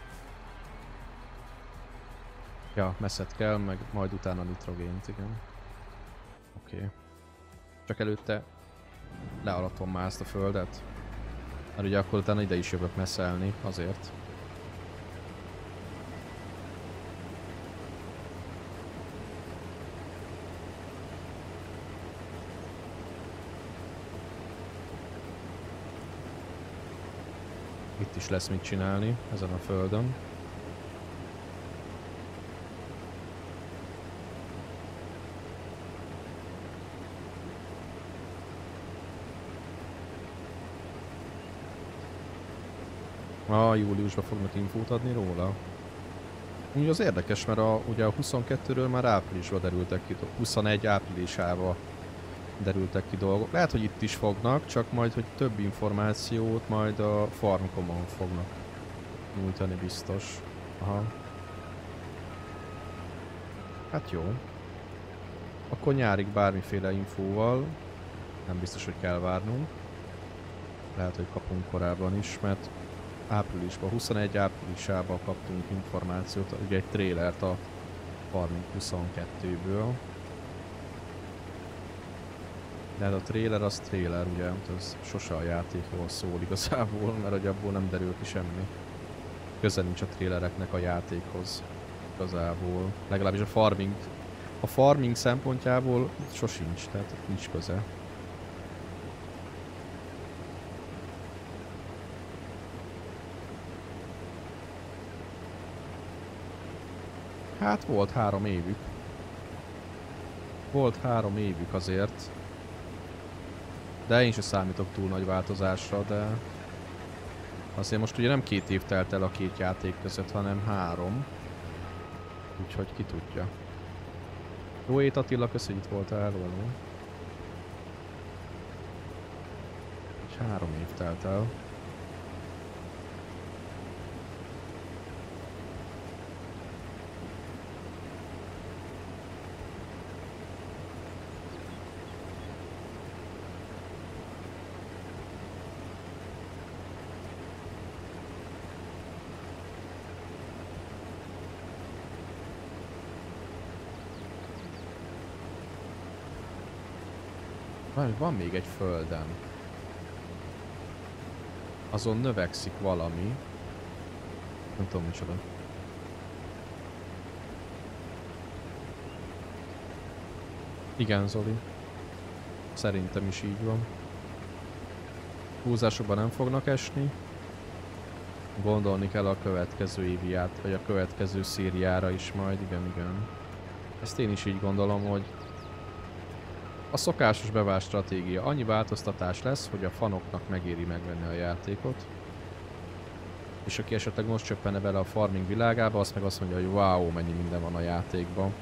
Ja, messzet kell, meg majd utána nitrogént, igen. Oké. Okay. Csak előtte lealatom már ezt a földet. Mert ugye akkor utána ide is jövök messzelni, azért. Itt is lesz mit csinálni, ezen a földön. Ah, júliusban fognak infót adni róla. Úgy az érdekes, mert a, ugye a huszonkettőről már áprilisban derültek ki, huszonegy áprilisában derültek ki dolgok. Lehet, hogy itt is fognak, csak majd, hogy több információt majd a Farmcomon fognak nyújtani biztos. Aha. Hát jó. Akkor nyárig bármiféle infóval. Nem biztos, hogy kell várnunk. Lehet, hogy kapunk korábban is, mert áprilisban, huszonegy áprilisában kaptunk információt, ugye egy trélert a Farming huszonkettőből. De a trailer az trailer, ugye, az sose a játékról szól igazából, mert hogy abból nem derül ki semmi. Köze nincs a trailereknek a játékhoz igazából. Legalábbis a farming, a farming szempontjából sosincs, tehát nincs köze. Hát volt három évük. Volt három évük azért. De én sem számítok túl nagy változásra, de... Azért most ugye nem két év telt el a két játék között, hanem három. Úgyhogy ki tudja. Jó ét Attila, köszönjük, hogy itt voltál, elvaló. Úgy három év telt el. Van még egy földem. Azon növekszik valami. Nem tudom micsoda. Igen, Zoli. Szerintem is így van. Húzásokban nem fognak esni. Gondolni kell a következő éviát, vagy a következő szériára is majd, igen, igen. Ezt én is így gondolom, hogy a szokásos bevált stratégia. Annyi változtatás lesz, hogy a fanoknak megéri megvenni a játékot. És aki esetleg most csöppenne bele a farming világába, azt meg azt mondja, hogy wow, mennyi minden van a játékban.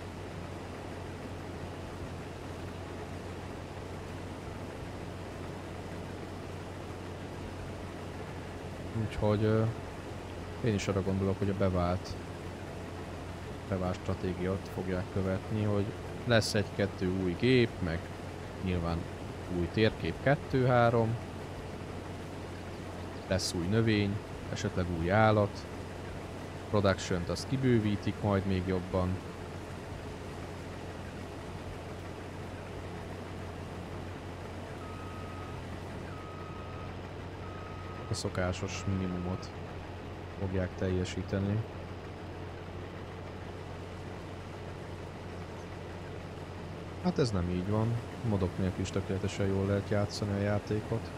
Úgyhogy euh, én is arra gondolok, hogy a bevált bevált stratégiát fogják követni, hogy lesz egy-kettő új gép, meg nyilván új térkép kettő-három, lesz új növény, esetleg új állat, production-t azt kibővítik majd még jobban. A szokásos minimumot fogják teljesíteni. Hát ez nem így van. Modok nélkül is tökéletesen jól lehet játszani a játékot.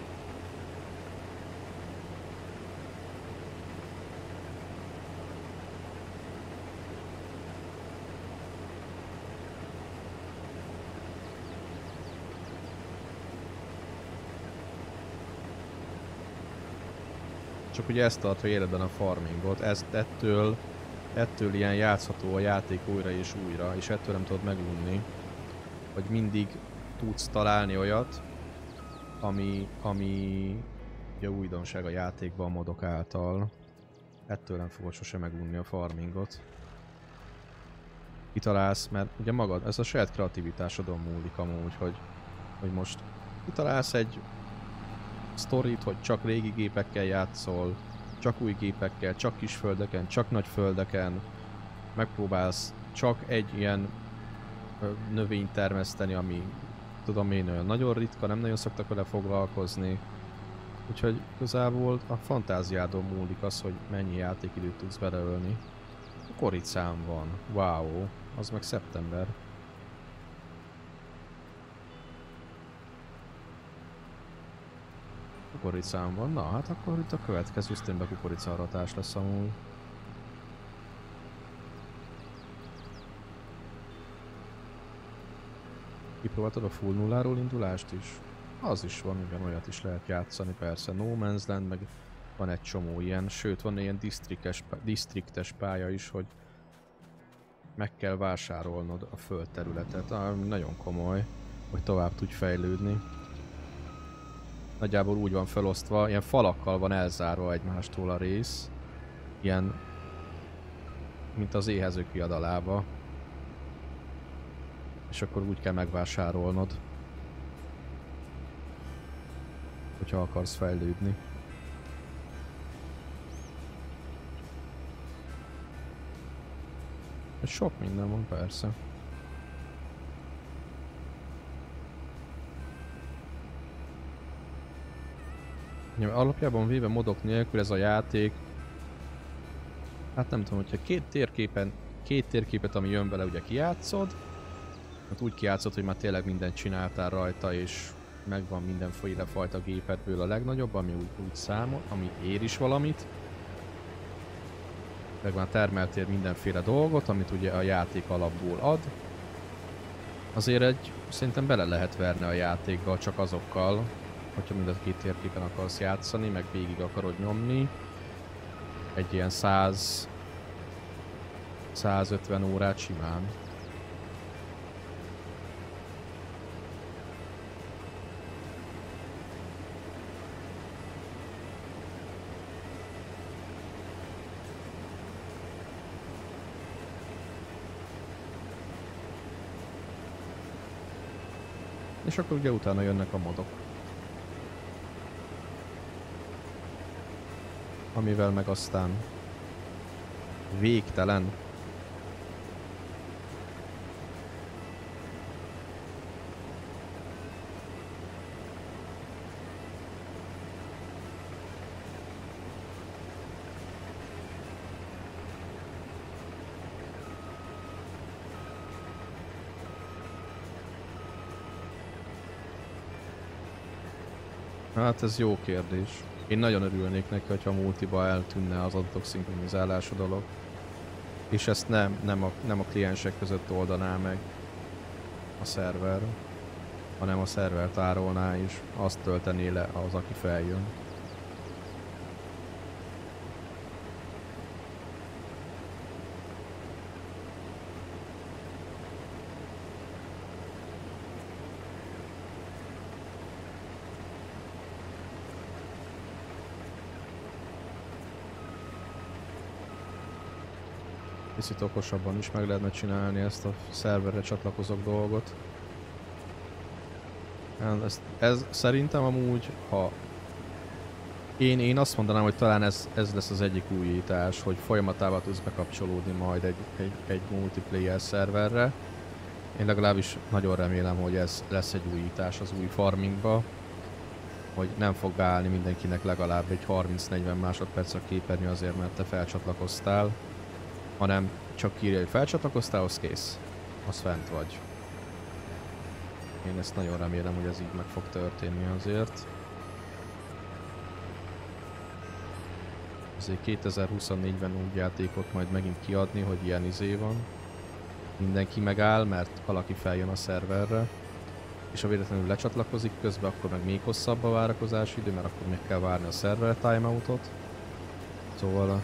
Csak ugye ezt tartva életben a farmingot, ezt ettől, ettől ilyen játszható a játék újra és újra, és ettől nem tudod megunni, hogy mindig tudsz találni olyat, ami, ami ugye újdonság a játékban a modok által. Ettől nem fogod sose megunni a farmingot. Kitalálsz, mert ugye magad, ez a saját kreativitásodon múlik amúgy, hogy, hogy most kitalálsz egy sztorit, hogy csak régi gépekkel játszol, csak új gépekkel, csak kis földeken, csak nagy földeken, megpróbálsz csak egy ilyen növényt termeszteni, ami tudom én olyan nagyon ritka, nem nagyon szoktak vele foglalkozni. Úgyhogy igazából a fantáziádon múlik az, hogy mennyi játékidőt tudsz beleölni. A koricám van, wow, az meg szeptember. Kukoricám van, na hát akkor itt a következő sztrémben kukoricaratás lesz amúgy. Kipróbáltad a full nulláról indulást is? Az is van, igen, olyat is lehet játszani, persze. No Man's Land, meg van egy csomó ilyen, sőt van ilyen disztriktes, disztriktes pálya is, hogy meg kell vásárolnod a földterületet. Ah, nagyon komoly, hogy tovább tudj fejlődni. Nagyjából úgy van felosztva, ilyen falakkal van elzárva egymástól a rész. Ilyen, mint az éhezők viadalába. És akkor úgy kell megvásárolnod, hogyha akarsz fejlődni. Sok minden van, persze. Alapjában véve modok nélkül ez a játék, hát nem tudom, hogyha két térképen, két térképet, ami jön vele, ugye kijátszod, hát úgy kijátszod, hogy már tényleg mindent csináltál rajta, és megvan mindenféle fajta gépedből a legnagyobb, ami úgy, úgy számol, ami ér is valamit. Meg már termeltél mindenféle dolgot, amit ugye a játék alapból ad. Azért egy, szerintem bele lehet verni a játékba csak azokkal, hogyha mind a két térképen akarsz játszani, meg végig akarod nyomni. Egy ilyen száz százötven órát simán. És akkor ugye utána jönnek a modok. Amivel meg aztán végtelen. Hát ez jó kérdés. Én nagyon örülnék neki, hogyha a multiba eltűnne az adatok szinkronizálása dolog. És ezt nem, nem, a, nem a kliensek között oldaná meg a szerver, hanem a szerver tárolná és azt töltené le az, aki feljön. Picit okosabban is meg lehetne csinálni ezt a szerverre csatlakozók dolgot. Ez, ez szerintem amúgy, ha én, én azt mondanám, hogy talán ez, ez lesz az egyik újítás, hogy folyamatában tudsz bekapcsolódni majd egy, egy, egy multiplayer szerverre. Én legalábbis nagyon remélem, hogy ez lesz egy újítás az új farmingba, hogy nem fog beállni mindenkinek legalább egy harminc-negyven másodperc a képernyő azért, mert te felcsatlakoztál, hanem csak írja, hogy felcsatlakoztál, az kész. Az fent vagy. Én ezt nagyon remélem, hogy ez így meg fog történni azért. Azért kétezer-huszonnégyben úgy játékot majd megint kiadni, hogy ilyen izé van. Mindenki megáll, mert valaki feljön a szerverre. És ha véletlenül lecsatlakozik közben, akkor meg még hosszabb a várakozási idő, mert akkor meg kell várni a szerver timeoutot. Szóval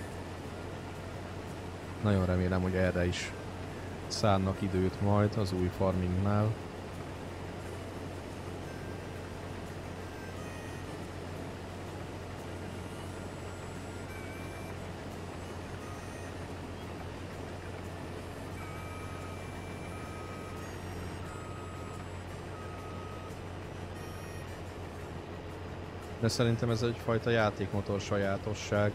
nagyon remélem, hogy erre is szánnak időt majd az új farmingnál. De szerintem ez egyfajta játékmotor sajátosság.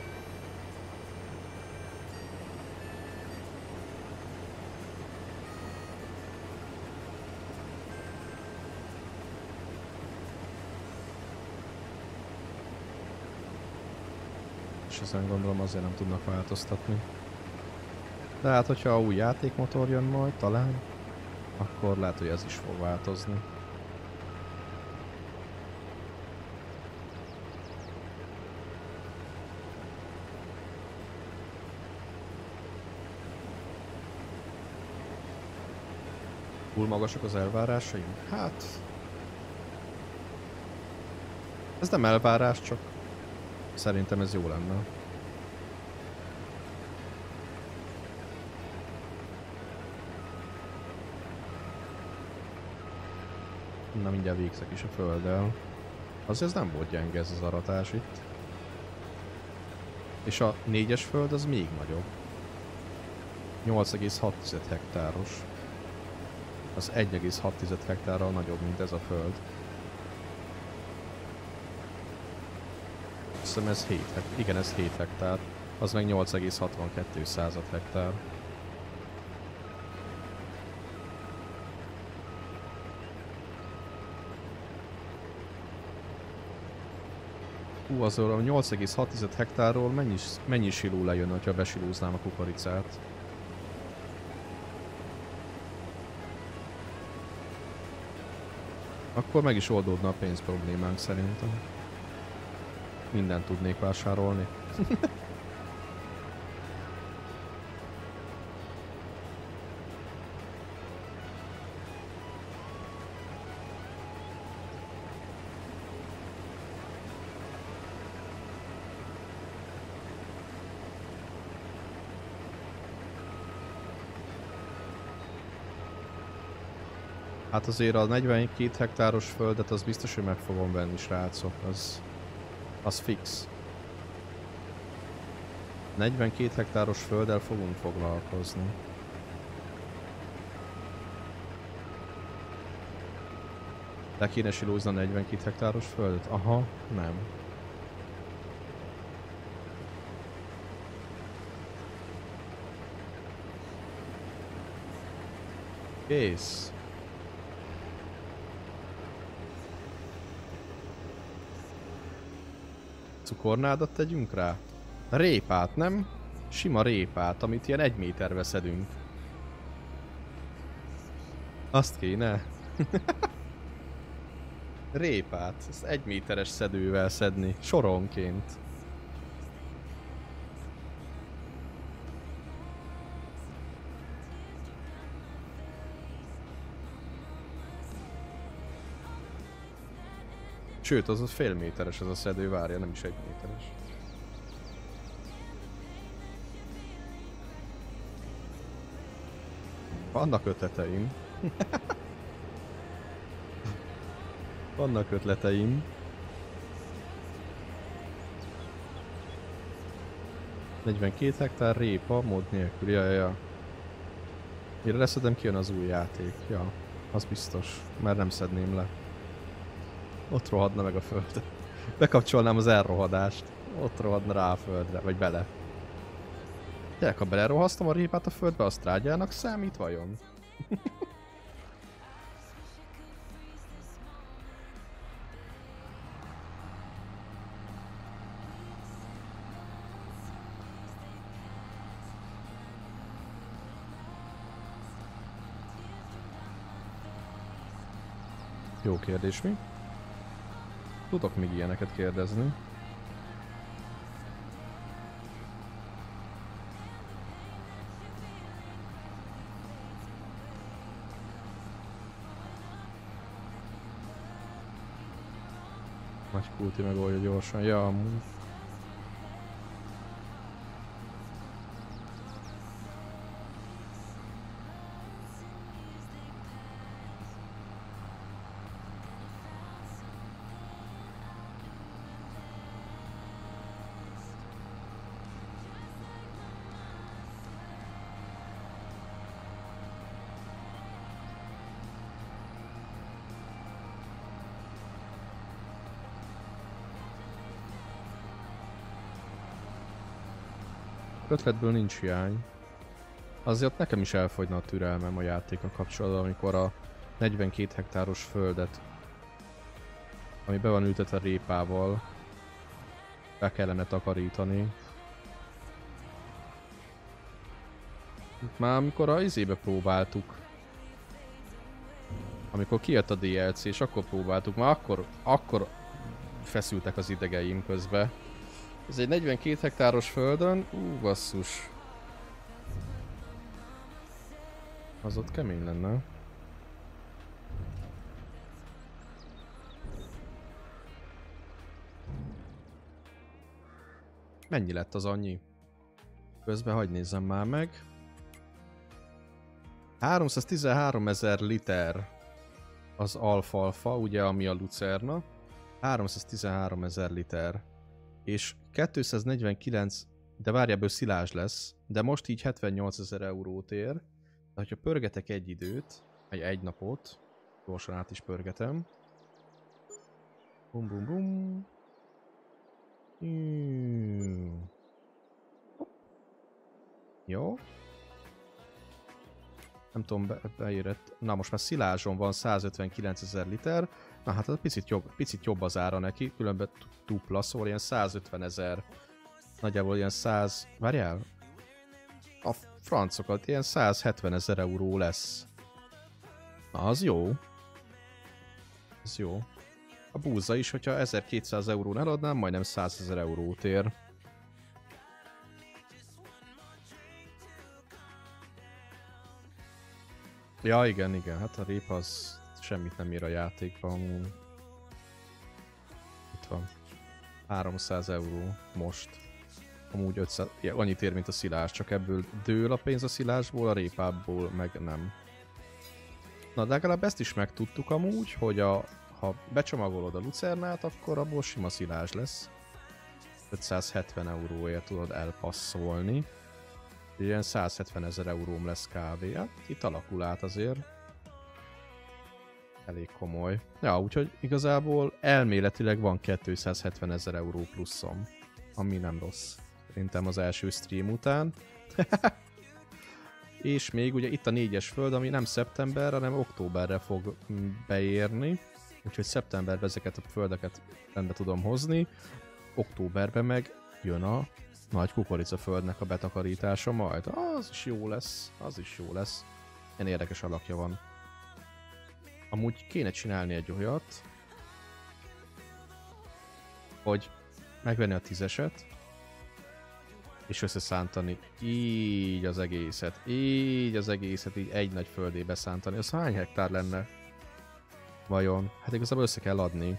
És ezen gondolom azért nem tudnak változtatni. De hát, hogyha új játékmotor jön majd, talán, akkor lehet, hogy ez is fog változni. Túl magasak az elvárásaim? Hát... Ez nem elvárás, csak szerintem ez jó lenne. Na mindjárt végzek is a földdel. Azért ez nem volt gyenge ez az aratás itt. És a négyes föld az még nagyobb. nyolc egész hat hektáros. Az egy egész hat hektárral nagyobb, mint ez a föld. Azt hiszem ez hét hektár. Igen, ez hét hektár. Az meg nyolc egész hatvankettő hektár. Hú, azon a nyolc egész hat hektárról mennyi, mennyi siló lejön, ha besilóznám a kukoricát? Akkor meg is oldódna a pénz problémánk szerintem. Mindent tudnék vásárolni. Hát azért a negyvenkét hektáros földet az biztos, hogy meg fogom venni, srácok. Az, az fix. negyvenkét hektáros földdel fogunk foglalkozni. Le kéne silózni a negyvenkét hektáros földet? Aha, nem. Kész. Cukornádat tegyünk rá? Répát, nem? Sima répát, amit ilyen egy méterbe szedünk. Azt kéne. Répát, ezt egy méteres szedővel szedni, soronként. Sőt, az az fél méteres ez a szedő, várja, nem is egy méteres. Vannak ötleteim. Vannak ötleteim. negyvenkét hektár répa, mód nélkül, ja, ja, ja. Mire leszedem, kijön az új játék, ja. Az biztos, mert nem szedném le. Ott rohadna meg a földet. Bekapcsolnám az elrohadást. Ott rohadna rá a földre, vagy bele. Tényleg, ha belerohasztom a répát a földbe, azt trágyának számít vajon? Jó kérdés, mi? Tudok még ilyeneket kérdezni. Nagy kulti megoldja gyorsan, ja amúgy. Ötletből nincs hiány. Azért nekem is elfogyna a türelmem a játékkal kapcsolatban, amikor a negyvenkét hektáros földet, ami be van ültetve répával, be kellene takarítani. Már amikor a izébe próbáltuk, amikor kijött a dé el cé, és akkor próbáltuk, már akkor, akkor feszültek az idegeim közbe. Ez egy negyvenkét hektáros földön, ú, basszus. Az ott kemény lenne. Mennyi lett az annyi? Közben hagyj nézzem már meg. háromszáztizenháromezer liter az alfalfa, ugye ami a lucerna. háromszáztizenháromezer liter. És kétszáznegyvenkilenc, de várj, ebből szilázs lesz, de most így hetvennyolcezer eurót ér. De hogyha pörgetek egy időt, vagy egy napot, gyorsan át is pörgetem. Bum bum bum. Jó. Nem tudom, be, beérett. Na most már szilázson van százötvenkilencezer liter. Na hát ez picit jobb, picit jobb az ára neki, különben dupla, szóval ilyen százötvenezer. Nagyjából ilyen száz... Várjál? A francokat ilyen százhetvenezer euró lesz. Na az jó. Ez jó. A búza is, hogyha ezerkétszáz eurón eladnám, majdnem százezer eurót ér. Ja, igen, igen, hát a rép az semmit nem ér a játékban amúgy. Itt van. háromszáz euró most. Amúgy ötszáz, ja, annyit ér, mint a szilás, csak ebből dől a pénz a szilásból, a répából meg nem. Na, de legalább ezt is megtudtuk amúgy, hogy a, ha becsomagolod a lucernát, akkor abból sima szilás lesz. ötszázhetven euróért tudod elpasszolni. Ilyen százhetvenezer euróm lesz kávé. Hát itt alakul át azért. Elég komoly. Ja, úgyhogy igazából elméletileg van kétszázhetvenezer euró pluszom. Ami nem rossz. Szerintem az első stream után. És még ugye itt a négyes föld, ami nem szeptember, hanem októberre fog beérni. Úgyhogy szeptemberben ezeket a földeket rendbe tudom hozni. Októberben meg jön a nagy kukoricaföldnek a betakarítása majd. Az is jó lesz, az is jó lesz. Ilyen érdekes alakja van. Amúgy kéne csinálni egy olyat, hogy megvenni a tízeset, és összeszántani így az egészet, így az egészet, így egy nagy földébe szántani. Az hány hektár lenne? Vajon? Hát igazából össze kell adni.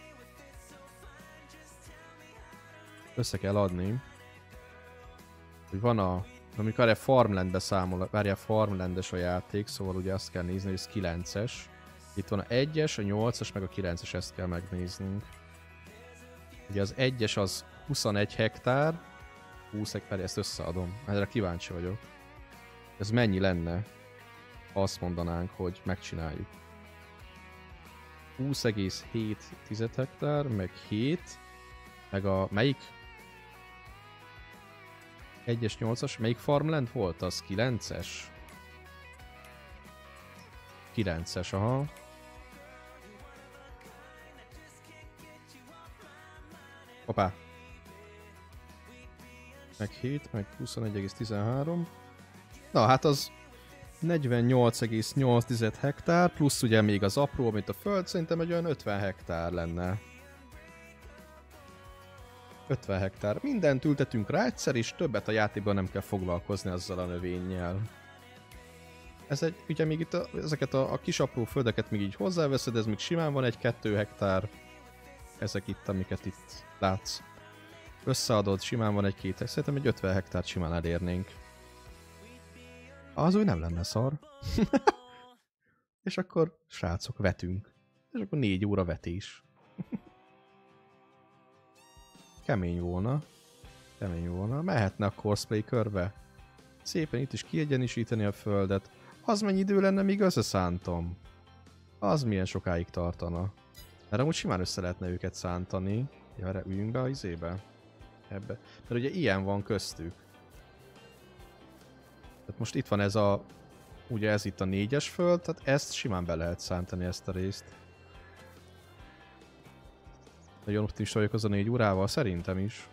Össze kell adni. Hogy van a... Amikor erre Farmlandbe számol, várjál, Farmlandes a játék, szóval ugye azt kell nézni, hogy ez kilences. Itt van a egyes, a nyolcas, meg a kilences, ezt kell megnéznünk. Ugye az egyes az huszonegy hektár, húsz hektár, ezt összeadom. Erre kíváncsi vagyok. Ez mennyi lenne, ha azt mondanánk, hogy megcsináljuk. húsz egész hét hektár, meg hét, meg a melyik? egyes, nyolcas, melyik Farmland volt az? kilences? kilences, aha. Hoppá. Meg hét, meg huszonegy egész tizenhárom. Na hát az negyvennyolc egész nyolc hektár, plusz ugye még az apró, mint a föld, szerintem egy olyan ötven hektár lenne. ötven hektár. Mindent ültetünk rá egyszer, és többet a játékban nem kell foglalkozni azzal a növényjel. Ez egy, ugye még itt a, ezeket a, a kis apró földeket még így hozzáveszed, ez még simán van egy-kettő hektár. Ezek itt, amiket itt látsz. Összeadod, simán van egy-két hektár. Szerintem egy ötven hektárt simán elérnénk. Az úgy nem lenne szar. És akkor, srácok, vetünk. És akkor négy óra vetés. Kemény volna. Kemény volna. Mehetne a cosplay körbe. Szépen itt is kiegyenisíteni a földet. Az mennyi idő lenne, míg összeszántom? Az milyen sokáig tartana? Mert amúgy simán össze lehetne őket szántani. Ja, erre üljünk be a izébe. Ebbe. Mert ugye ilyen van köztük. Tehát most itt van ez a... Ugye ez itt a négyes föld, tehát ezt simán be lehet szántani, ezt a részt. Nagyon optimista vagyok az a négy órával, szerintem is.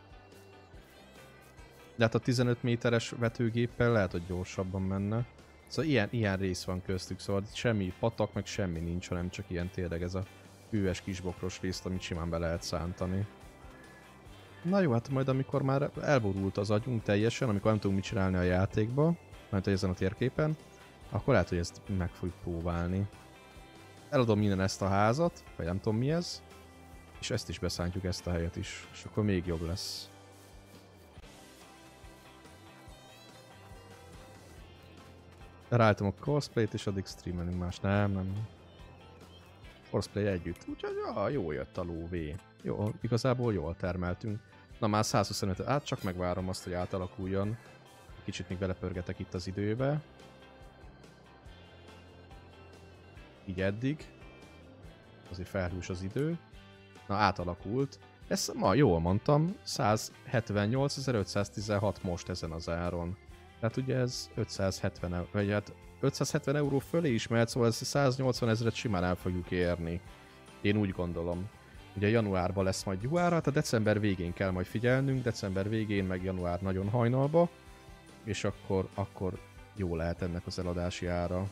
De hát a tizenöt méteres vetőgéppel lehet, hogy gyorsabban menne. Szóval ilyen, ilyen rész van köztük, szóval semmi patak, meg semmi nincs, hanem csak ilyen tényleg ez a hűves kisbokros részt, amit simán be lehet szántani. Na jó, hát majd amikor már elborult az agyunk teljesen, amikor nem tudunk mit csinálni a játékba, mert ezen a térképen, akkor lehet, hogy ezt meg fogjuk próbálni. Eladom minden ezt a házat, vagy nem tudom mi ez, és ezt is beszántjuk, ezt a helyet is, és akkor még jobb lesz. Ráálltam a cosplayt, és addig streamelünk más. Nem, nem. Cosplay együtt. Úgyhogy ja, jó jött a lóvé. Jó, igazából jól termeltünk. Na már százhuszonöt, át csak megvárom azt, hogy átalakuljon. Kicsit még belepörgetek itt az időbe. Így eddig. Azért felhús az idő. Na, átalakult. Ezt ma jól mondtam, százhetvennyolcezer-ötszáztizenhat most ezen az áron. Tehát ugye ez ötszázhetven euró, vagy hát ötszázhetven euró fölé is mehet, szóval ez száznyolcvan ezret simán el fogjuk érni. Én úgy gondolom. Ugye januárban lesz majd jó ára, tehát december végén kell majd figyelnünk, december végén meg január nagyon hajnalba, és akkor, akkor jó lehet ennek az eladási ára.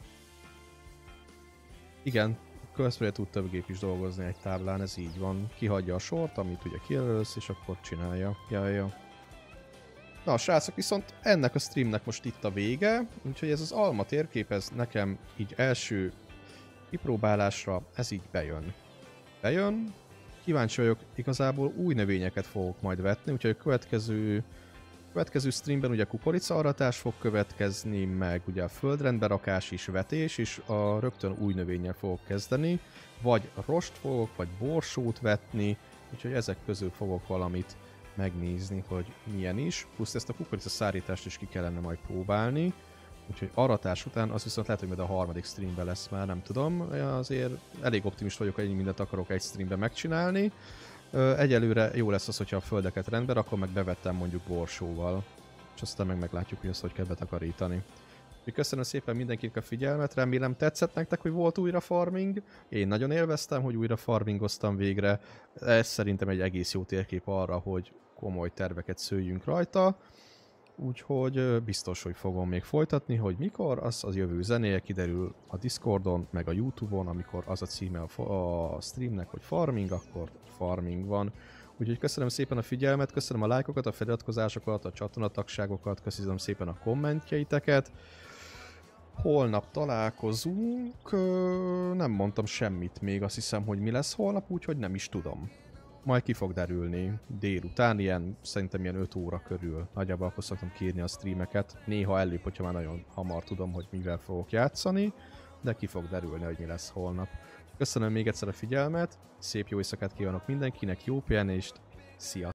Igen, közben tud több gép is dolgozni egy táblán, ez így van. Kihagyja a sort, amit ugye kijelölsz, és akkor csinálja. Ja, ja. Na, srácok, viszont ennek a streamnek most itt a vége, úgyhogy ez az alma térkép, ez nekem így első kipróbálásra, ez így bejön. Bejön, kíváncsi vagyok, igazából új növényeket fogok majd vetni, úgyhogy a következő, következő streamben ugye kukoricaaratás fog következni, meg ugye a földrendberakás is, vetés, és a rögtön új növényel fogok kezdeni, vagy rost fogok, vagy borsót vetni, úgyhogy ezek közül fogok valamit megnézni, hogy milyen is, plusz ezt a kukorica szárítást is ki kellene majd próbálni, úgyhogy aratás után, az viszont lehet, hogy majd a harmadik streamben lesz már, nem tudom, azért elég optimist vagyok, hogy ennyi mindent akarok egy streamben megcsinálni. Egyelőre jó lesz az, hogyha a földeket rendbe rakom, meg bevettem mondjuk borsóval, és aztán meg meglátjuk, hogy azt hogy kell betakarítani. Köszönöm szépen mindenkinek a figyelmet, remélem tetszett nektek, hogy volt újra farming. Én nagyon élveztem, hogy újra farmingoztam végre. Ez szerintem egy egész jó térkép arra, hogy komoly terveket szőjünk rajta. Úgyhogy biztos, hogy fogom még folytatni, hogy mikor, az az jövő zenéje kiderül a Discordon, meg a YouTube-on, amikor az a címe a, a streamnek, hogy farming, akkor farming van. Úgyhogy köszönöm szépen a figyelmet, köszönöm a lájkokat, a feliratkozásokat, a csatornatagságokat, köszönöm szépen a kommentjeiteket. Holnap találkozunk, nem mondtam semmit még, azt hiszem, hogy mi lesz holnap, úgyhogy nem is tudom. Majd ki fog derülni délután, ilyen, szerintem ilyen öt óra körül. Nagyjából akkor szoktam kírni a streameket. Néha előbb, hogyha már nagyon hamar tudom, hogy mivel fogok játszani, de ki fog derülni, hogy mi lesz holnap. Köszönöm még egyszer a figyelmet, szép jó éjszakát kívánok mindenkinek, jó pihenést, szia!